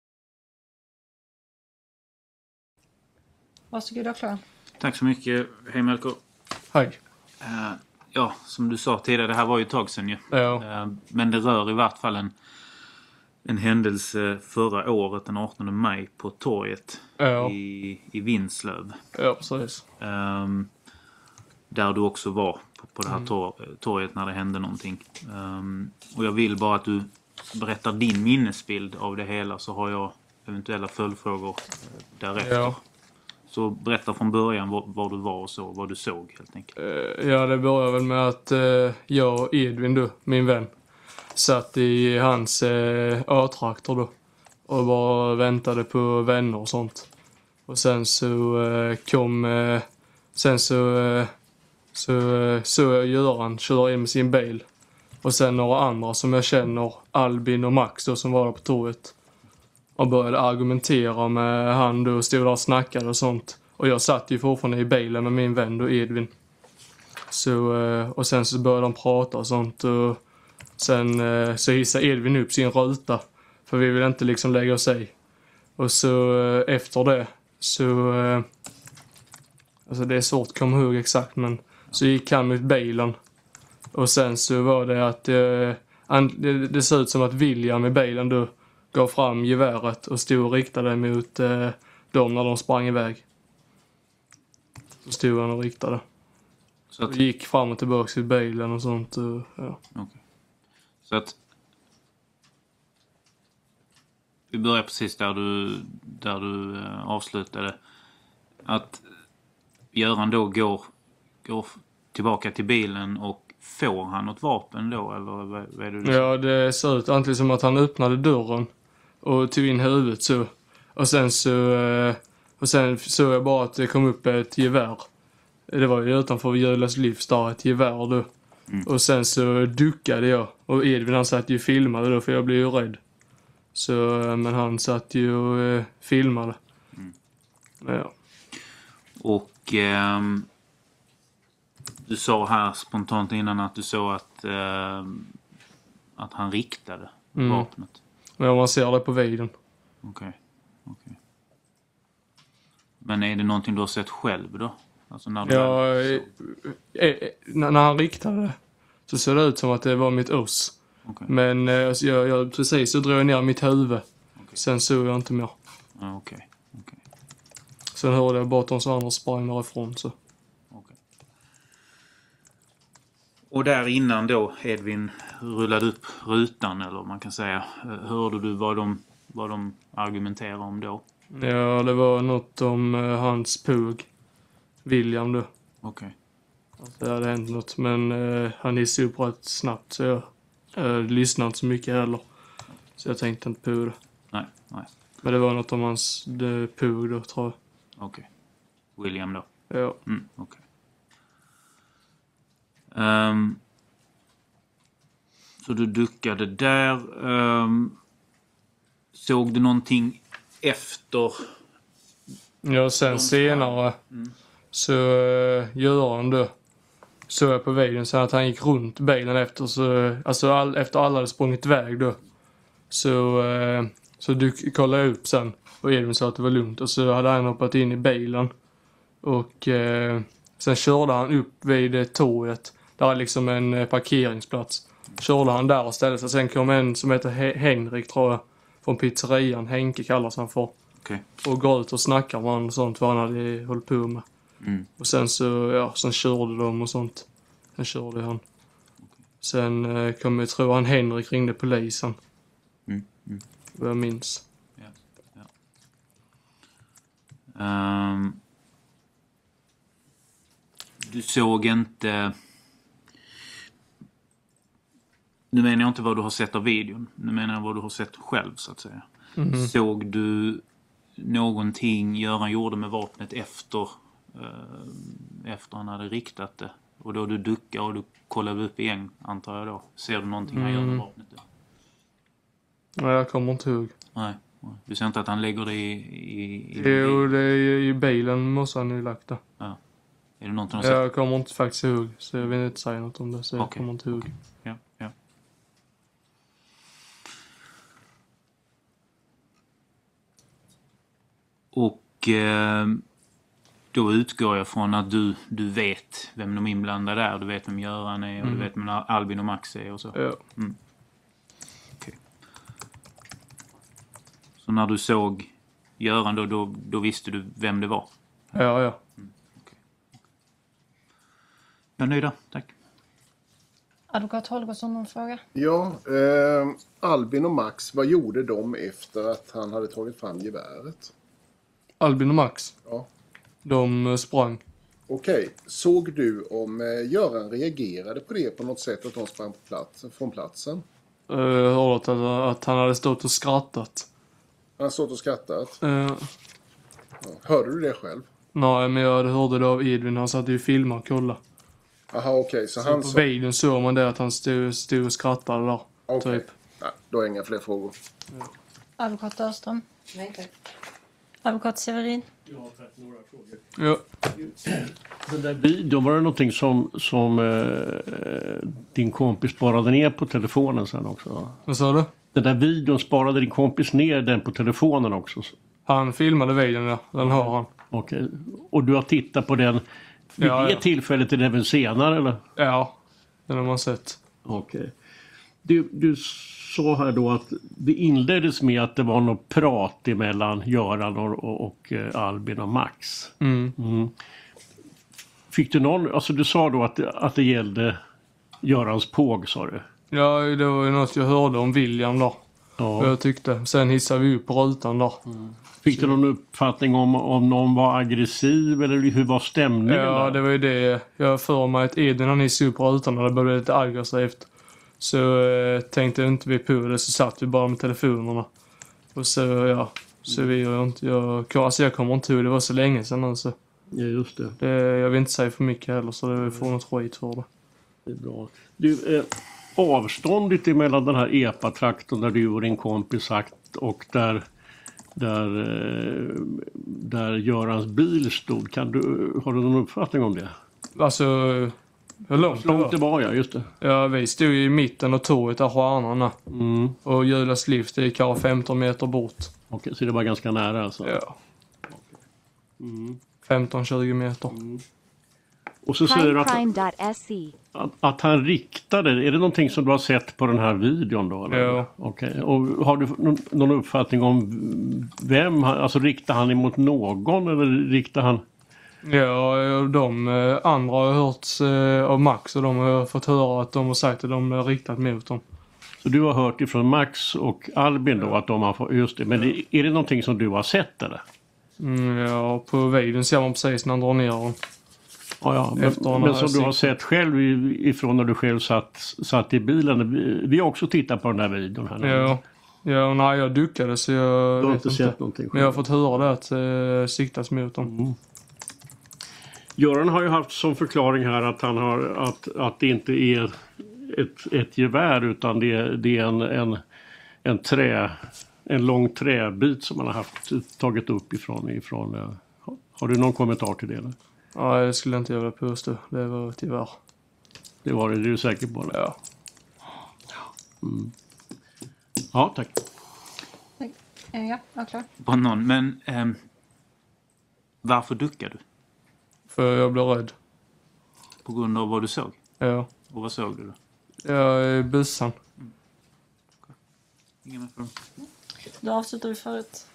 [SPEAKER 2] Varsågod och klar.
[SPEAKER 3] Tack så mycket. Hej Melker.
[SPEAKER 11] Hej.
[SPEAKER 3] Uh, ja, som du sa tidigare, det här var ju ett tag sedan ju.
[SPEAKER 11] Ja.
[SPEAKER 3] Uh, men det rör i vart fall en, en händelse förra året, den artonde maj, på torget
[SPEAKER 11] ja.
[SPEAKER 3] i, i Vinslöv.
[SPEAKER 11] Ja, precis.
[SPEAKER 3] Um, där du också var på, på det här tor- torget när det hände någonting. Um, och jag vill bara att du berättar din minnesbild av det hela, så har jag eventuella följdfrågor uh, därefter.
[SPEAKER 11] Ja.
[SPEAKER 3] Så berätta från början var, var du var och så, vad du såg helt enkelt.
[SPEAKER 11] Uh, ja, det börjar väl med att uh, jag och Edvin då, min vän, satt i hans uh, ö-traktor då. Och bara väntade på vänner och sånt. Och sen så uh, kom... Uh, sen så... Uh, så såg jag Göran köra in med sin bil. Och sen några andra som jag känner, Albin och Max då, som var där på torget. Och började argumentera med han då, stod där och snackade och sånt. Och jag satt ju fortfarande i bilen med min vän då, Edvin. Så, och sen så började de prata och sånt. Och sen så hissade Edvin upp sin ruta. För vi vill inte liksom lägga oss i. Och så efter det så... Alltså det är svårt att komma ihåg exakt, men... Så gick han mot bilen. Och sen så var det att eh, an, det, det såg ut som att William i bilen då gav fram geväret och stod och riktade mot eh, dem när de sprang iväg. Så stod han och riktade. Så att... och gick fram och tillbaka i bilen och sånt. Och, ja.
[SPEAKER 3] Okay. Så att vi börjar precis där du, där du eh, avslutade. Att Göran då går går tillbaka till bilen och får han något vapen då? Eller vad, vad är det du säger?
[SPEAKER 11] Ja, det ser ut antingen som att han öppnade dörren och tog in huvudet så. Och sen så och sen såg jag bara att det kom upp ett gevär. Det var ju utanför Julas livs där, ett gevär då. Mm. Och sen så duckade jag. Och Edvin han satt ju och filmade då, för jag blev ju rädd. Så, men han satt ju och eh, filmade. Mm. Ja.
[SPEAKER 3] Och... Ehm... Du sa här spontant innan att du såg att, eh, att han riktade
[SPEAKER 11] Mm.
[SPEAKER 3] vapnet.
[SPEAKER 11] Men man ser det på videon.
[SPEAKER 3] Okej. Okej. Men är det någonting du har sett själv då? Alltså när du
[SPEAKER 11] Ja,
[SPEAKER 3] väl
[SPEAKER 11] eh, eh, när, när han riktade det så såg det ut som att det var mitt oss.
[SPEAKER 3] Okej.
[SPEAKER 11] Men eh, alltså, jag, jag precis så drog jag ner mitt huvud.
[SPEAKER 3] Okej.
[SPEAKER 11] Sen såg jag inte mer.
[SPEAKER 3] Ja, okej. Okej.
[SPEAKER 11] Sen hörde jag bara att de så andra sprang därifrån. Så.
[SPEAKER 3] Okej. Och där innan då Edvin rullade upp rutan, eller man kan säga, hörde du vad de, vad de argumenterar om då?
[SPEAKER 11] Ja, det var något om eh, hans pug. William då.
[SPEAKER 3] Okej.
[SPEAKER 11] Att det hade hänt något. Men eh, han hissade upp rätt snabbt så jag eh, lyssnade inte så mycket heller. Så jag tänkte inte på det.
[SPEAKER 3] Nej, nej.
[SPEAKER 11] Men det var något om hans det, pug då, tror jag.
[SPEAKER 3] Okej. William då?
[SPEAKER 11] Ja.
[SPEAKER 3] Mm, okej. Ehm, så du duckade där. Ehm, såg du någonting efter?
[SPEAKER 11] Ja, sen senare
[SPEAKER 3] Mm.
[SPEAKER 11] så uh, gör han då. Såg jag på videon så att han gick runt bilen efter så, alltså all, efter alla hade sprungit iväg då. Så, uh, så du kollade jag upp sen och Edvin sa att det var lugnt och så hade han hoppat in i bilen. Och uh, sen körde han upp vid uh, torget. Där är liksom en uh, parkeringsplats. Körde han där och ställde sig. Sen kom en som heter He- Henrik tror jag. Från pizzerian. Henke kallas han för.
[SPEAKER 3] Okej.
[SPEAKER 11] Och går ut och snackar med honom och sånt vad han hade hållit på med.
[SPEAKER 3] Mm.
[SPEAKER 11] Och sen så, ja, sen körde de och sånt. Sen körde han. Sen eh, kom jag tro han Henrik ringde polisen.
[SPEAKER 3] Mm. Mm.
[SPEAKER 11] Vad jag minns.
[SPEAKER 3] Ja. Ja. Ehm, du såg inte... Nu menar jag inte vad du har sett av videon. Nu menar jag vad du har sett själv så att säga.
[SPEAKER 11] Mhm.
[SPEAKER 3] Såg du någonting Göran gjorde med vapnet efter eh, efter han hade riktat det? Och då du duckar och du kollar upp igen antar jag då. Ser du någonting han gör med
[SPEAKER 11] Mm.
[SPEAKER 3] vapnet då?
[SPEAKER 11] Nej, jag kommer inte ihåg.
[SPEAKER 3] Nej. Du ser inte att han lägger det i... i, i
[SPEAKER 11] Jo, det är i bilen måste han ju lagt det.
[SPEAKER 3] Ja. Är det någonting du har sett?
[SPEAKER 11] Jag kommer inte faktiskt ihåg. Så jag vill inte säga något om det. Så jag
[SPEAKER 3] Okej,
[SPEAKER 11] kommer inte ihåg.
[SPEAKER 3] okej. Ja, ja. Och eh, då utgår jag från att du, du vet vem de inblandade är. Du vet vem Göran är och
[SPEAKER 11] Mm.
[SPEAKER 3] du vet vem Albin och Max är och så.
[SPEAKER 11] Ja.
[SPEAKER 3] Mm. Okej. Så när du såg Göran då, då, då visste du vem det var?
[SPEAKER 11] Ja, ja.
[SPEAKER 3] Jag är nöjd, tack.
[SPEAKER 2] Advokat Holgersson, någon fråga?
[SPEAKER 5] Ja, eh, Albin och Max, vad gjorde de efter att han hade tagit fram geväret?
[SPEAKER 11] Albin och Max.
[SPEAKER 5] Ja.
[SPEAKER 11] De eh, sprang.
[SPEAKER 5] Okej, såg du om eh, Göran reagerade på det på något sätt att de sprang på plats, från platsen?
[SPEAKER 11] Uh, jag hörde att, att han hade stått och skrattat.
[SPEAKER 5] Han har stått och skrattat.
[SPEAKER 11] Uh,
[SPEAKER 5] Ja. Hörde du det själv?
[SPEAKER 11] nej, men jag hörde det av Edvin. Han satt ju och filmade och kollade.
[SPEAKER 5] Aha, okej, så,
[SPEAKER 11] Så
[SPEAKER 5] han
[SPEAKER 11] på
[SPEAKER 5] sa...
[SPEAKER 11] videon såg man det att han stod, stod och skrattade där.
[SPEAKER 5] Okej,
[SPEAKER 11] Typ.
[SPEAKER 5] Nej, då har jag inga fler frågor.
[SPEAKER 2] Advokat Öström?
[SPEAKER 9] Nej, tack.
[SPEAKER 2] Advokat Severin?
[SPEAKER 6] Jag har fått några frågor.
[SPEAKER 11] Ja.
[SPEAKER 6] Den där videon, var det någonting som, som eh, din kompis sparade ner på telefonen sen också?
[SPEAKER 11] Vad sa du?
[SPEAKER 6] Den där videon, sparade din kompis ner den på telefonen också?
[SPEAKER 11] Han filmade videon, ja. Den har han.
[SPEAKER 6] Okej. Och du har tittat på den vid
[SPEAKER 11] Ja,
[SPEAKER 6] det
[SPEAKER 11] ja.
[SPEAKER 6] tillfället eller även senare eller?
[SPEAKER 11] Ja, den har man sett.
[SPEAKER 6] Okej. Du, du sa här då att det inleddes med att det var något prat emellan Göran och, och, och eh, Albin och Max.
[SPEAKER 11] Mm.
[SPEAKER 6] Mm. Fick du någon, alltså du sa då att, det- att det gällde Görans påg, sa du?
[SPEAKER 11] Ja, det var ju något jag hörde om William där.
[SPEAKER 6] Ja.
[SPEAKER 11] Vad jag tyckte. Sen hissade vi upp på rutan där.
[SPEAKER 6] Fick du någon uppfattning om om någon var aggressiv eller hur var stämningen
[SPEAKER 11] Ja,
[SPEAKER 6] där?
[SPEAKER 11] det var ju det. Jag för mig att Edvin han hissade upp på rutan och det började lite aggressivt. Så eh, tänkte jag inte vi på det, så satt vi bara med telefonerna. Och så, ja. Så vi gör inte, jag, alltså jag kommer inte ihåg, det var så länge sedan alltså.
[SPEAKER 6] Ja, just det.
[SPEAKER 11] Det, jag vill inte säga för mycket heller, så det får något skit för det.
[SPEAKER 6] Det är bra. Du, eh, avståndet emellan den här E P A-traktorn där du och din kompis sagt och där, där, eh, där Görans bil stod, kan du, har du någon uppfattning om det?
[SPEAKER 11] Alltså, Hur långt det
[SPEAKER 6] Långt
[SPEAKER 11] var?
[SPEAKER 6] det var, ja, just det.
[SPEAKER 11] Ja, vi stod ju i mitten av torget där stjärnorna.
[SPEAKER 6] Mm.
[SPEAKER 11] Och Julas lift är kanske femton meter bort.
[SPEAKER 6] Okej, så det var ganska nära alltså?
[SPEAKER 11] Ja.
[SPEAKER 6] Mm.
[SPEAKER 11] femton tjugo meter.
[SPEAKER 6] Mm. Och så säger du att,
[SPEAKER 10] Crime.se.
[SPEAKER 6] att, att han riktade, är det någonting som du har sett på den här videon då? Eller?
[SPEAKER 11] Ja.
[SPEAKER 6] Okej, och har du någon, någon uppfattning om vem, han- alltså riktar han emot någon eller riktar han?
[SPEAKER 11] Ja, de eh, andra har hört eh, av Max och de har fått höra att de har sagt att de är riktat mot dem.
[SPEAKER 6] Så du har hört ifrån Max och Albin då att de har fått, just det, men det, är det någonting som du har sett eller?
[SPEAKER 11] Mm, ja, på videon ser man precis när han drar ner dem.
[SPEAKER 6] Ja, ja, men,
[SPEAKER 11] Efter han
[SPEAKER 6] men
[SPEAKER 11] har
[SPEAKER 6] som du har
[SPEAKER 11] siktat.
[SPEAKER 6] sett själv i- ifrån när du själv satt, satt i bilen. Vi, vi har också tittat på den här videon här.
[SPEAKER 11] Ja, ja nej, jag duckade så jag
[SPEAKER 6] Du har
[SPEAKER 11] vet
[SPEAKER 6] inte sett någonting själv.
[SPEAKER 11] Men jag har fått höra det att eh, siktas mot dem.
[SPEAKER 6] Mm. Göran har ju haft som förklaring här att han har att, att det inte är ett, ett gevär utan det, är- det är en, en, en trä en lång träbit som man har haft tagit upp ifrån, ifrån eh, har du någon kommentar till det eller?
[SPEAKER 11] Ja, det skulle inte jag vilja påstå. Det var tyvärr.
[SPEAKER 6] Det var det, det är du säker på? Det?
[SPEAKER 11] Ja.
[SPEAKER 6] Mm. Ja, tack.
[SPEAKER 2] Eh, Ja, ja, klar.
[SPEAKER 3] Bara någon, men ehm, varför duckar du?
[SPEAKER 11] För jag blev rädd.
[SPEAKER 3] På grund av vad du såg?
[SPEAKER 11] Ja.
[SPEAKER 3] Och vad såg du då?
[SPEAKER 11] Jag i bussen.
[SPEAKER 3] Ingen mer fråga?
[SPEAKER 2] Då avslutar vi förut.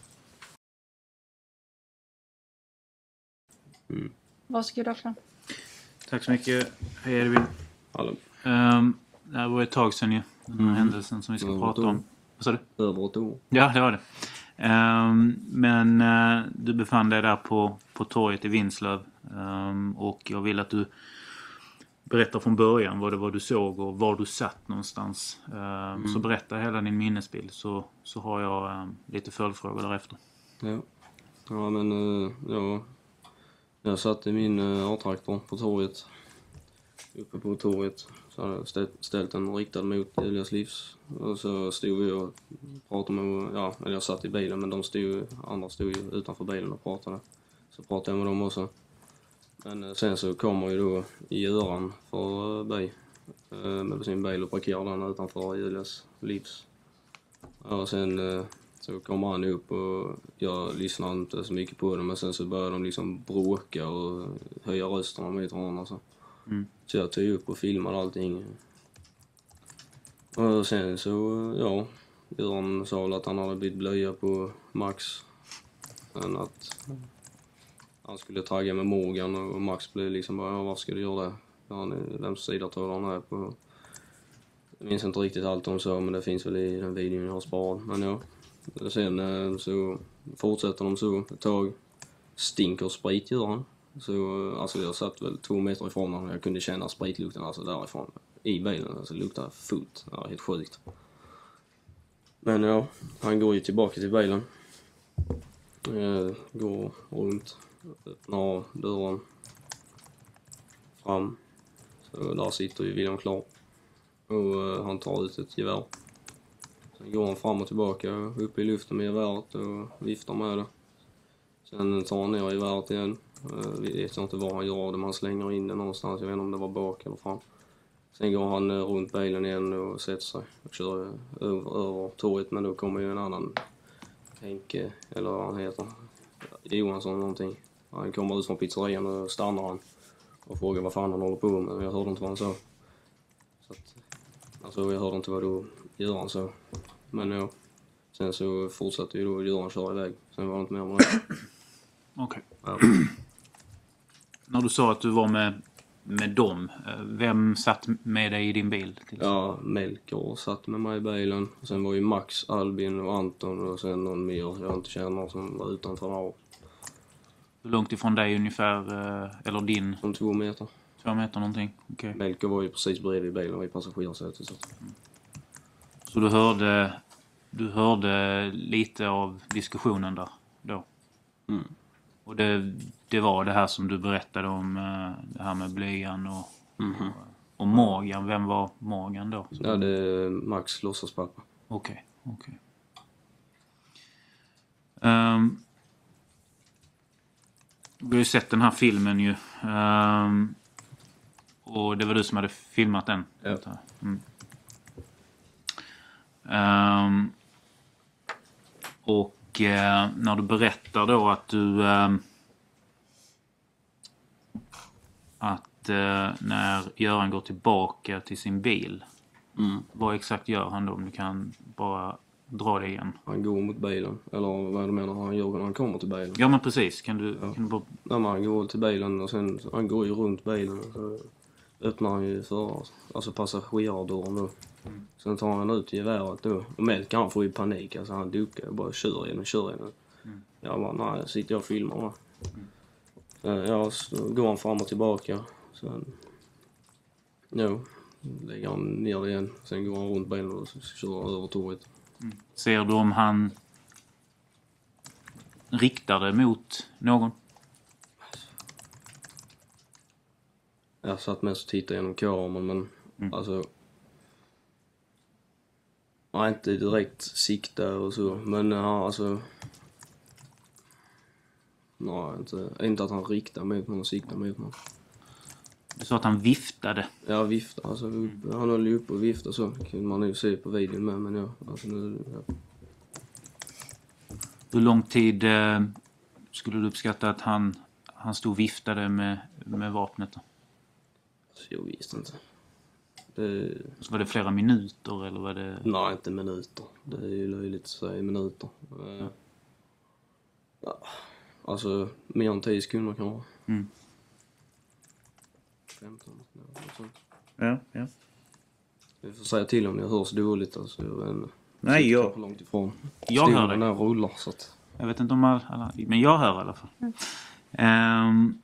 [SPEAKER 7] Mm.
[SPEAKER 2] Varsågod, Aklan.
[SPEAKER 3] Tack så mycket. Hej Edvin.
[SPEAKER 7] Hallå.
[SPEAKER 3] Um, det här var ett tag sedan ju. Den här
[SPEAKER 7] Mm.
[SPEAKER 3] händelsen som vi ska
[SPEAKER 7] Över
[SPEAKER 3] prata
[SPEAKER 7] ett år.
[SPEAKER 3] om. Vad sa du?
[SPEAKER 7] Över ett år.
[SPEAKER 3] Ja, det var det. Ehm, men eh, du befann dig där på, på torget i Vinslöv. Ehm, och jag vill att du berättar från början vad det var du såg och var du satt någonstans. Ehm,
[SPEAKER 7] Mm.
[SPEAKER 3] Så berätta hela din minnesbild så, så har jag ehm, lite följdfrågor därefter.
[SPEAKER 7] Ja. Ja, men uh, ja, jag satt i min uh, A-traktor på torget. Uppe på torget. Så hade jag ställt, ställt den riktad mot Julias livs. Och så stod vi och pratade med, ja, eller jag satt i bilen men de stod, andra stod ju utanför bilen och pratade. Så pratade jag med dem också. Men uh, sen så kommer ju då Göran för uh, mig uh, med sin bil och parkerar den utanför Julias livs. Ja, sen uh, så kommer han upp och jag lyssnar inte så mycket på det men sen så börjar de liksom bråka och höja rösterna mot varandra så.
[SPEAKER 3] Mm.
[SPEAKER 7] Så jag tog upp och filmade allting. Och sen så, ja, Göran sa väl att han hade blivit blöja på Max. Men att han skulle tagga med Morgan och Max blev liksom bara, ja, varför ska du göra det? Han är, vems sida tror han är på? Jag minns inte riktigt allt de sa men det finns väl i den videon jag har sparat. Men ja, sen eh, så fortsätter de så ett tag. Stinker sprit gör han. Så alltså jag satt väl två meter ifrån honom och jag kunde känna spritlukten alltså därifrån. I bilen, alltså det luktade fullt. Ja, helt sjukt. Men ja, han går ju tillbaka till bilen. Eh, går runt, öppnar dörren. Fram. Så där sitter ju William klar. Och eh, han tar ut ett gevär. Sen går han fram och tillbaka upp i luften med geväret och viftar med det. Sen tar han ner geväret igen. Uh, vi vet inte vad han gör av det, man slänger in det någonstans. Jag vet inte om det var bak eller fram. Sen går han uh, runt bilen igen och sätter sig och kör uh, över, över torget. Men då kommer ju en annan Henke, eller vad han heter, Johansson någonting. Han kommer ut från pizzerian och stannar han och frågar vad fan han håller på med. Men jag hörde inte vad han sa. Så att, alltså jag hörde inte vad då Göran sa. Men ja, sen så fortsatte ju då Göran köra iväg. Sen var det inte mer med det.
[SPEAKER 3] Okej.
[SPEAKER 7] Ja.
[SPEAKER 3] När du sa att du var med, med dem, eh, vem satt med dig i din bil? Till
[SPEAKER 7] Ja, Melker satt med mig i bilen. Sen var ju Max, Albin och Anton och sen någon mer jag inte känner som var utanför där.
[SPEAKER 3] Hur långt ifrån dig ungefär, eh, eller din?
[SPEAKER 7] Som två meter.
[SPEAKER 3] Två meter någonting, okej. Okay.
[SPEAKER 7] Melker var ju precis bredvid bilen i passagerarsätet. Så.
[SPEAKER 3] Så du hörde, du hörde lite av diskussionen där då?
[SPEAKER 7] Mm.
[SPEAKER 3] Och det, det var det här som du berättade om, det här med blöjan och,
[SPEAKER 7] Mm-hmm.
[SPEAKER 3] och, och Morgan. Vem var Morgan då?
[SPEAKER 7] Ja, det är Max låtsaspappa.
[SPEAKER 3] Okej, okay, okej. Okay. Um, vi har ju sett den här filmen ju. Um, Och det var du som hade filmat den?
[SPEAKER 10] Ja.
[SPEAKER 3] Mm. Um, och uh, när du berättar då att du... Um, att uh, när Göran går tillbaka till sin bil,
[SPEAKER 10] Mm.
[SPEAKER 3] vad exakt gör han då? Om du kan bara dra det igen.
[SPEAKER 10] Han går mot bilen. Eller vad du menar han gör när han kommer till bilen?
[SPEAKER 3] Ja men precis. Kan du,
[SPEAKER 10] Ja.
[SPEAKER 3] kan du bara...
[SPEAKER 10] Nej, men han går till bilen och sen han går ju runt bilen och så öppnar han ju för alltså passagerardörren då.
[SPEAKER 3] Mm.
[SPEAKER 10] Sen tar han ut geväret då. Och Melker han får ju panik. Alltså han duckar och bara kör igen och kör igen.
[SPEAKER 3] Mm.
[SPEAKER 10] Jag bara, nej, jag sitter jag och filmar va. Mm. Ja, så går han fram och tillbaka. Sen, ja, lägger han ner det igen. Sen går han runt bilen och så kör han över torget.
[SPEAKER 3] Mm. Ser du om han riktar det mot någon?
[SPEAKER 10] Jag satt mest och tittade genom kameran men
[SPEAKER 3] Mm.
[SPEAKER 10] alltså... Nej, inte direkt sikta och så. Men ja, alltså... Nej, inte, inte att han riktar mot någon och siktar mot någon.
[SPEAKER 3] Du sa att han viftade.
[SPEAKER 10] Ja, vifta. Alltså, han höll ju uppe och viftade så. Det kan man ju se på videon med, men ja. Alltså, nu, ja.
[SPEAKER 3] Hur lång tid eh, skulle du uppskatta att han, han stod och viftade med, med vapnet då?
[SPEAKER 10] Alltså, jag visste inte. Det...
[SPEAKER 3] Så var det flera minuter eller var det...
[SPEAKER 10] Nej, inte minuter. Det är ju löjligt att säga minuter. Eh, Ja. Alltså, mer än tio sekunder kan vara.
[SPEAKER 3] Mm.
[SPEAKER 10] femton, något sånt.
[SPEAKER 3] Ja, ja.
[SPEAKER 10] Vi får säga till om jag hörs dåligt. Alltså, jag vet inte.
[SPEAKER 3] Nej, jag...
[SPEAKER 10] Kanske långt ifrån.
[SPEAKER 3] Jag hör
[SPEAKER 10] dig. När rullar, så att...
[SPEAKER 3] Jag vet inte om alla... alla men jag hör i alla fall. Mm. Ehm,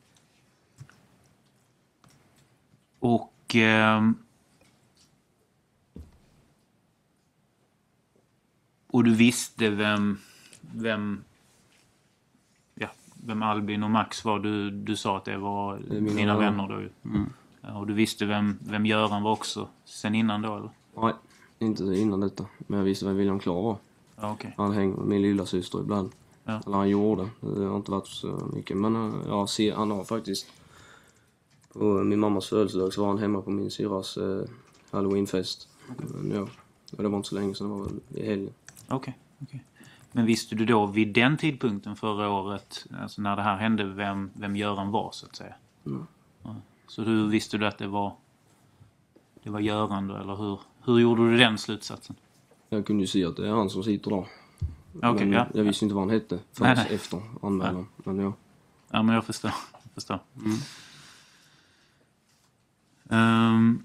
[SPEAKER 3] och... Ehm, och du visste vem... Vem... Ja, vem Albin och Max var. Du, du sa att det var
[SPEAKER 10] det mina
[SPEAKER 3] dina
[SPEAKER 10] vänner.
[SPEAKER 3] vänner då.
[SPEAKER 10] Mm.
[SPEAKER 3] Ja, och du visste vem, vem Göran var också sen innan då, eller?
[SPEAKER 10] Nej, inte innan detta. Men jag visste vem William Klar var.
[SPEAKER 3] Ja, okej.
[SPEAKER 10] Han hänger med min lilla syster ibland.
[SPEAKER 3] Ja.
[SPEAKER 10] Eller han gjorde. Det har inte varit så mycket. Men äh, jag ser, han har faktiskt... På min mammas födelsedag så var han hemma på min syrras äh, halloweenfest. Men ja, och det var inte så länge sedan, det var väl i helgen.
[SPEAKER 3] Okej, okej. Men visste du då vid den tidpunkten förra året, alltså när det här hände, vem, vem Göran var så att säga?
[SPEAKER 10] Mm.
[SPEAKER 3] Ja. Så hur visste du att det var det var Göran då, eller hur, hur gjorde du den slutsatsen?
[SPEAKER 10] Jag kunde ju se att det är han som sitter där.
[SPEAKER 3] Okay,
[SPEAKER 10] men
[SPEAKER 3] ja.
[SPEAKER 10] Jag visste inte vad han hette förrän
[SPEAKER 3] Nej, nej.
[SPEAKER 10] efter anmälan.
[SPEAKER 3] Ja.
[SPEAKER 10] Men ja.
[SPEAKER 3] Ja, men jag förstår. Jag förstår.
[SPEAKER 10] Mm.
[SPEAKER 3] Um,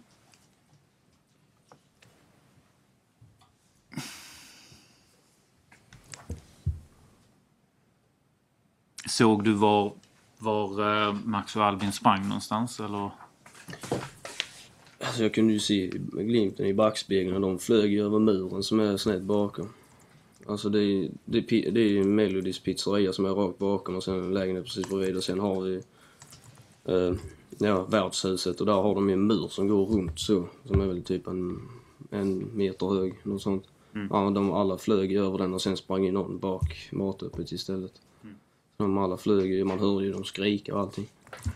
[SPEAKER 3] såg du var, var uh, Max och Albin sprang någonstans, eller?
[SPEAKER 10] Alltså jag kunde ju se glimten i backspegeln. De flög ju över muren som är snett bakom. Alltså det är, det är, det är Melodys pizzeria som är rakt bakom och sen en lägenhet precis bredvid. Och sen har vi uh, ja, värdshuset och där har de en mur som går runt så. Som är väl typ en, en meter hög, något sånt. Mm. Ja, de alla flög över den och sen sprang in någon bak matöppet istället. Mm. De alla flög, man hörde ju dem skrika och allting.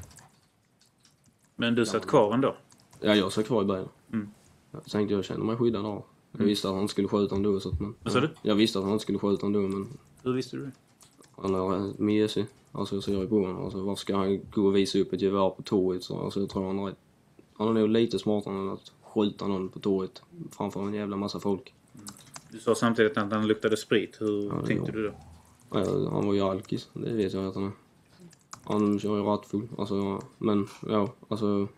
[SPEAKER 3] Men du satt kvar ändå?
[SPEAKER 10] Ja, jag satt kvar i bilen.
[SPEAKER 3] Mm.
[SPEAKER 10] Jag tänkte jag kände mig skyddad av. Jag
[SPEAKER 3] Mm.
[SPEAKER 10] visste att han inte skulle skjuta ändå. Så att, men,
[SPEAKER 3] Vad sa du?
[SPEAKER 10] Jag visste att han inte skulle skjuta ändå, men...
[SPEAKER 3] Hur visste du det?
[SPEAKER 10] Han är mesig. Alltså jag ser ju på honom. Alltså, varför ska han gå och visa upp ett gevär på torget? Så, alltså, jag tror han är rätt... Han är nog lite smartare än att skjuta någon på torget framför en jävla massa folk.
[SPEAKER 3] Mm. Du sa samtidigt att han luktade sprit. Hur
[SPEAKER 10] Ja,
[SPEAKER 3] tänkte
[SPEAKER 10] ja.
[SPEAKER 3] du då?
[SPEAKER 10] Ja, han var ju alkis. Det vet jag att han är. Han kör ju rattfull. Alltså, ja, men ja, alltså...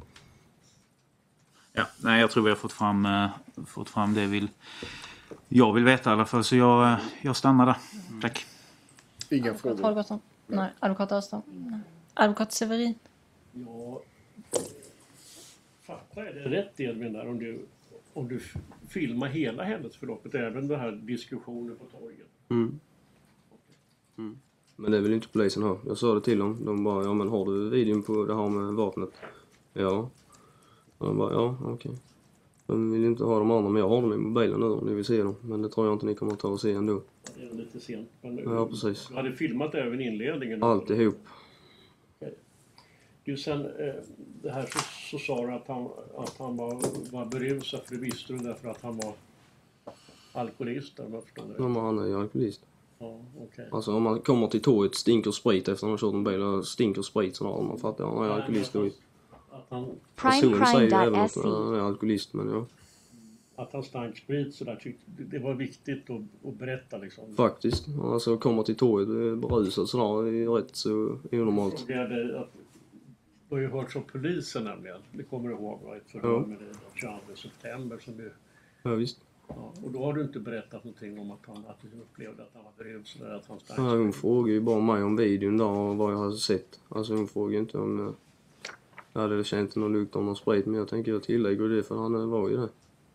[SPEAKER 3] Ja, nej, jag tror vi har fått fram, äh, fått fram det vill, jag vill veta i alla fall. Så jag, äh, jag stannar där. Tack.
[SPEAKER 5] Inga
[SPEAKER 2] Advokat
[SPEAKER 5] frågor.
[SPEAKER 2] Holgersson? Nej. Advokat Östam? Nej. Advokat Severin?
[SPEAKER 6] Ja, fattar jag det rätt Edvin där om du, om du f- filmar hela händelseförloppet, även den här diskussionen på torget?
[SPEAKER 10] Mm. Mm. Men det vill inte polisen ha. Jag sa det till dem. De bara, ja men har du videon på det här med vapnet? Ja. Och de bara, ja okej. Okay. De vill inte ha de andra, men jag har dem i mobilen nu om ni vill se dem. Men det tror jag inte ni kommer att ta och se ändå.
[SPEAKER 6] Det är lite sent. Men
[SPEAKER 10] Ja, precis.
[SPEAKER 6] Du hade filmat även inledningen?
[SPEAKER 10] Alltihop.
[SPEAKER 6] Du, sen eh, det här så, så sa du att han, att han var, var berusad, för det visste du därför att han var alkoholist, om jag förstår det.
[SPEAKER 10] Ja, men han är ju alkoholist.
[SPEAKER 6] Ja, okej.
[SPEAKER 10] Alltså om man kommer till torget, stinker sprit efter att han har kört en bil och stinker sprit, så har man fattar han är alkoholist. Och
[SPEAKER 6] Att han,
[SPEAKER 10] personen säger ju även att han är alkoholist, men ja.
[SPEAKER 6] att han stank sprit så där, tyckte, det var viktigt att, att berätta liksom.
[SPEAKER 10] Faktiskt. Alltså komma till torget berusad sådär, det är rätt så onormalt.
[SPEAKER 6] Frågade att du har ju hört från polisen nämligen, det kommer du ihåg, var ett förhör
[SPEAKER 10] Ja.
[SPEAKER 6] med det den tjugoandra september som du...
[SPEAKER 10] Ja, visst.
[SPEAKER 6] Ja, och då har du inte berättat någonting om att han att du upplevde att han var berusad eller att han stank
[SPEAKER 10] Ja, hon frågade ju bara mig om videon där och vad jag hade sett. Alltså hon frågade inte om jag, jag hade känt någon lukt om någon sprit, men jag tänker jag tillägger det för han var ju det.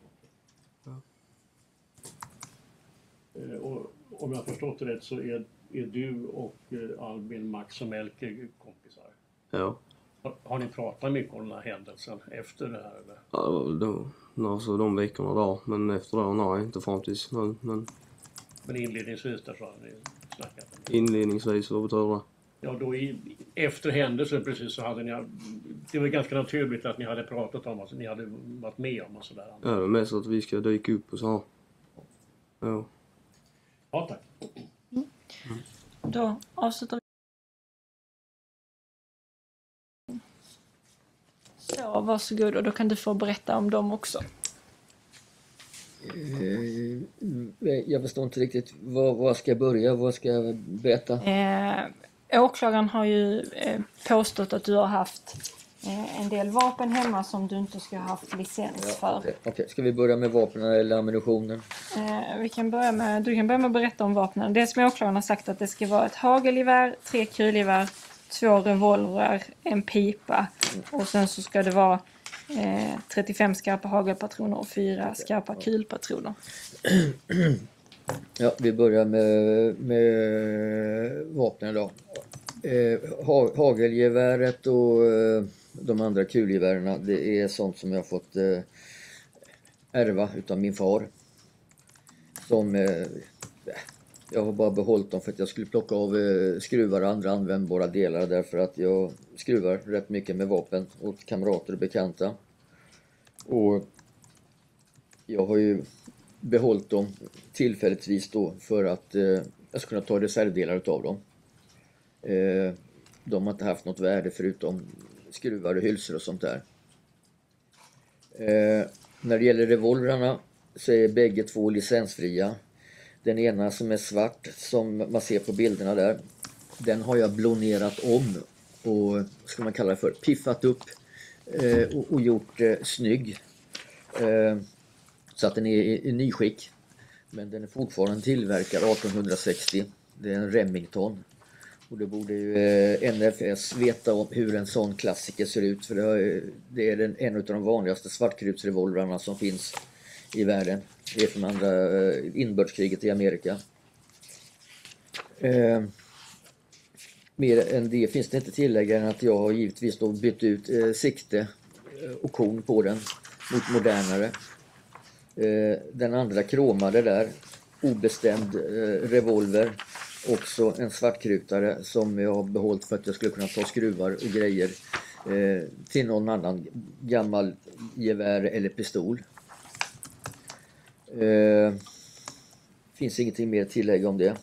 [SPEAKER 6] Eh, och om jag har förstått det rätt så är, är du och eh, Albin, Max och Melker kompisar.
[SPEAKER 10] Ja.
[SPEAKER 6] Har, har ni pratat mycket om den här händelsen efter det här eller?
[SPEAKER 10] Ja, det var väl då, alltså de veckorna där, men efter det, nej, inte fram tills nu, men
[SPEAKER 6] Men inledningsvis där så har ni snackat om det.
[SPEAKER 10] inledningsvis, vad betyder det?
[SPEAKER 6] Ja, då i, efter händelsen precis så hade ni, det var ganska naturligt att ni hade pratat om att ni hade varit med om och sådär.
[SPEAKER 10] Ja, det är mest att vi ska dyka upp och så här. Ja.
[SPEAKER 6] Ja, tack.
[SPEAKER 2] Då avslutar vi. Så, varsågod, och då kan du få berätta om dem också.
[SPEAKER 8] Eh, Jag förstår inte riktigt. Var, var ska jag börja? Vad ska jag berätta?
[SPEAKER 2] Eh, åklagaren har ju eh, påstått att du har haft eh, en del vapen hemma som du inte ska ha haft licens för.
[SPEAKER 8] Okej, okej. Ska vi börja med vapnen eller ammunitionen?
[SPEAKER 2] Eh, vi kan börja med, du kan börja med att berätta om vapnen. Det som åklagaren har sagt att det ska vara ett hagelgevär, tre kulgevär, två revolvrar, en pipa och sen så ska det vara eh, trettiofem skarpa hagelpatroner och fyra skarpa kulpatroner.
[SPEAKER 8] Ja, vi börjar med, med vapnen då. Eh, ha, hagelgeväret och eh, de andra kulgevärerna, det är sånt som jag har fått eh, ärva utav min far. Som eh, jag har bara behållit dem för att jag skulle plocka av eh, skruvar och andra användbara delar, därför att jag skruvar rätt mycket med vapen åt kamrater och bekanta. Och jag har ju behållit dem tillfälligtvis då för att eh, jag ska kunna ta reservdelar utav dem. Eh, de har inte haft något värde förutom skruvar och hylsor och sånt där. Eh, när det gäller revolvrarna så är bägge två licensfria. Den ena som är svart, som man ser på bilderna där, den har jag blonerat om och, ska man kalla det för, piffat upp eh, och, och gjort eh, snygg. Eh, så att den är i, i nyskick. Men den är fortfarande tillverkad arton sextio. Det är en Remington. Och det borde ju eh, N F S veta om hur en sån klassiker ser ut. För det, har, det är den, en av de vanligaste svartkrutsrevolvrarna som finns i världen. Det är från andra eh, inbördskriget i Amerika. Eh, mer än det finns det inte tillägga än att jag har givetvis då bytt ut eh, sikte och kon på den mot modernare. Eh, den andra kromade där, obestämd eh, revolver. Också en svartkrutare som jag har behållit för att jag skulle kunna ta skruvar och grejer eh, till någon annan gammal gevär eller pistol. Eh, finns ingenting mer att tillägga om det.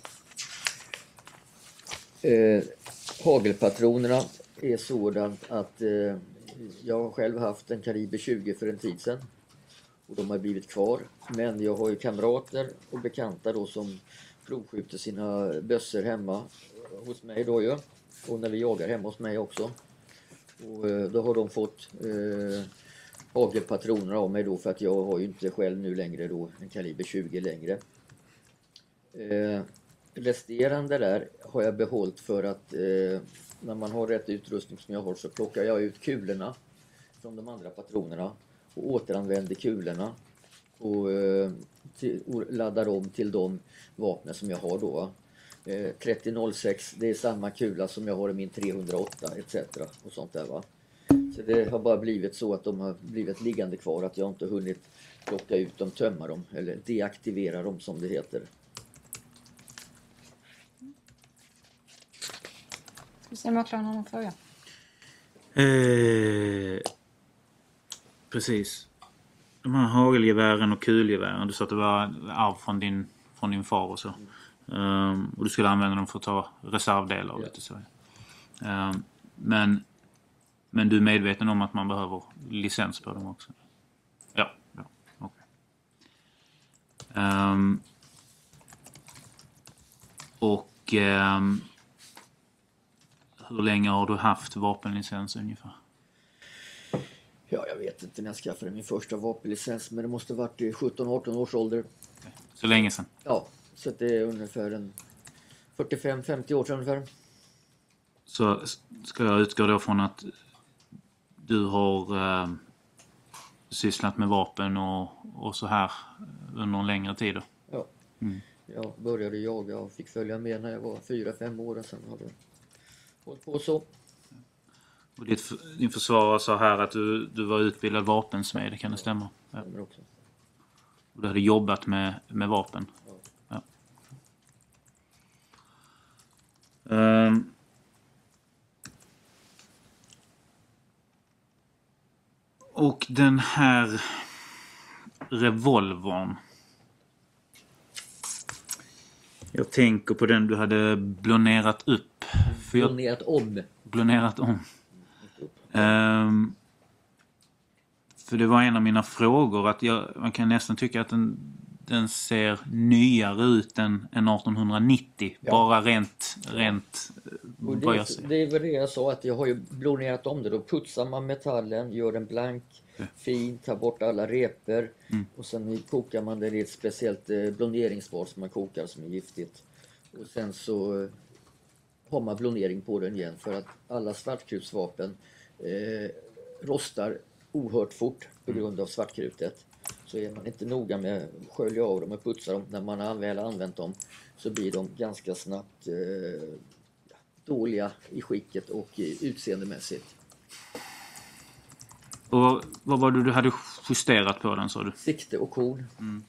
[SPEAKER 8] Eh, hagelpatronerna är sådant att eh, jag har själv haft en kaliber tjugo för en tid sedan. Och de har blivit kvar. Men jag har ju kamrater och bekanta då som provskjuter sina bössor hemma hos mig då ju. Och när vi jagar hemma hos mig också. Och eh, då har de fått eh, hagelpatroner av mig då, för att jag har ju inte själv nu längre då en kaliber tjugo längre. Eh, resterande där har jag behållit för att eh, när man har rätt utrustning som jag har så plockar jag ut kulorna från de andra patronerna och återanvänder kulorna och, eh, till, och laddar om till de vapnen som jag har då. Eh, trettio noll sex, det är samma kula som jag har i min trehundraåtta et cetera och sånt där va. Så det har bara blivit så att de har blivit liggande kvar, att jag inte hunnit plocka ut dem, tömma dem eller deaktivera dem som det heter.
[SPEAKER 2] Ska vi se om jag klarar någon fråga.
[SPEAKER 3] Eh, precis. De här hagelgevären och kulgevären, du sa att det var arv från din, från din far och så. Um, och du skulle använda dem för att ta reservdelar och lite så. Um, men, men du är medveten om att man behöver licens på dem också? Ja, ja, okej. Okay. Um, och um, hur länge har du haft vapenlicens ungefär?
[SPEAKER 8] Ja, jag vet inte när jag skaffade min första vapenlicens, men det måste ha varit i sjutton arton års ålder.
[SPEAKER 3] Så länge sedan?
[SPEAKER 8] Ja, så det är ungefär en fyrtiofem femtio år sedan ungefär.
[SPEAKER 3] Så ska jag utgå då från att du har eh, sysslat med vapen och, och så här under en längre tid då?
[SPEAKER 8] Ja, mm. Jag började jaga och fick följa med när jag var fyra fem år och sen hade jag hållit på så.
[SPEAKER 3] Och ditt, din försvarare sa här att du, du var utbildad vapensmed, kan det stämma? Ja.
[SPEAKER 8] Det också.
[SPEAKER 3] Och du hade jobbat med, med vapen?
[SPEAKER 8] Ja.
[SPEAKER 3] Ja. Um, och den här revolvern. Jag tänker på den du hade blonerat upp. För jag,
[SPEAKER 8] blonerat om.
[SPEAKER 3] Blonerat om. Um, för det var en av mina frågor att jag, man kan nästan tycka att den, den ser nyare ut än, än arton nittio. Ja. Bara rent, rent
[SPEAKER 8] och det, det är väl det jag sa, att jag har ju blonerat om det. Då putsar man metallen, gör den blank, okay. fin, tar bort alla reper mm. och sen kokar man det i ett speciellt eh, bloneringsbad som man kokar som är giftigt. Och sen så eh, har man blonering på den igen, för att alla svartkrutsvapen eh, rostar oerhört fort på grund av svartkrutet. Så är man inte noga med att skölja av dem och putsa dem när man har väl använt dem, så blir de ganska snabbt eh, dåliga i skicket och utseendemässigt.
[SPEAKER 3] Och vad var det du hade justerat på den, sa du?
[SPEAKER 8] Sikte och kon.
[SPEAKER 3] Mm.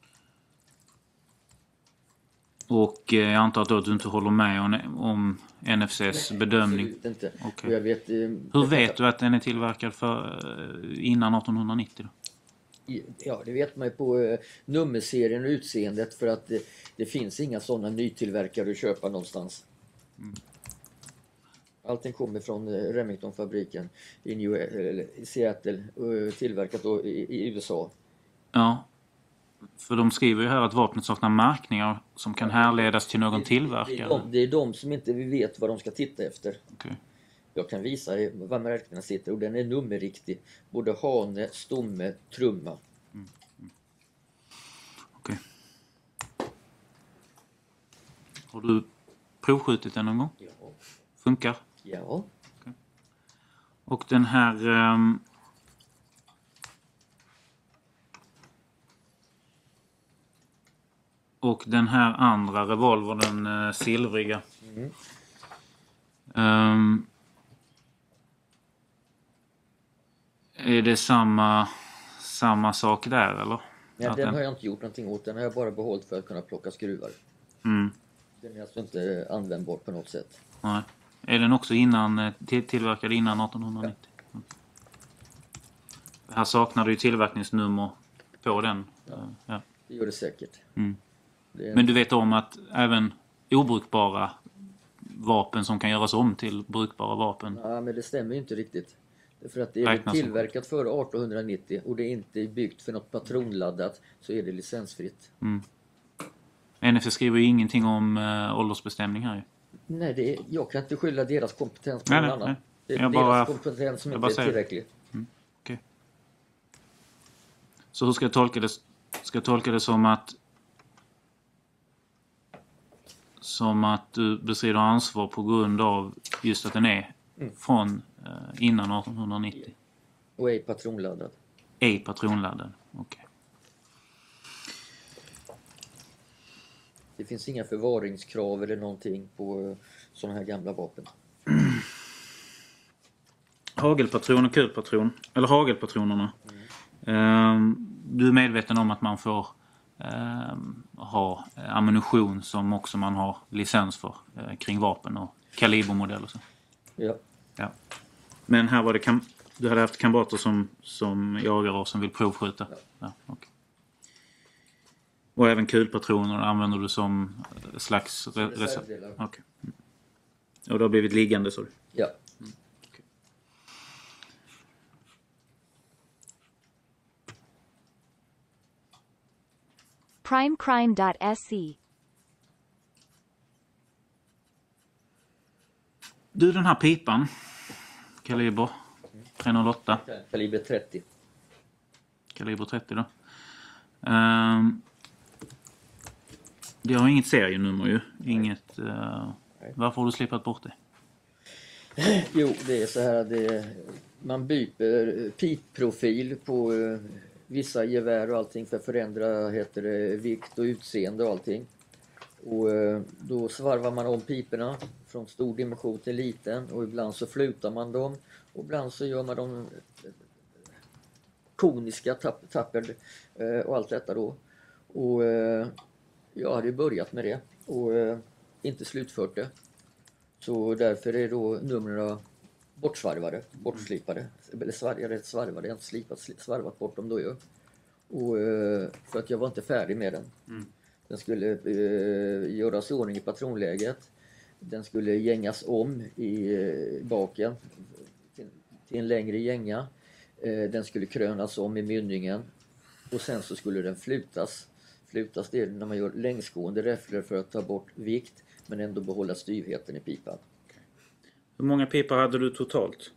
[SPEAKER 3] Och eh, jag antar att, att du inte håller med om, om N F C:s
[SPEAKER 8] Nej,
[SPEAKER 3] bedömning?
[SPEAKER 8] Absolut inte.
[SPEAKER 3] Okay.
[SPEAKER 8] Jag vet, eh,
[SPEAKER 3] Hur vet jag... du att den är tillverkad för, eh, innan arton nittio då?
[SPEAKER 8] Ja, det vet man ju på eh, nummerserien och utseendet, för att eh, det finns inga sådana nytillverkare att köpa någonstans. Mm. Allting kommer från eh, Remington-fabriken i, New, eh, i Seattle och tillverkat då i, i U S A.
[SPEAKER 3] Ja, för de skriver ju här att vapnet saknar märkningar som kan härledas till någon tillverkare.
[SPEAKER 8] Det är de, det är de som inte vi vet vad de ska titta efter.
[SPEAKER 3] Okay.
[SPEAKER 8] Jag kan visa er vad märkningarna sitter, och den är nummerriktig. Både hane, stomme, trumma.
[SPEAKER 3] Mm. Mm. Okej. Okay. Har du provskjutit den någon gång?
[SPEAKER 8] Ja.
[SPEAKER 3] Funkar?
[SPEAKER 8] Ja.
[SPEAKER 3] Okay. Och den här... Um... Och den här andra revolvern, den uh, silvriga. Mm. Um... Är det samma, samma sak där, eller?
[SPEAKER 8] Ja,
[SPEAKER 3] att
[SPEAKER 8] den,
[SPEAKER 3] den
[SPEAKER 8] har jag inte gjort någonting åt. Den har jag bara behållit för att kunna plocka skruvar.
[SPEAKER 3] Mm.
[SPEAKER 8] Den är alltså inte användbar på något sätt.
[SPEAKER 3] Nej. Är den också innan, till, tillverkad innan arton nittio? Ja. Här saknar du ju tillverkningsnummer på den.
[SPEAKER 8] Ja,
[SPEAKER 3] ja.
[SPEAKER 8] Det gör det säkert.
[SPEAKER 3] Mm.
[SPEAKER 8] Det är...
[SPEAKER 3] Men du vet om att även obrukbara vapen som kan göras om till brukbara vapen?
[SPEAKER 8] Ja, men det stämmer ju inte riktigt. För att det är tillverkat före arton nittio och det är inte byggt för något patronladdat, så är det licensfritt.
[SPEAKER 3] Mm. N F C skriver ju ingenting om äh, åldersbestämning här ju.
[SPEAKER 8] Nej, det är, jag kan inte skylla deras kompetens på
[SPEAKER 3] nej,
[SPEAKER 8] någon
[SPEAKER 3] nej,
[SPEAKER 8] annan.
[SPEAKER 3] Nej.
[SPEAKER 8] Det är
[SPEAKER 3] jag
[SPEAKER 8] deras
[SPEAKER 3] bara,
[SPEAKER 8] kompetens som inte är
[SPEAKER 3] säger.
[SPEAKER 8] tillräcklig.
[SPEAKER 3] Mm. Okay. Så hur ska jag tolka det? Ska jag tolka det som att som att du bestrider ansvar på grund av just att den är mm. från eh, innan arton nittio?
[SPEAKER 8] Och är patronladdad.
[SPEAKER 3] Är patronladdad, okej. Okay.
[SPEAKER 8] Det finns inga förvaringskrav eller någonting på sådana här gamla vapen.
[SPEAKER 3] Hagelpatron och kulpatron, eller hagelpatronerna. Mm. Um, du är medveten om att man får um, ha ammunition som också man har licens för uh, kring vapen och kalibermodell och så?
[SPEAKER 8] Ja.
[SPEAKER 3] Ja. Men här var det kam- du hade haft kamrater som, som jagar och som vill provskjuta? Ja. Ja, okay. Och även kulpatroner använder du som slags re- reservdelar? Okay. Mm. Och det har blivit liggande, så du?
[SPEAKER 8] Ja.
[SPEAKER 3] Mm. Okay.
[SPEAKER 12] primecrime dot se.
[SPEAKER 3] Du, den här pipan, kaliber tre noll åtta.
[SPEAKER 8] Kaliber trettio.
[SPEAKER 3] Kaliber trettio då. Um, det har inget serienummer ju. Inget, uh, varför har du slipat bort det?
[SPEAKER 8] Jo, det är så här att det, man byter pipprofil på uh, vissa gevär och allting för att förändra, heter det, vikt och utseende och allting. Och uh, då svarvar man om piporna från stor dimension till liten, och ibland så flutar man dem och ibland så gör man dem koniska tapp, tapper uh, och allt detta då. Och uh, jag hade börjat med det och uh, inte slutfört det. Så därför är då numren bortsvarvade, bortslipade. Eller svarv, jag är rätt svarvade, jag har inte slipat, svarvat bort dem då ju. Och uh, för att jag var inte färdig med den. Mm. Den skulle uh, göras i ordning i patronläget. Den skulle gängas om i uh, baken till, till en längre gänga. Uh, den skulle krönas om i mynningen. Och sen så skulle den flutas. Flutas det när man gör längsgående räfflor för att ta bort vikt men ändå behålla styvheten i pipan.
[SPEAKER 3] Hur många pipor hade du totalt?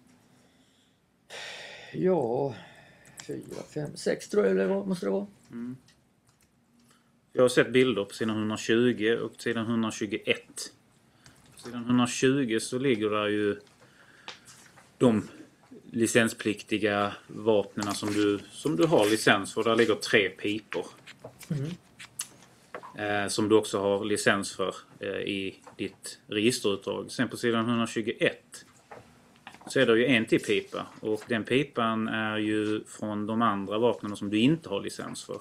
[SPEAKER 8] Ja, fyra, fem, sex tror jag det var, måste det vara.
[SPEAKER 3] Mm. Jag har sett bilder på sidan etthundratjugo och sidan etthundratjugoett. På sidan etthundratjugo så ligger där ju de licenspliktiga vapnen som du, som du har licens för. Där ligger tre pipor. Mm. Eh, som du också har licens för eh, i ditt registerutdrag. Sen på sidan etthundratjugoett så är det ju en till pipa. Och den pipan är ju från de andra vapnen som du inte har licens för.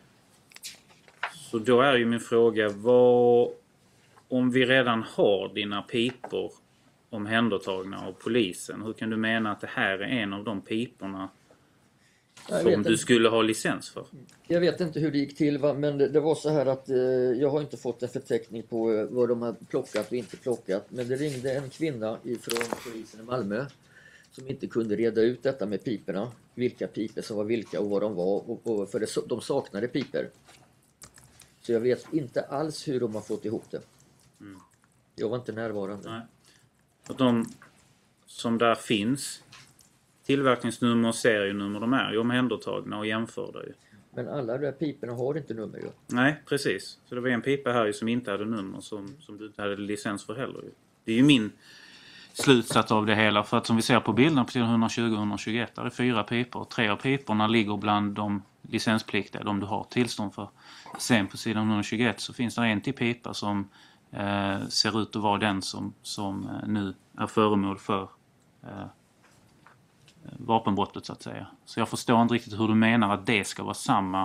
[SPEAKER 3] Så då är ju min fråga, vad, om vi redan har dina pipor omhändertagna av polisen, hur kan du mena att det här är en av de piporna som du skulle ha licens för?
[SPEAKER 8] Jag vet inte hur det gick till, va? Men det, det var så här att eh, jag har inte fått en förteckning på eh, vad de har plockat och inte plockat. Men det ringde en kvinna ifrån polisen i Malmö som inte kunde reda ut detta med piporna. Vilka pipor som var vilka och vad de var. Och, och för det, de saknade pipor. Så jag vet inte alls hur de har fått ihop det. Mm. Jag var inte närvarande.
[SPEAKER 3] Nej. Att de som där finns, tillverkningsnummer och serienummer, de är ju omhändertagna och jämförda ju.
[SPEAKER 8] Men alla de här piporna har inte nummer ju.
[SPEAKER 3] Nej, precis. Så det var en pipa här som inte hade nummer som, som du inte hade licens för heller ju. Det är ju min slutsats av det hela. För att som vi ser på bilden på sidan etthundratjugo och etthundratjugoett, där är fyra pipor. Tre av piporna ligger bland de licenspliktiga, de du har tillstånd för. Sen på sidan etthundratjugoett så finns det en till pipa som eh, ser ut att vara den som, som eh, nu är föremål för eh, vapenbrottet så att säga. Så jag förstår inte riktigt hur du menar att det ska vara samma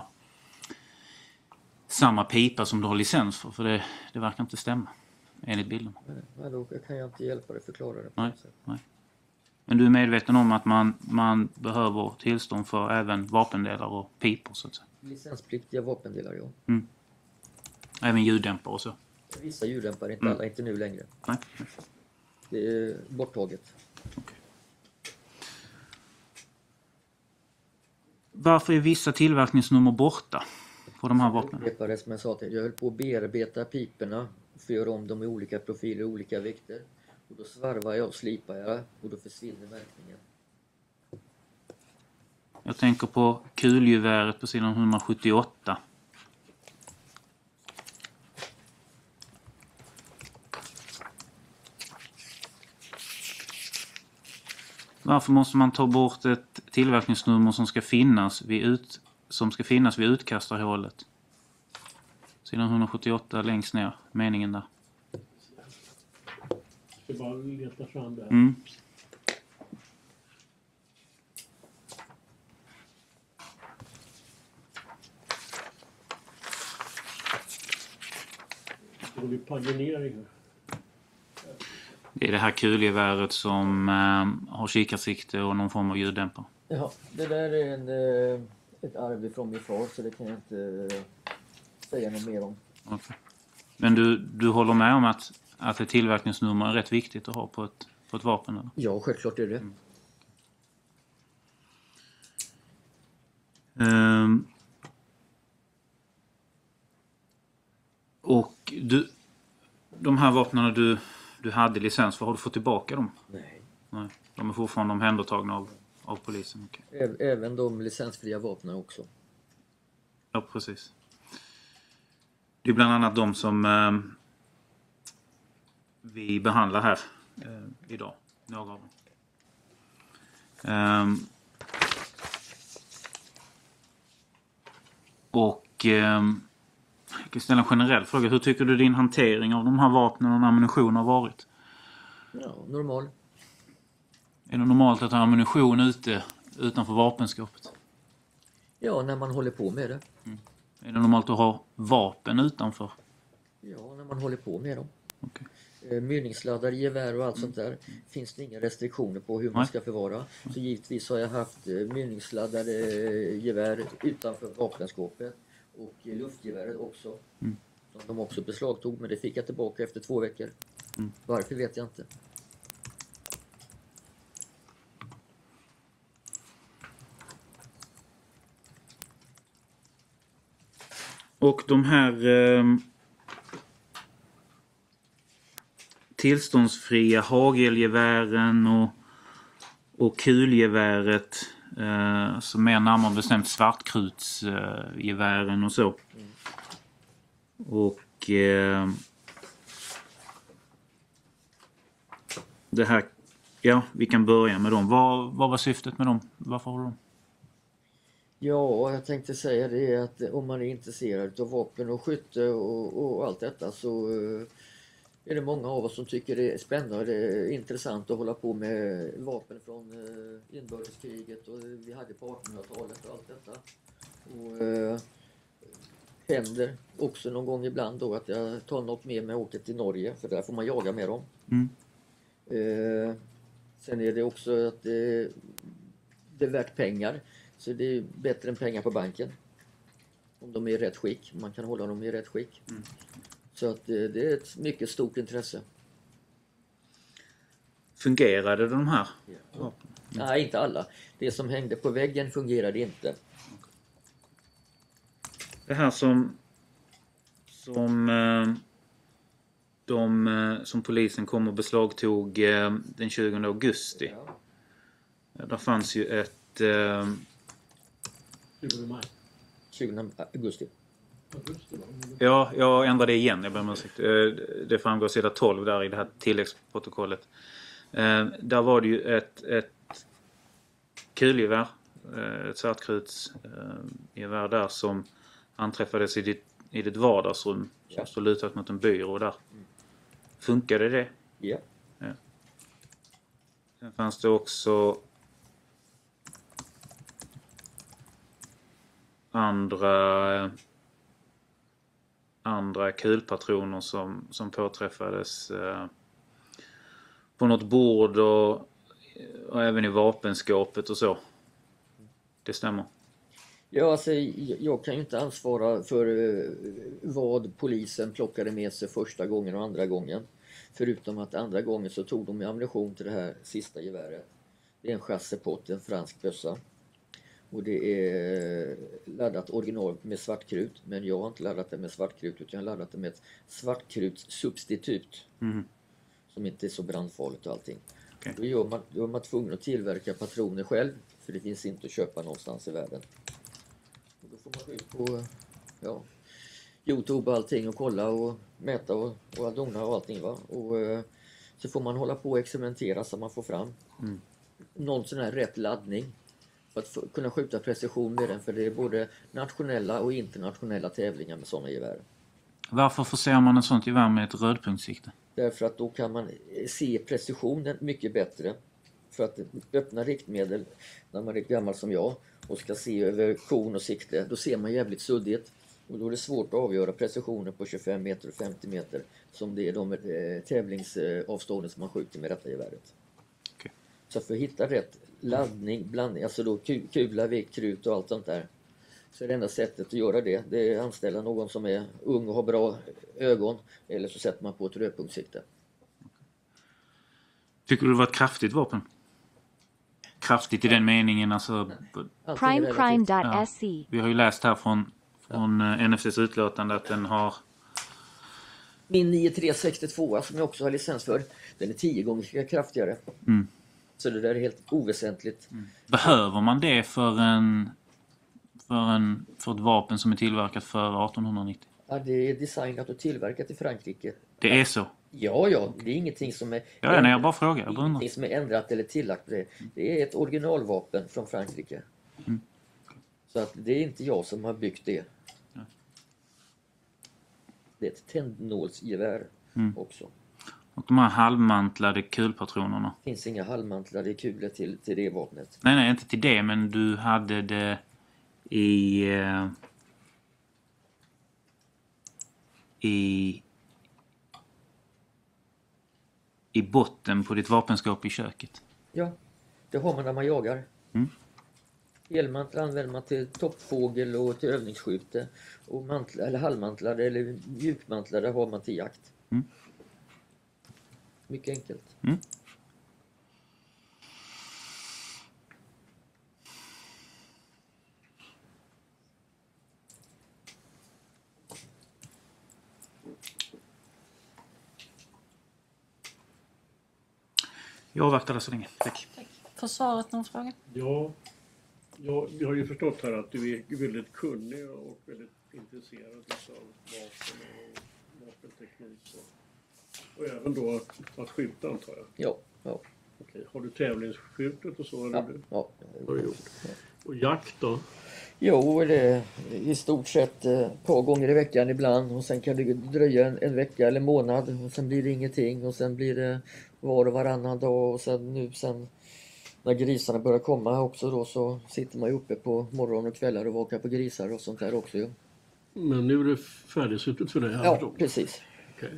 [SPEAKER 3] samma pipa som du har licens för. För det, det verkar inte stämma enligt bilden.
[SPEAKER 8] Nej, då kan jag inte hjälpa dig förklara det på
[SPEAKER 3] nej,
[SPEAKER 8] sätt.
[SPEAKER 3] nej. Men du är medveten om att man, man behöver tillstånd för även vapendelar och pipor så att säga.
[SPEAKER 8] Licenspliktiga vapendelar, ja.
[SPEAKER 3] Mm. Även ljuddämpare och så.
[SPEAKER 8] Vissa ljuddämpare, inte
[SPEAKER 3] mm.
[SPEAKER 8] alla, inte nu längre.
[SPEAKER 3] Nej.
[SPEAKER 8] Det är borttaget.
[SPEAKER 3] Okay. Varför är vissa tillverkningsnummer borta på de här vapnen?
[SPEAKER 8] Jag, som jag, sa till, jag höll på att bearbeta piporna för att göra om dem i olika profiler och olika vikter. Och då svarvar jag och slipar jag och då försvinner märkningen.
[SPEAKER 3] Jag tänker på kulgeväret på sidan etthundrasjuttioåtta. Varför måste man ta bort ett tillverkningsnummer som ska finnas vid, ut, som ska finnas vid utkastarhålet? Sidan etthundrasjuttioåtta längst ner, meningen där.
[SPEAKER 6] Jag ska bara leta fram det här.
[SPEAKER 3] Mm.
[SPEAKER 6] Står det paginering här?
[SPEAKER 3] Det är det här kulgeväret som eh, har kikarsikte och någon form av ljuddämpare.
[SPEAKER 8] Ja, det där är en, eh, ett arv från min far så det kan jag inte eh, säga något mer om.
[SPEAKER 3] Okay. Men du, du håller med om att, att ett tillverkningsnummer är rätt viktigt att ha på ett, på ett vapen? Eller?
[SPEAKER 8] Ja, självklart är det.
[SPEAKER 3] Mm. Um, och du, de här vapnen du, du hade licens för, har du fått tillbaka dem?
[SPEAKER 8] Nej.
[SPEAKER 3] Nej. De är fortfarande omhändertagna av, av polisen? Okay.
[SPEAKER 8] Ä- Även de licensfria vapnen också.
[SPEAKER 3] Ja, precis. Det är bland annat de som eh, vi behandlar här eh, idag. Några av dem. Um, och um, jag kan ställa en generell fråga. Hur tycker du din hantering av de här vapnen och ammunition har varit?
[SPEAKER 8] Ja, normal.
[SPEAKER 3] Är det normalt att ha ammunition ute utanför vapenskåpet?
[SPEAKER 8] Ja, när man håller på med det.
[SPEAKER 3] Mm. Är det normalt att ha vapen utanför?
[SPEAKER 8] Ja, när man håller på med dem.
[SPEAKER 3] Okay.
[SPEAKER 8] Eh, Mynningsladdar, gevär och allt
[SPEAKER 3] Mm.
[SPEAKER 8] sånt där. Finns det inga restriktioner på hur man
[SPEAKER 3] Nej.
[SPEAKER 8] ska förvara. Så givetvis har jag haft eh, mynningsladdade eh, gevär utanför vapenskåpet. Och eh, luftgeväret också.
[SPEAKER 3] Mm.
[SPEAKER 8] Som de också beslagtog, men det fick jag tillbaka efter två veckor.
[SPEAKER 3] Mm.
[SPEAKER 8] Varför vet jag inte.
[SPEAKER 3] Och de här eh, tillståndsfria hagelgevären och, och kulgeväret eh, som är närmare bestämt svartkrutsgevären och så.
[SPEAKER 8] Mm.
[SPEAKER 3] Och eh, det här, ja, vi kan börja med dem. Vad, vad var syftet med dem? Varför har du dem?
[SPEAKER 8] Ja, jag tänkte säga det att om man är intresserad av vapen och skytte och, och allt detta så eh, är det många av oss som tycker det är spännande, det är intressant att hålla på med vapen från eh, inbördeskriget och vi hade på artonhundratalet och allt detta. Och eh, händer också någon gång ibland då att jag tar något med mig och åker till Norge för där får man jaga med dem.
[SPEAKER 3] Mm.
[SPEAKER 8] Eh, sen är det också att det, det är värt pengar. Så det är bättre än pengar på banken. Om de är i rätt skick. Man kan hålla dem i rätt skick.
[SPEAKER 3] Mm.
[SPEAKER 8] Så att det, det är ett mycket stort intresse.
[SPEAKER 3] Fungerade de här?
[SPEAKER 8] Ja. Mm. Nej, inte alla. Det som hängde på väggen fungerade inte.
[SPEAKER 3] Det här som som eh, de eh, som polisen kom och beslagtog eh, den tjugonde augusti.
[SPEAKER 8] Ja.
[SPEAKER 3] Där fanns ju ett eh,
[SPEAKER 6] tjugonde maj.
[SPEAKER 8] tjugonde augusti.
[SPEAKER 3] Ja, jag ändrade det igen. Jag ber om ursäkt. Eh, Det framgår sida tolv där i det här tilläggsprotokollet. Eh, Där var det ju ett, ett kulgevär, eh, ett svartkrutsgevär där som anträffades i ditt, i ditt vardagsrum. Som
[SPEAKER 8] Ja.
[SPEAKER 3] stod lutat mot en byrå där. Funkade det?
[SPEAKER 8] Ja.
[SPEAKER 3] Ja. Sen fanns det också andra andra kulpatroner som, som påträffades eh, på något bord och, och även i vapenskåpet och så. Det stämmer.
[SPEAKER 8] Ja, alltså, jag jag kan ju inte ansvara för eh, vad polisen plockade med sig första gången och andra gången. Förutom att andra gången så tog de ammunition till det här sista geväret. Det är en chassepott, en fransk bössa. Och det är laddat original med svartkrut. Men jag har inte laddat det med svartkrut utan jag har laddat det med ett svartkrutssubstitut.
[SPEAKER 3] Mm.
[SPEAKER 8] Som inte är så brandfarligt och allting.
[SPEAKER 3] Okay.
[SPEAKER 8] Då, gör man, då är man tvungen att tillverka patroner själv. För det finns inte att köpa någonstans i världen. Och då får man gå ut på ja, Youtube och allting och kolla och mäta och, och dona och allting. Va? Och, eh, så får man hålla på och experimentera så man får fram
[SPEAKER 3] Mm.
[SPEAKER 8] någon sån här rätt laddning. För att få, kunna skjuta precision med den. För det är både nationella och internationella tävlingar med sådana gevär.
[SPEAKER 3] Varför förser man ett sånt gevär med ett rödpunktssikte?
[SPEAKER 8] Därför att då kan man se precisionen mycket bättre. För att öppna riktmedel när man är gammal som jag och ska se över kon och sikte, då ser man jävligt suddigt. Och då är det svårt att avgöra precisionen på tjugofem meter och femtio meter som det är de eh, tävlingsavstånden som man skjuter med detta geväret.
[SPEAKER 3] Okay.
[SPEAKER 8] Så för att hitta rätt laddning, blandning, alltså då kula, vikt, krut och allt sånt där. Så är det enda sättet att göra det, det är att anställa någon som är ung och har bra ögon, eller så sätter man på ett rödpunktssikte.
[SPEAKER 3] Tycker du det var ett kraftigt vapen? Kraftigt i den meningen, alltså...
[SPEAKER 12] Primecrime dot se.
[SPEAKER 3] Ja. Vi har ju läst här från, från ja. N F C:s utlåtande att den har...
[SPEAKER 8] Min nio tre sextiotvå som jag också har licens för, den är tio gånger kraftigare.
[SPEAKER 3] Mm.
[SPEAKER 8] Så det där är helt oväsentligt.
[SPEAKER 3] Mm. Behöver man det för, en, för, en, för ett vapen som är tillverkat för artonhundranittio?
[SPEAKER 8] Ja, det är designat och tillverkat i Frankrike.
[SPEAKER 3] Det är så?
[SPEAKER 8] Ja, ja. Det är ingenting som är...
[SPEAKER 3] Ja, ändrat, nej, jag bara frågar. Jag bara
[SPEAKER 8] ingenting som är ändrat eller tillagt. Det, det är ett originalvapen från Frankrike.
[SPEAKER 3] Mm.
[SPEAKER 8] Så att det är inte jag som har byggt det.
[SPEAKER 3] Ja.
[SPEAKER 8] Det är ett tändnålsgevär mm. också.
[SPEAKER 3] Och de här halvmantlade kulpatronerna?
[SPEAKER 8] Det finns inga halvmantlade kulor till, till det vapnet.
[SPEAKER 3] Nej, nej, inte till det. Men du hade det i... Eh, i... i botten på ditt vapenskåp i köket.
[SPEAKER 8] Ja, det har man när man jagar.
[SPEAKER 3] Mm.
[SPEAKER 8] Elmantlar använder man till toppfågel och till övningsskytte. Och mantlar, eller halvmantlade eller mjukmantlade har man till jakt.
[SPEAKER 3] Mm.
[SPEAKER 8] Mycket enkelt.
[SPEAKER 3] Mm. Jag avvaktar det så länge. Tack.
[SPEAKER 2] Tack. Försvaret, någon fråga?
[SPEAKER 6] Ja, ja, vi har ju förstått här att du är väldigt kunnig och väldigt intresserad av vapen och vapenteknik. Och, och även då att, att skjuta, antar jag.
[SPEAKER 8] Ja. ja.
[SPEAKER 6] Okej. Har du tävlingsskjutet och så?
[SPEAKER 8] Ja.
[SPEAKER 6] Du?
[SPEAKER 8] ja.
[SPEAKER 6] Har du gjort. Ja. Och jakt då?
[SPEAKER 8] Jo, det är i stort sett ett par gånger i veckan ibland. Och sen kan det dröja en, en vecka eller månad. Och sen blir det ingenting. Och sen blir det var och varannan dag. Och sen nu sen när grisarna börjar komma också då så sitter man ju uppe på morgon och kvällar och vakar på grisar och sånt där också. Ja.
[SPEAKER 6] Men nu är det färdigsuttet för dig här?
[SPEAKER 8] Ja,
[SPEAKER 6] då.
[SPEAKER 8] precis.
[SPEAKER 6] Okay.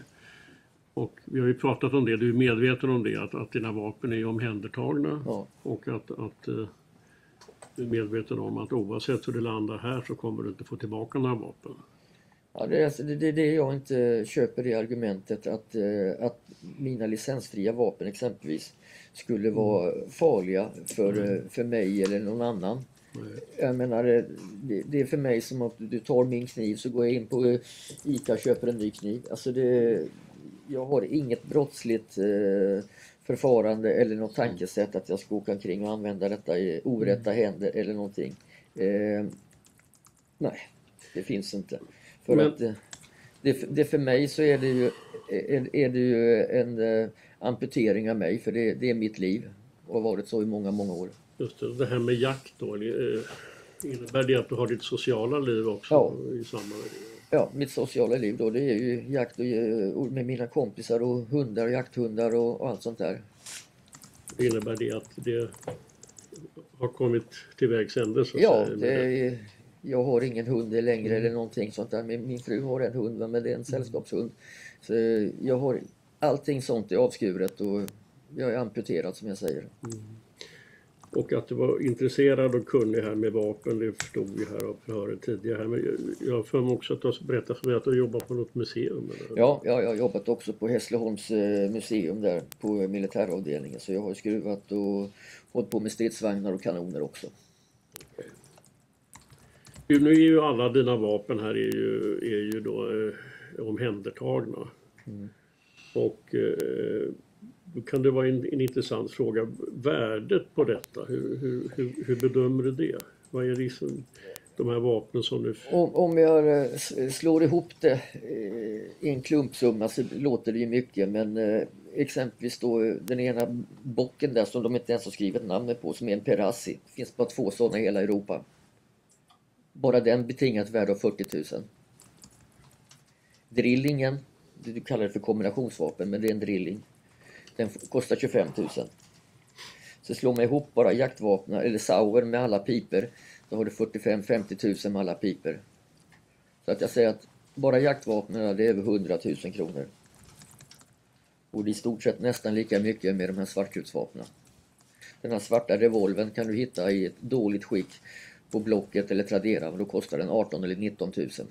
[SPEAKER 6] Och vi har ju pratat om det, du är medveten om det, att, att dina vapen är omhändertagna. Ja. Och att, att uh, du är medveten om att oavsett hur det landar här så kommer du inte få tillbaka några vapen.
[SPEAKER 8] Ja, det är alltså, det, det, det jag inte köper det argumentet att, uh, att mina licensfria vapen exempelvis skulle vara farliga för, mm. för mig eller någon annan. Mm. Jag menar, det, det är för mig som att du tar min kniv så går jag in på ICA och köper en ny kniv. Alltså det, jag har inget brottsligt eh, förfarande eller något tankesätt att jag ska åka omkring och använda detta i orätta händer eller någonting. Eh, nej, det finns inte. För
[SPEAKER 6] Men...
[SPEAKER 8] att det, det för mig så är det ju, är, är det ju en eh, amputering av mig, för det, det är mitt liv och har varit så i många, många år.
[SPEAKER 6] Just det, det här med jakt då, innebär det att du har ditt sociala liv också?
[SPEAKER 8] Ja.
[SPEAKER 6] I samma...
[SPEAKER 8] Ja, mitt sociala liv då, det är ju jakt och, med mina kompisar och hundar och jakthundar och, och allt sånt där.
[SPEAKER 6] Innebär det att det har kommit till vägs ände så att
[SPEAKER 8] ja,
[SPEAKER 6] säga?
[SPEAKER 8] Det är, jag har ingen hund längre eller någonting sånt där. Min, min fru har en hund, men det är en sällskapshund. Så jag har allting sånt är avskuret och jag är amputerad som jag säger.
[SPEAKER 6] Mm. Och att du var intresserad och kunnig här med vapen, det förstod vi här av förhöret tidigare. Men jag har för mig också att du har berättat för mig att du har jobbat på något museum. Eller?
[SPEAKER 8] Ja, ja, jag har jobbat också på Hässleholms museum där på militäravdelningen. Så jag har skruvat och hållit på med stridsvagnar och kanoner också.
[SPEAKER 6] Okay. Nu är ju alla dina vapen här är ju, är ju då eh, omhändertagna. Mm. Och eh, då kan det vara en, en intressant fråga. Värdet på detta, hur, hur, hur, hur bedömer du det? Vad är liksom de här vapnen som du...
[SPEAKER 8] Om, om jag slår ihop det i en klumpsumma så låter det ju mycket. Men eh, exempelvis då den ena bocken där som de inte ens har skrivit namnet på, som är en Perassi. Det finns bara två sådana i hela Europa. Bara den betingat värde av fyrtio tusen. Drillingen, du kallar det för kombinationsvapen, men det är en drilling. Den kostar tjugofem tusen. Så slår man ihop bara jaktvapna eller Sauer med alla piper, då har du fyrtiofem till femtio tusen med alla piper. Så att jag säger att bara jaktvapnen det är över hundratusen kronor. Och det är i stort sett nästan lika mycket med de här svartskjutsvapnen. Den här svarta revolven kan du hitta i ett dåligt skick på Blocket eller Tradera, men då kostar den arton eller nitton tusen.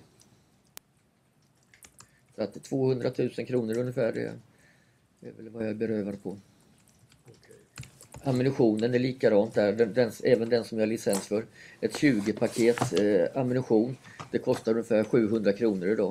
[SPEAKER 8] Så att tvåhundratusen kronor ungefär, det är väl vad jag är berövad på. Ammunitionen är likadant där, den, den, även den som jag har licens för. Ett tjugo paket eh, ammunition, det kostar ungefär sjuhundra kronor idag.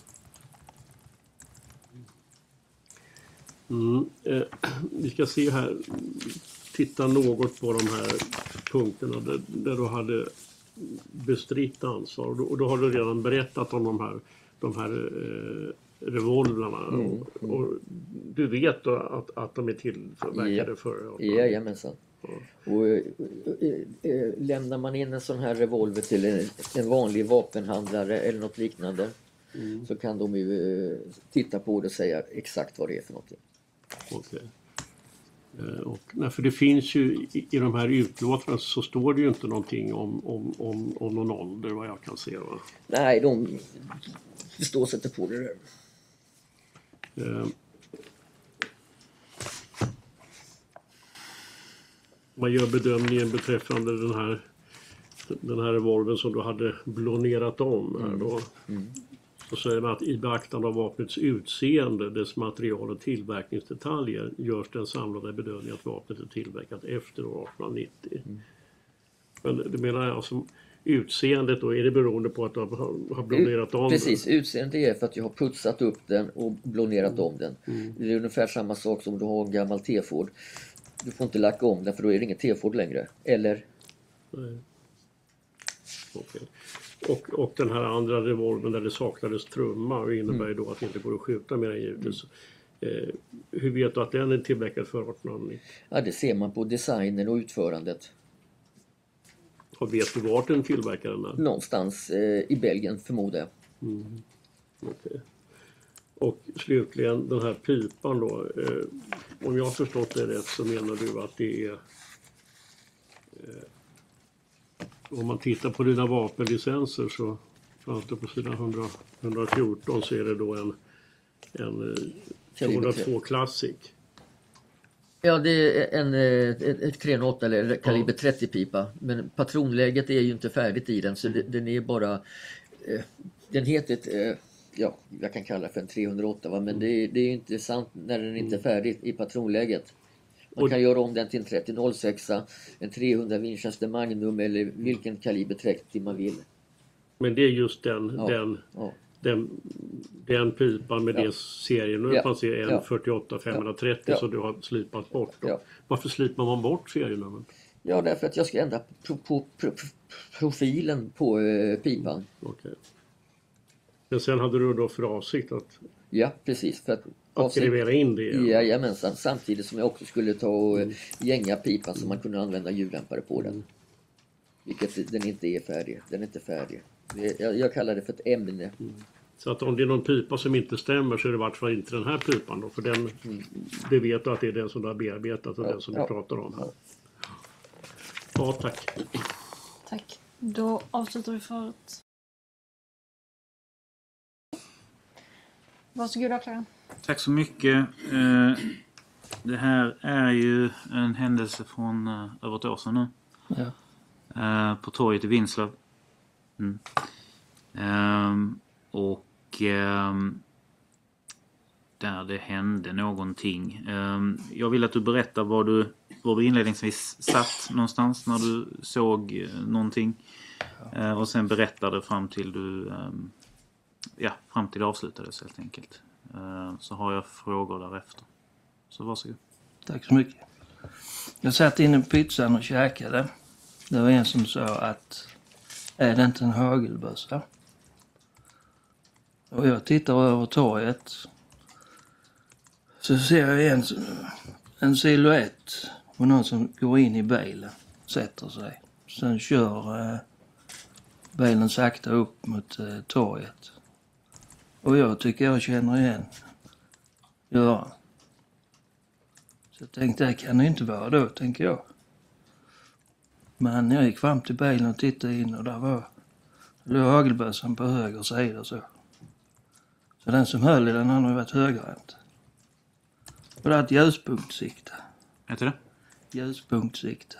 [SPEAKER 6] Mm, eh, vi ska se här, titta något på de här punkterna där, där du hade bestritt ansvar. Och då, och då har du redan berättat om de här, de här eh, revolverna. Mm, mm. Och, och du vet då att, att de är tillverkade
[SPEAKER 8] ja.
[SPEAKER 6] för...
[SPEAKER 8] Ja, jajamensan. Ja. Och äh, äh, lämnar man in en sån här revolver till en, en vanlig vapenhandlare eller något liknande, mm. så kan de ju äh, titta på det och säga exakt vad det är för någonting.
[SPEAKER 6] Okej. Eh, och, nej, för det finns ju i, i de här utlåtarna så står det ju inte någonting om, om, om, om någon ålder vad jag kan se. Va?
[SPEAKER 8] Nej, de står sätter på det där.
[SPEAKER 6] Eh, man gör bedömningen beträffande den här den här revolven som du hade blonerat om här då. Mm. Mm. Så säger man att i beaktande av vapnets utseende, dess material och tillverkningsdetaljer görs den samlade bedömningen att vapnet är tillverkat efter år artonhundranittio. Mm. Men det menar jag alltså utseendet då, är det beroende på att du har, har blonerat om
[SPEAKER 8] Precis, den? Utseendet är för att jag har putsat upp den och blonerat mm. om den. Mm. Det är ungefär samma sak som du har en gammal T-Ford. Du får inte lacka om den för då är det ingen T-Ford längre. Eller?
[SPEAKER 6] Nej. Okej. Och, och den här andra revolven där det saknades trumma och innebär mm. då att det inte går att skjuta med den givetvis. Mm. Eh, hur vet du att den är tillverkad för artonhundranittio?
[SPEAKER 8] Ja, det ser man på designen och utförandet.
[SPEAKER 6] Och vet du vart den tillverkaren är?
[SPEAKER 8] Någonstans eh, i Belgien förmodar jag.
[SPEAKER 6] Mm. Okay. Och slutligen den här pipan då. Eh, om jag har förstått det rätt så menar du att det är... Eh, om man tittar på dina vapenlicenser så fanns det på sidan hundra, hundrafjorton så är det då en, en tvåhundratvå Classic.
[SPEAKER 8] Ja, det är en ett, ett tre noll åtta eller kaliber trettio pipa. Men patronläget är ju inte färdigt i den så det, den är bara... Eh, den heter ett... Eh, ja, jag kan kalla det för en trehundraåtta va? Men det, det är ju inte sant när den inte är färdig i patronläget. Man kan göra om den till en trettio noll sex, en trehundra Winchester Magnum eller vilken kaliber trettio man vill.
[SPEAKER 6] Men det är just den,
[SPEAKER 8] ja.
[SPEAKER 6] den,
[SPEAKER 8] ja.
[SPEAKER 6] den, den pipan med ja. det serien. Nu
[SPEAKER 8] ja.
[SPEAKER 6] man ser en
[SPEAKER 8] ja.
[SPEAKER 6] fyrtioåtta femhundratrettio ja. så du har slipat bort.
[SPEAKER 8] Ja.
[SPEAKER 6] Varför slipar man bort serienumren?
[SPEAKER 8] Ja, därför att jag ska ändra pro, pro, pro, profilen på uh, pipan.
[SPEAKER 6] Okej. Men sen hade du då för avsikt att...
[SPEAKER 8] Ja, precis. För att
[SPEAKER 6] Att skrivera in det?
[SPEAKER 8] Ja, jajamensan. Samtidigt som jag också skulle ta och mm. gänga pipan så man kunde använda ljuddämpare på den. Vilket den inte är färdig. Den är inte färdig. Jag, jag kallar det för ett ämne.
[SPEAKER 6] Mm. Så att om det är någon pipa som inte stämmer så är det i vart fall inte den här pipan då. För den, mm. det vet du att det är den som du har bearbetat och ja, den som ja. du pratar om här. Ja, tack.
[SPEAKER 2] Tack. Då avslutar vi förut. Varsågod, Klara.
[SPEAKER 3] Tack så mycket. Det här är ju en händelse från över ett år sedan nu. Ja. På torget i Vinslöv. Mm. Och där det hände någonting. Jag vill att du berättar var du, var du inledningsvis satt någonstans när du såg någonting. Och sen berättade fram till du... Ja, fram till det avslutades helt enkelt. Så har jag frågor därefter. Så varsågod.
[SPEAKER 13] Tack så mycket. Jag satt inne på pizzan och käkade. Det var en som sa att är det inte en hagelbössa? Och jag tittar över torget. Så ser jag en, en silhuett och någon som går in i bilen. Sätter sig. Sen kör eh, bilen sakta upp mot eh, torget. Och jag tycker jag känner igen Göran. Så jag tänkte, det kan det inte vara då, tänker jag. Men jag gick fram till bilen och tittade in och där var Då låg hagelbössan på höger sida så. Så den som höll i den hade varit högerhänt. Och det är ett ljuspunktsikte.
[SPEAKER 3] Heter det?
[SPEAKER 13] Ljuspunktsikte.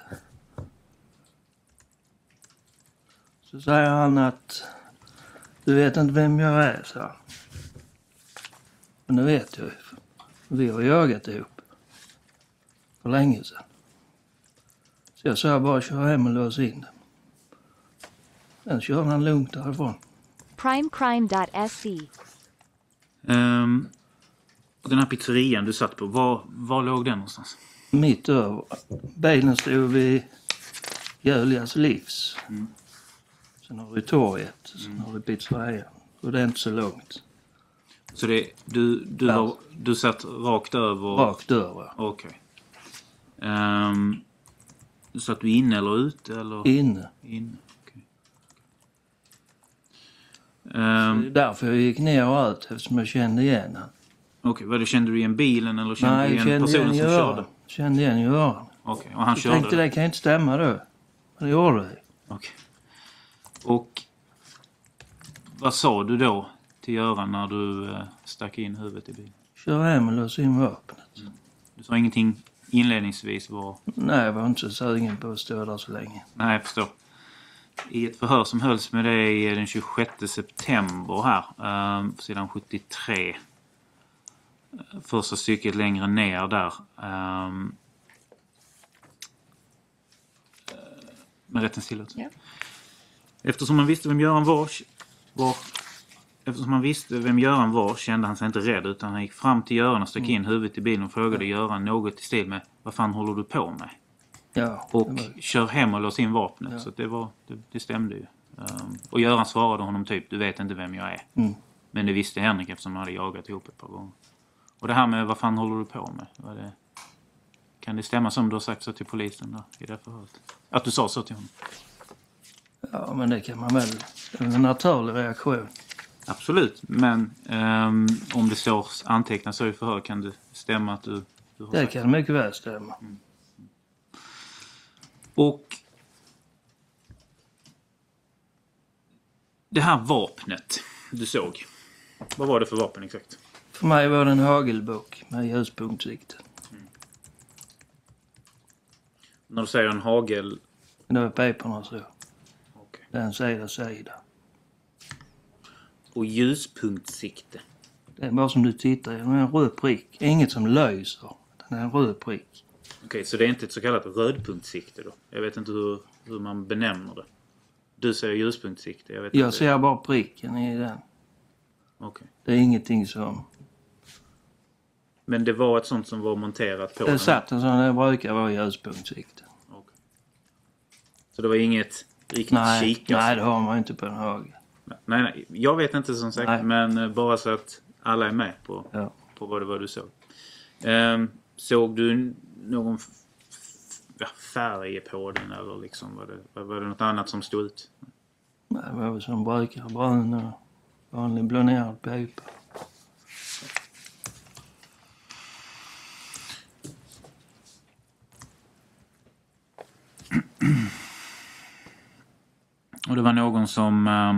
[SPEAKER 13] Så säger han att du vet inte vem jag är, så. Men det vet jag ju. Vi har jagat ihop. För länge sedan. Så jag sa bara kör hem och lås in dem. Sen kör han lugnt därifrån.
[SPEAKER 12] primecrime dot se.
[SPEAKER 3] Um, den här pizzerian du satt på, var, var låg den någonstans?
[SPEAKER 13] Mitt över. Bilen stod vid Julias livs.
[SPEAKER 3] Mm.
[SPEAKER 13] Sen har vi torget. Sen har vi pizzerian. Och det är inte så långt.
[SPEAKER 3] Så det, du, du,
[SPEAKER 13] Ja.
[SPEAKER 3] var, du satt rakt över?
[SPEAKER 13] Rakt över.
[SPEAKER 3] Okej. Okay. Um, satt du inne eller ute? Eller?
[SPEAKER 13] Inne.
[SPEAKER 3] Inne. Okay.
[SPEAKER 13] Det är
[SPEAKER 3] Um,
[SPEAKER 13] därför jag gick ner och ut eftersom jag kände igen han.
[SPEAKER 3] Okej, okay. Kände du igen bilen eller kände
[SPEAKER 13] Nej,
[SPEAKER 3] du
[SPEAKER 13] jag
[SPEAKER 3] igen
[SPEAKER 13] kände
[SPEAKER 3] personen
[SPEAKER 13] igen
[SPEAKER 3] som
[SPEAKER 13] Göran.
[SPEAKER 3] körde?
[SPEAKER 13] Kände igen Göran.
[SPEAKER 3] Okej, okay. Och han
[SPEAKER 13] jag
[SPEAKER 3] körde?
[SPEAKER 13] tänkte det kan inte stämma då. Men det gjorde det.
[SPEAKER 3] Okej. Okay. Och vad sa du då till Göran när du uh, stack in huvudet i bilen?
[SPEAKER 13] Kör hem och lås in vapnet.
[SPEAKER 3] Mm. Du sa ingenting inledningsvis var...
[SPEAKER 13] Nej, jag var inte så sugen på att stå där så länge.
[SPEAKER 3] Nej, jag förstår. I ett förhör som hölls med dig den tjugosjätte september här, um, sidan sjuttiotre. Första stycket längre ner där. Um, med rättens tillåtelse.
[SPEAKER 2] Ja.
[SPEAKER 3] Eftersom man visste vem Göran var, var eftersom man visste vem Göran var kände han sig inte rädd, utan han gick fram till Göran och stack in huvudet i bilen och frågade Göran något i stil med: vad fan håller du på med?
[SPEAKER 13] Ja,
[SPEAKER 3] och
[SPEAKER 13] var...
[SPEAKER 3] kör hem och lås in vapnet.
[SPEAKER 13] Ja.
[SPEAKER 3] Så det, var, det, det stämde ju. Um, och Göran svarade honom typ: du vet inte vem jag är.
[SPEAKER 13] Mm.
[SPEAKER 3] Men det visste Henrik eftersom han hade jagat ihop ett par gånger. Och det här med vad fan håller du på med? Var det, kan det stämma som du har sagt så till polisen där, i det förhöret? Att du sa så till honom?
[SPEAKER 13] Ja, men det kan man väl. Det är en naturlig reaktion.
[SPEAKER 3] Absolut, men um, om det står antecknat så i förhör, kan det stämma att du, du har
[SPEAKER 13] Det
[SPEAKER 3] sagt
[SPEAKER 13] kan mycket väl stämma.
[SPEAKER 3] Mm. Och det här vapnet du såg, vad var det för vapen exakt?
[SPEAKER 13] För mig var det en hagelbock med ljuspunktsikte.
[SPEAKER 3] Mm. När du säger en hagel...
[SPEAKER 13] Det var piporna så.
[SPEAKER 3] Okay.
[SPEAKER 13] Den sida sida.
[SPEAKER 3] Och ljuspunktsikte?
[SPEAKER 13] Det är bara som du tittar i, det är en röd prick. Inget som lyser. Det är en röd prick.
[SPEAKER 3] Okej, okay, så det är inte ett så kallat rödpunktsikte då? Jag vet inte hur, hur man benämner det. Du säger ljuspunktsikte. Jag, vet
[SPEAKER 13] jag
[SPEAKER 3] inte.
[SPEAKER 13] ser bara pricken i den.
[SPEAKER 3] Okay.
[SPEAKER 13] Det är ingenting som...
[SPEAKER 3] Men det var ett sånt som var monterat på
[SPEAKER 13] det
[SPEAKER 3] den?
[SPEAKER 13] satt en sån, det brukar vara ljuspunktsikte.
[SPEAKER 3] Okay. Så det var inget riktigt
[SPEAKER 13] nej,
[SPEAKER 3] kika?
[SPEAKER 13] Nej, det har man inte på en hagel.
[SPEAKER 3] Nej, nej, jag vet inte som sagt, nej. Men bara så att alla är med på,
[SPEAKER 13] ja.
[SPEAKER 3] på vad det var du såg. Ehm, såg du någon f- f- färg på den eller liksom, var det, var det något annat som stod ut?
[SPEAKER 13] Nej, det var som brukar, brun och vanlig blånerad pipa.
[SPEAKER 3] Och det var någon som eh,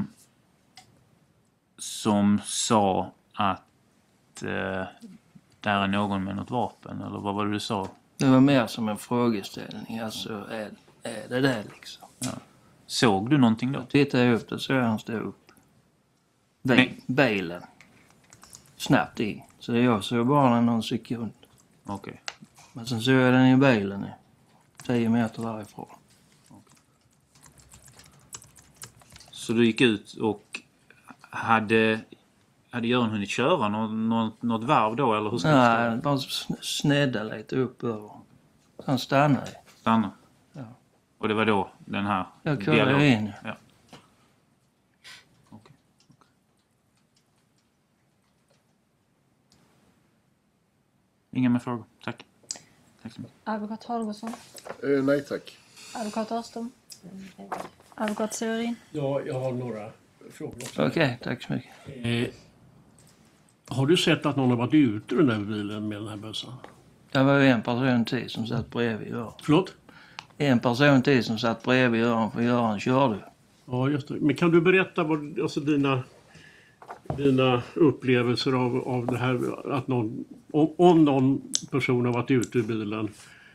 [SPEAKER 3] som sa att eh, där är någon med något vapen, eller vad var det du sa?
[SPEAKER 13] Det var mer som en frågeställning, alltså är, är det det liksom?
[SPEAKER 3] Ja. Såg du någonting då?
[SPEAKER 13] Jag tittade upp och så han stod upp. Bil, bilen. Snabbt in. Så jag såg bara den någon sekund.
[SPEAKER 3] Okej. Okay.
[SPEAKER 13] Men sen såg jag den i bilen. Tio meter därifrån.
[SPEAKER 3] Okay. Så du gick ut och hade... Hade Göran hunnit köra något, något, något varv då? Eller hur ska
[SPEAKER 13] Nej, han bara snedda lite upp över. Han stannade.
[SPEAKER 3] Stanna?
[SPEAKER 13] Ja.
[SPEAKER 3] Och det var då den här
[SPEAKER 13] jag körde in.
[SPEAKER 3] Ja. Okay. Okay. Inga mer frågor. Tack. Tack så mycket.
[SPEAKER 2] Advokat Holgersson.
[SPEAKER 5] Eh, nej tack.
[SPEAKER 2] Advokat Örstom. Advokat Severin.
[SPEAKER 6] Ja, jag har några frågor också.
[SPEAKER 13] Okej, okay, tack så mycket.
[SPEAKER 6] Eh, har du sett att någon har varit ute ur den där bilen med den här bössan?
[SPEAKER 13] Det var ju en person till som satt bredvid Göran.
[SPEAKER 6] Förlåt?
[SPEAKER 13] En person till som satt bredvid Göran, för Göran körde.
[SPEAKER 6] Ja, just det. Men kan du berätta vad, alltså dina, dina upplevelser av, av det här att någon, om, om någon person har varit ute ur bilen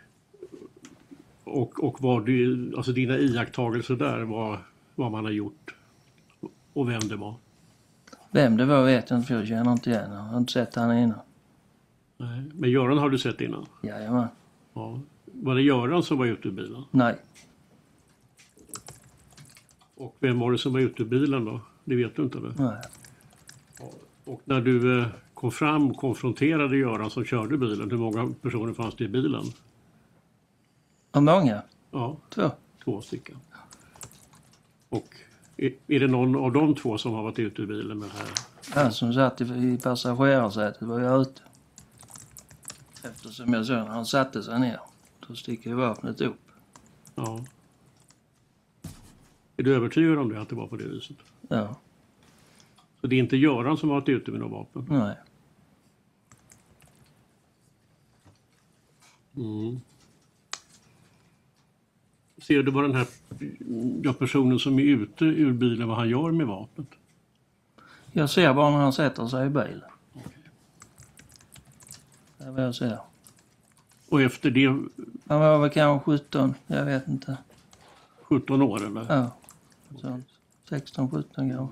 [SPEAKER 6] och, och vad du, alltså dina iakttagelser där, vad, vad man har gjort och vem det var?
[SPEAKER 13] Vem det var vet jag inte, för jag känner inte igen honom. Jag har inte sett han innan.
[SPEAKER 6] Nej. Men Göran har du sett innan?
[SPEAKER 13] Jajamän.
[SPEAKER 6] Ja. Var det Göran som var ute ur bilen?
[SPEAKER 13] Nej.
[SPEAKER 6] Och vem var det som var ute ur bilen då? Det vet du inte, eller?
[SPEAKER 13] Nej.
[SPEAKER 6] Och när du eh, kom fram och konfronterade Göran som körde bilen, hur många personer fanns det i bilen?
[SPEAKER 13] Hur många?
[SPEAKER 6] Ja.
[SPEAKER 13] Två.
[SPEAKER 6] Två stycken. Och är, är det någon av de två som har varit ute ur bilen med det här?
[SPEAKER 13] Han som satt i, i passagerarsätet var jag ute. Eftersom jag såg när han satte sig ner. Då sticker vapnet upp.
[SPEAKER 6] Ja. Är du övertygad om det, att det var på det viset?
[SPEAKER 13] Ja.
[SPEAKER 6] Så det är inte Göran som har varit ute med några vapen?
[SPEAKER 13] Nej.
[SPEAKER 6] Mm. Ser du vad den här ja, personen som är ute ur bilen, vad han gör med vapnet?
[SPEAKER 13] Jag ser bara när han sätter sig i bilen. Det är vad jag ser.
[SPEAKER 6] Och efter det...
[SPEAKER 13] Han var väl kanske sjutton, jag vet inte.
[SPEAKER 6] sjutton år eller?
[SPEAKER 13] Ja, sånt. sexton sjutton kanske.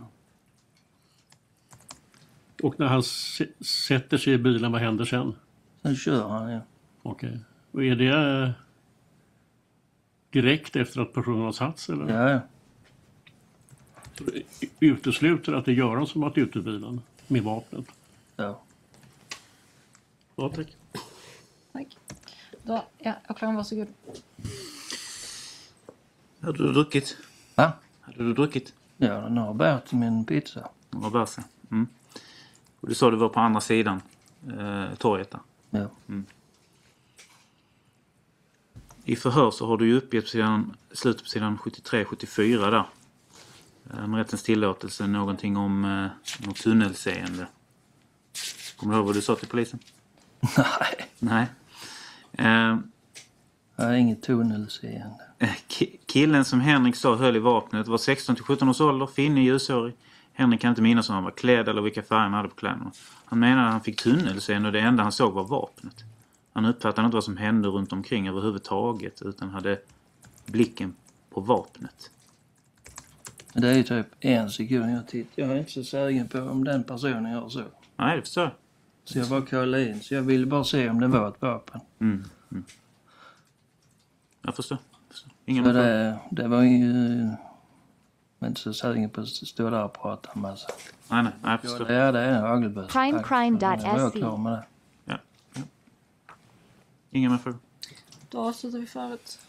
[SPEAKER 6] Och när han s- sätter sig i bilen, vad händer sen?
[SPEAKER 13] Sen kör han, ja.
[SPEAKER 6] Okej. Okay. Och är det eh, direkt efter att personen har satt sig? Eller?
[SPEAKER 13] Ja, ja.
[SPEAKER 6] Så det utesluter att det är Göran som har varit ute i bilen med vapnet?
[SPEAKER 13] Ja.
[SPEAKER 6] Ja, tack.
[SPEAKER 2] Tack. Då, ja, åklagaren, varsågod.
[SPEAKER 3] Hade du druckit?
[SPEAKER 13] Va?
[SPEAKER 3] Hade du druckit?
[SPEAKER 13] Ja, den har bärt till min pizza.
[SPEAKER 3] Den har bärt sig. Mm. Och du sa du var på andra sidan eh, torget där.
[SPEAKER 13] Ja.
[SPEAKER 3] Mm. I förhör så har du ju uppgett på sidan, slutet på sidan sjuttiotre sjuttiofyra där. Eh, med rättens tillåtelse någonting om eh, något tunnelseende. Kommer du ihåg vad du sa till polisen?
[SPEAKER 13] Nej.
[SPEAKER 3] Nej. Eh,
[SPEAKER 13] Jag har inget tunnelseende.
[SPEAKER 3] K- killen som Henrik sa höll i vapnet var sexton till sjutton års ålder, finnig, ljushårig. Henrik kan inte minnas om han var klädd eller vilka färger han hade på kläderna. Han menade att han fick tunnelseende och det enda han såg var vapnet. Han uppfattade inte vad som hände runt omkring överhuvudtaget utan hade blicken på vapnet.
[SPEAKER 13] Det är ju typ en sekund jag tittar. Jag är inte så säker på om den personen gör så.
[SPEAKER 3] Nej, det förstår jag.
[SPEAKER 13] Så jag bara kollade in. Så jag ville bara se om det var ett vapen.
[SPEAKER 3] Mm. Mm. Jag förstår. Jag förstår. Ingen
[SPEAKER 13] så det, det var ju... Jag är inte så säker på att stå där och prata en massa.
[SPEAKER 3] Nej, nej, jag förstår.
[SPEAKER 13] Ja, det är en hagelbössa.
[SPEAKER 12] Primecrime dot
[SPEAKER 13] Jag var
[SPEAKER 12] se.
[SPEAKER 13] klar med det.
[SPEAKER 3] Ja. Ja. Ingen mer frågor.
[SPEAKER 2] Då avslutar vi förut.